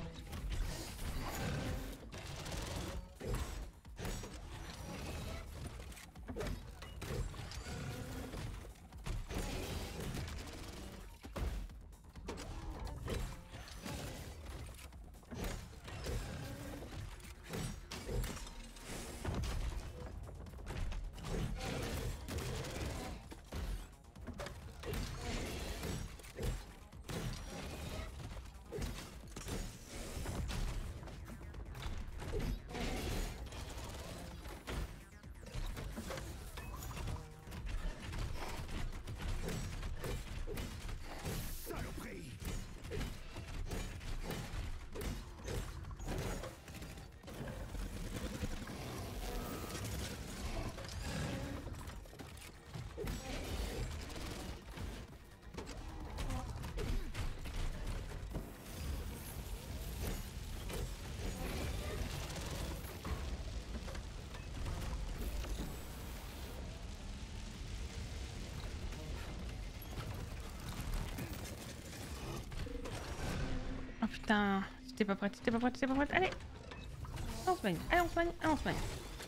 [SPEAKER 1] Oh putain, j'étais pas prête, j'étais pas prête, j'étais pas prête. Allez, on se baigne, allez on se baigne, allez on se baigne.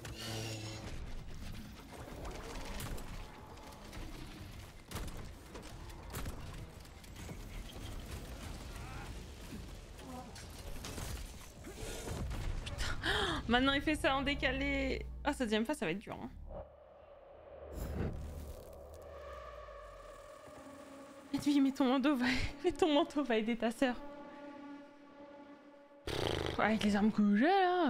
[SPEAKER 1] Putain, maintenant il fait ça en décalé. Ah, cette deuxième fois ça va être dur. Hein. Et puis mets ton manteau va aider ta sœur. Avec les armes que j'ai là.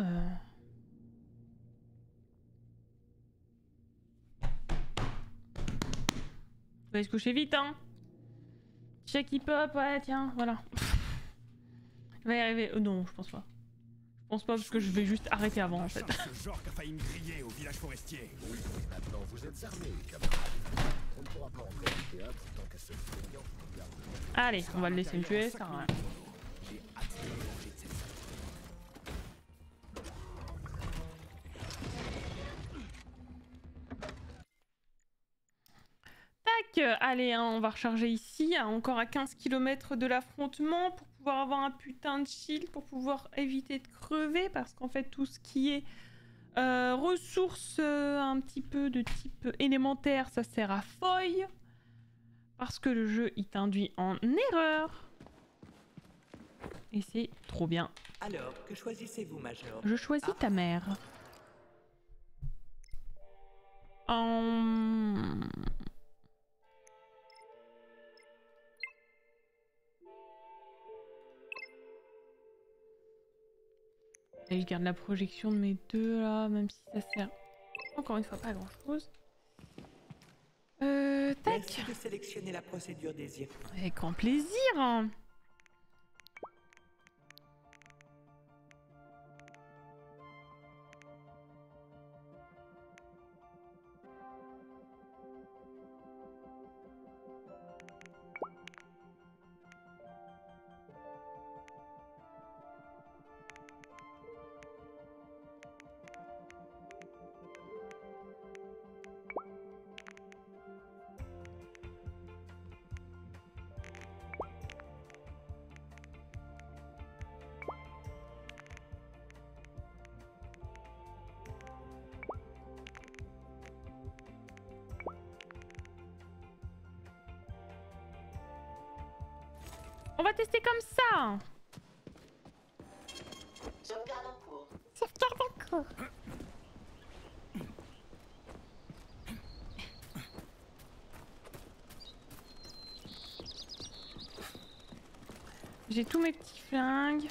[SPEAKER 1] Faut aller se coucher vite hein. Check hip hop, ouais tiens, voilà. Il va y arriver. Non, je pense pas. Je pense pas parce que je vais juste arrêter avant en fait.
[SPEAKER 2] Ce genre qui a failli me griller au village forestier.
[SPEAKER 10] Oui, maintenant vous êtes armés, camarades. On ne pourra pas entrer dans le théâtre tant qu'à ce feignant nous garde.
[SPEAKER 1] Allez, on va le laisser me tuer, ça rien.
[SPEAKER 10] J'ai hâte de me venger de cette salope.
[SPEAKER 1] Tac, allez, hein, on va recharger ici, encore à 15 km de l'affrontement pour pouvoir avoir un putain de shield, pour pouvoir éviter de crever, parce qu'en fait tout ce qui est ressources un petit peu de type élémentaire, ça sert à foil, parce que le jeu il t'induit en erreur. Et c'est trop bien.
[SPEAKER 4] Alors, que choisissez-vous, Major?
[SPEAKER 1] Je choisis ta mère. Et je garde la projection de mes deux là, même si ça sert encore une fois pas à grand chose. Tac.
[SPEAKER 4] Merci de sélectionner la procédure désirée.
[SPEAKER 1] Avec grand plaisir. On va tester comme ça.
[SPEAKER 5] Sauvegarde en cours.
[SPEAKER 11] Sauvegarde en cours.
[SPEAKER 1] J'ai tous mes petits flingues.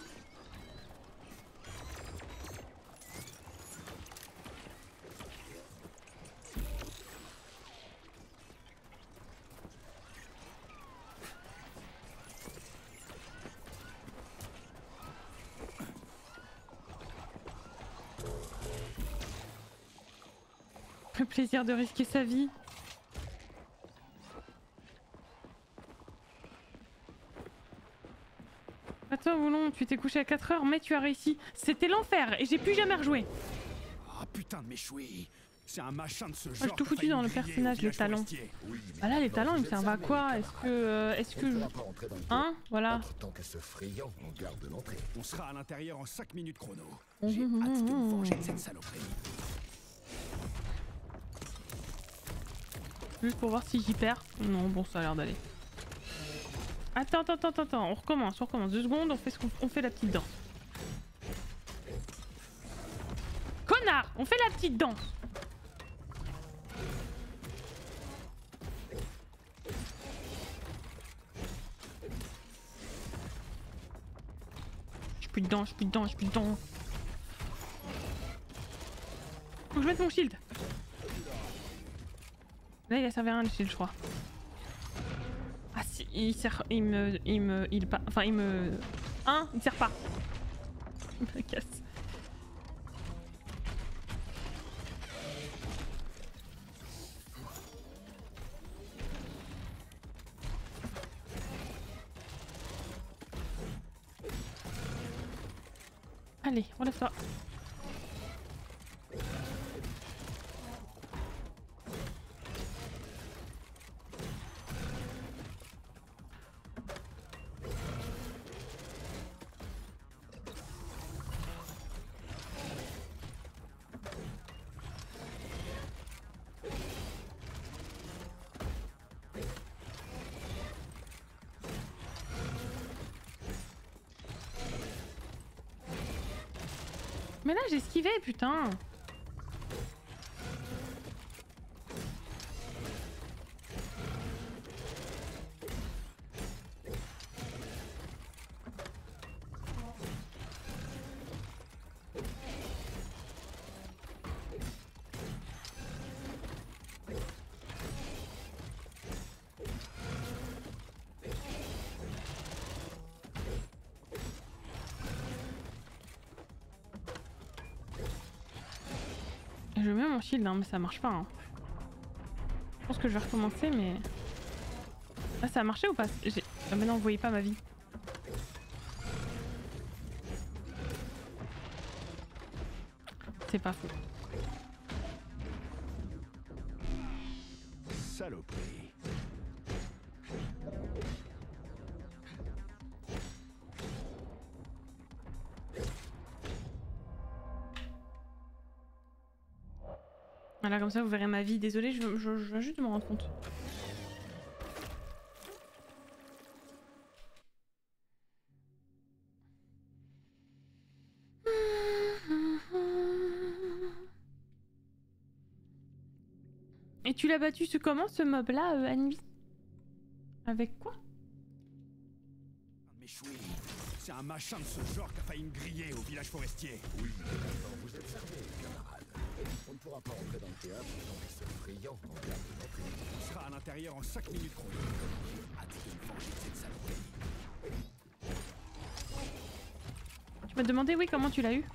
[SPEAKER 1] Le plaisir de risquer sa vie. Attends, Boulon, tu t'es couché à 4 heures, mais tu as réussi. C'était l'enfer et j'ai plus jamais rejoué.
[SPEAKER 2] Oh putain de méchoui. C'est un machin de ce genre.
[SPEAKER 1] Moi, j'ai tout foutu dans le personnage, les talents. Bah là, les talents, ils me servent à quoi? Est-ce que hein? Voilà.
[SPEAKER 10] Tant que ce friand en garde l'entrée.
[SPEAKER 2] On sera à l'intérieur en 5 minutes chrono. J'ai hâte de me venger de cette saloperie.
[SPEAKER 1] Juste pour voir si j'y perds. Non, bon, ça a l'air d'aller. Attends, on recommence, 2 secondes, on fait ce qu'on fait la petite danse. Connard, on fait la petite danse. J'ai plus de dents. Faut que je mette mon shield. Là, il a servi à rien le shield, je crois. Ah si, il sert... Il me... Enfin, il me... Hein? Il sert pas. Il me casse. Allez, relève-toi. Mais là j'ai esquivé, putain. Je mets mon shield, hein, mais ça marche pas. Hein. Je pense que je vais recommencer, mais... Ah, ça a marché ou pas? Ah, mais non, vous voyez pas ma vie. C'est pas faux.
[SPEAKER 2] Saloperie.
[SPEAKER 1] Voilà, comme ça vous verrez ma vie. Désolée, je viens juste de me rendre compte. Et tu l'as battu comment ce mob là, Annie? Avec quoi?
[SPEAKER 2] Mais chouille, c'est un machin de ce genre qui a failli me griller au village forestier.
[SPEAKER 10] Oui, maintenant vous êtes servis, camarades. On ne pourra pas entrer dans le théâtre sans des seuls brillants en garde de notre vie.
[SPEAKER 2] On sera à l'intérieur en 5 minutes chrono.
[SPEAKER 10] J'ai hâte de me venger de cette saloperie.
[SPEAKER 1] Tu m'as demandé, oui, comment tu l'as eu?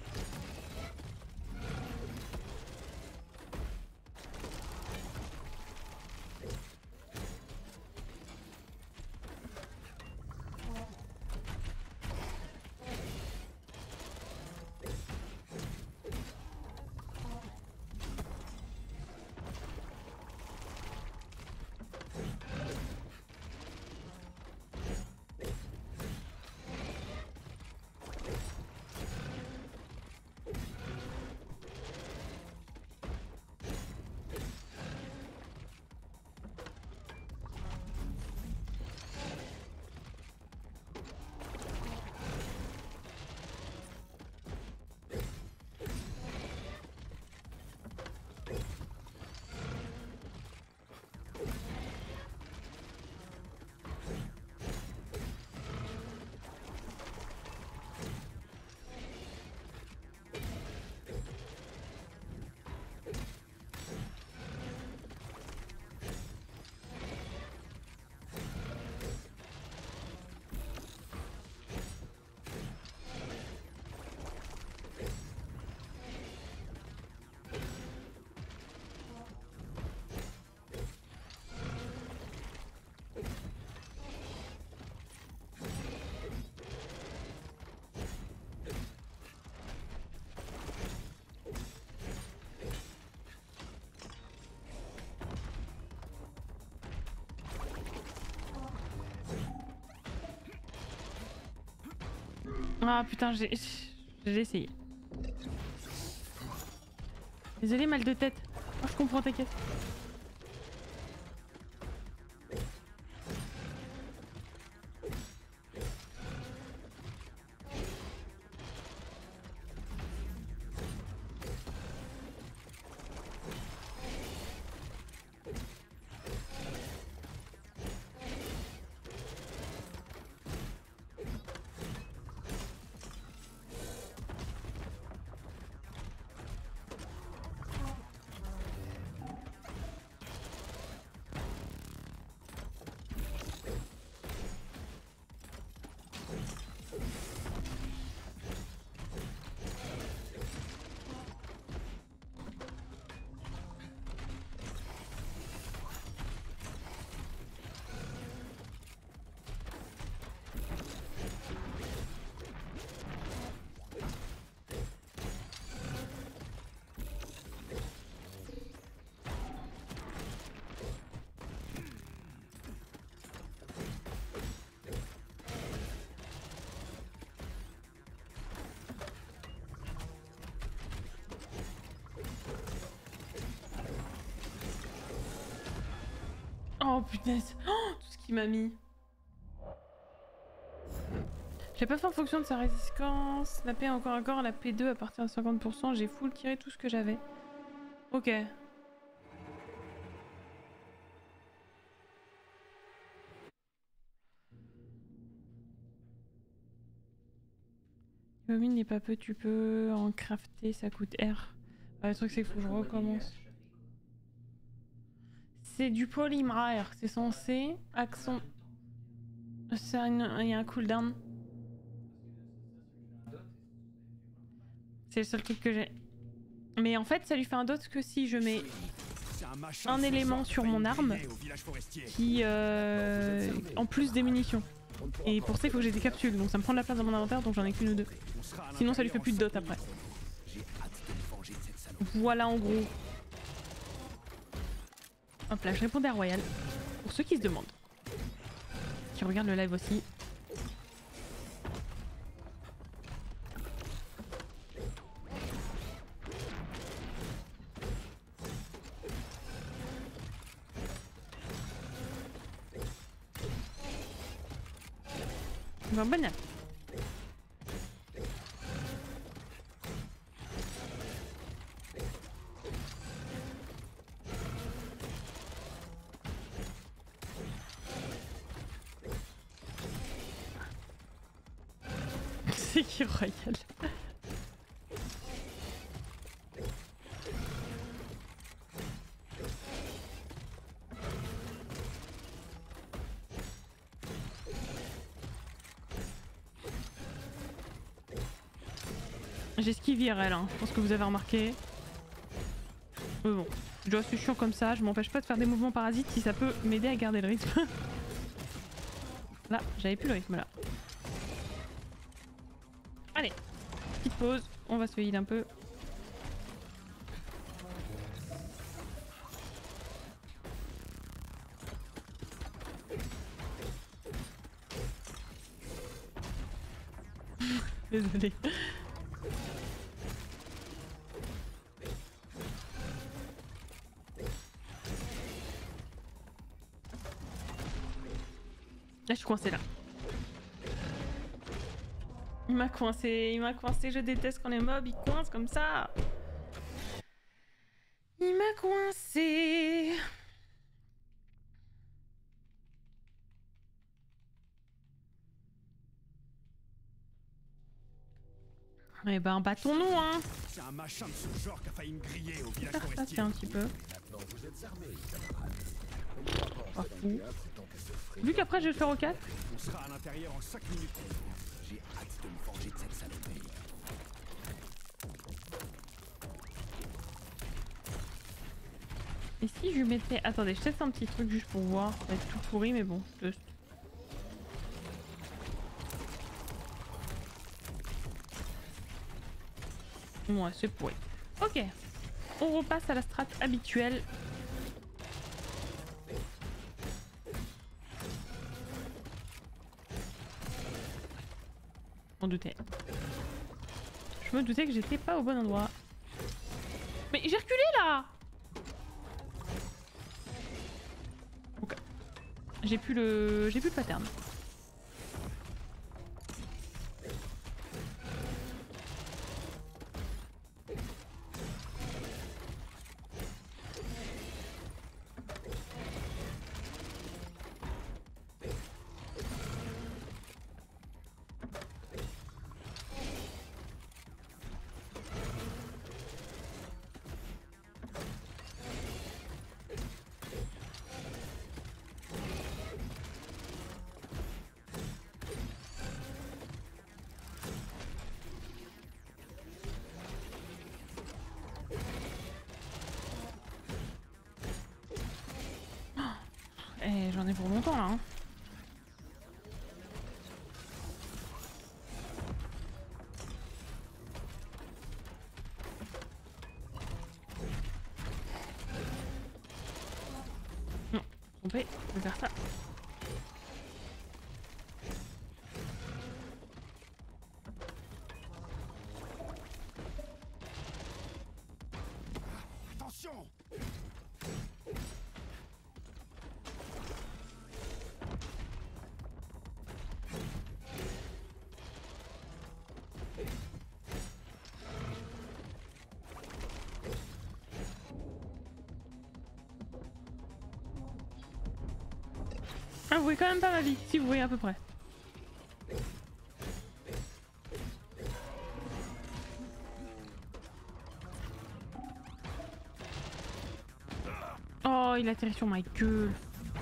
[SPEAKER 1] Ah putain, j'ai essayé. Désolé, mal de tête. Oh, je comprends, t'inquiète. Oh punaise, oh, tout ce qu'il m'a mis. J'ai pas fait en fonction de sa résistance. La P encore un corps, la P2 à partir de 50%. J'ai full tiré tout ce que j'avais. Ok. Mine n'est pas peu, tu peux en crafter, ça coûte R. Le truc c'est qu'il faut que je recommence. C'est du polymère, c'est censé accent. Il y a un cooldown. C'est le seul truc que j'ai. Mais en fait, ça lui fait un dot que si je mets un élément sur mon arme qui en plus des munitions. Et pour ça, il faut que j'ai des capsules, donc ça me prend de la place dans mon inventaire, donc j'en ai qu'une ou deux. Sinon, ça lui fait plus de dot après. Voilà en gros. Hop là, je répondais à Royal. Pour ceux qui se demandent. Qui regardent le live aussi. Bon app. qui royal. J'esquive IRL, hein. Je pense que vous avez remarqué. Mais bon, je dois être chiant comme ça, je m'empêche pas de faire des mouvements parasites si ça peut m'aider à garder le rythme. Là, j'avais plus le rythme là. Allez, petite pause, on va se heal un peu. Désolée. Là, je suis coincée là. Il m'a coincé, je déteste quand les mobs ils coincent comme ça. Il m'a coincé. Eh ben, battons-nous, hein.
[SPEAKER 2] C'est un machin de ce genre qui a failli me griller au village
[SPEAKER 1] Ça,
[SPEAKER 2] forestier.
[SPEAKER 1] c'est un petit peu.
[SPEAKER 10] Maintenant, vous êtes armés, camarades. On ne pourra pas
[SPEAKER 1] Pas
[SPEAKER 10] entrer dans
[SPEAKER 1] fou.
[SPEAKER 10] le théâtre tant que ce fric-
[SPEAKER 1] Vu qu'après je vais le faire au 4.
[SPEAKER 2] On sera à l'intérieur en 5 minutes. J'ai hâte de me venger de cette saloperie.
[SPEAKER 1] Et si je mettais... Attendez, je teste un petit truc juste pour voir. Ça va être tout pourri, mais bon, je teste. Ouais, c'est pourri. Ok. On repasse à la strat habituelle. Je m'en doutais. Je me doutais que j'étais pas au bon endroit. Mais j'ai reculé là! Ok. J'ai plus le pattern. Eh, j'en ai pour longtemps là. Hein. Non, trompé, je vais faire ça.
[SPEAKER 2] Attention!
[SPEAKER 1] Ah, vous voyez quand même pas ma vie, si vous voyez à peu près. Oh, il atterrit sur ma gueule.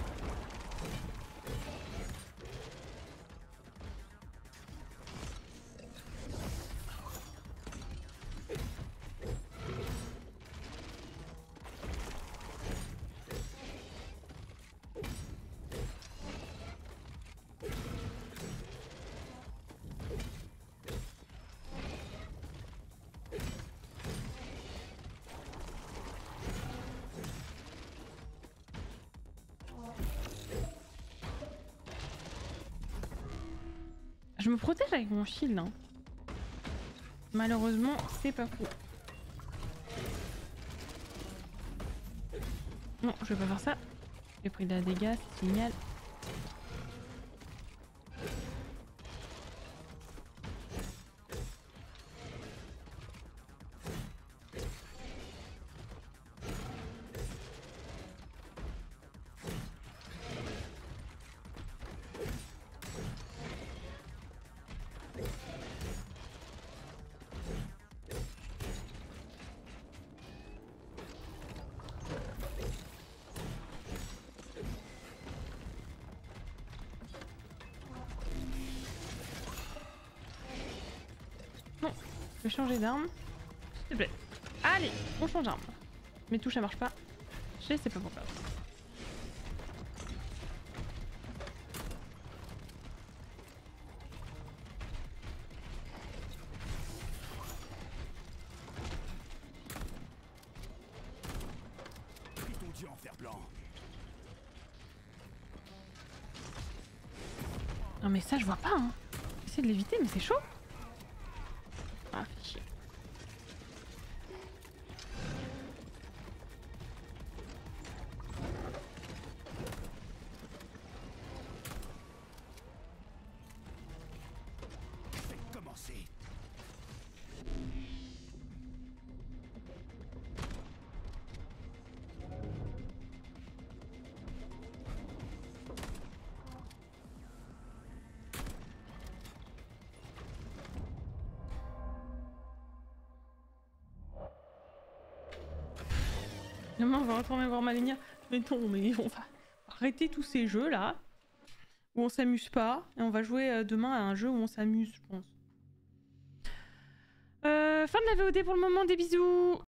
[SPEAKER 1] Je me protège avec mon shield. Hein. Malheureusement, c'est pas fou. Non, je vais pas faire ça. J'ai pris de la dégâts, c'est génial. pouvez changer d'arme. S'il te plaît. Allez, on change d'arme. Mes touches elles marchent pas. Je sais pas pourquoi. Non mais ça je vois pas hein. J'essaie de l'éviter mais c'est chaud. Ah fait chier.
[SPEAKER 2] Commencer.
[SPEAKER 1] Demain on va retourner voir ma ligne. Mais non mais on va arrêter tous ces jeux là. Où on s'amuse pas. Et on va jouer demain à un jeu où on s'amuse je pense. Fin de la VOD pour le moment, des bisous.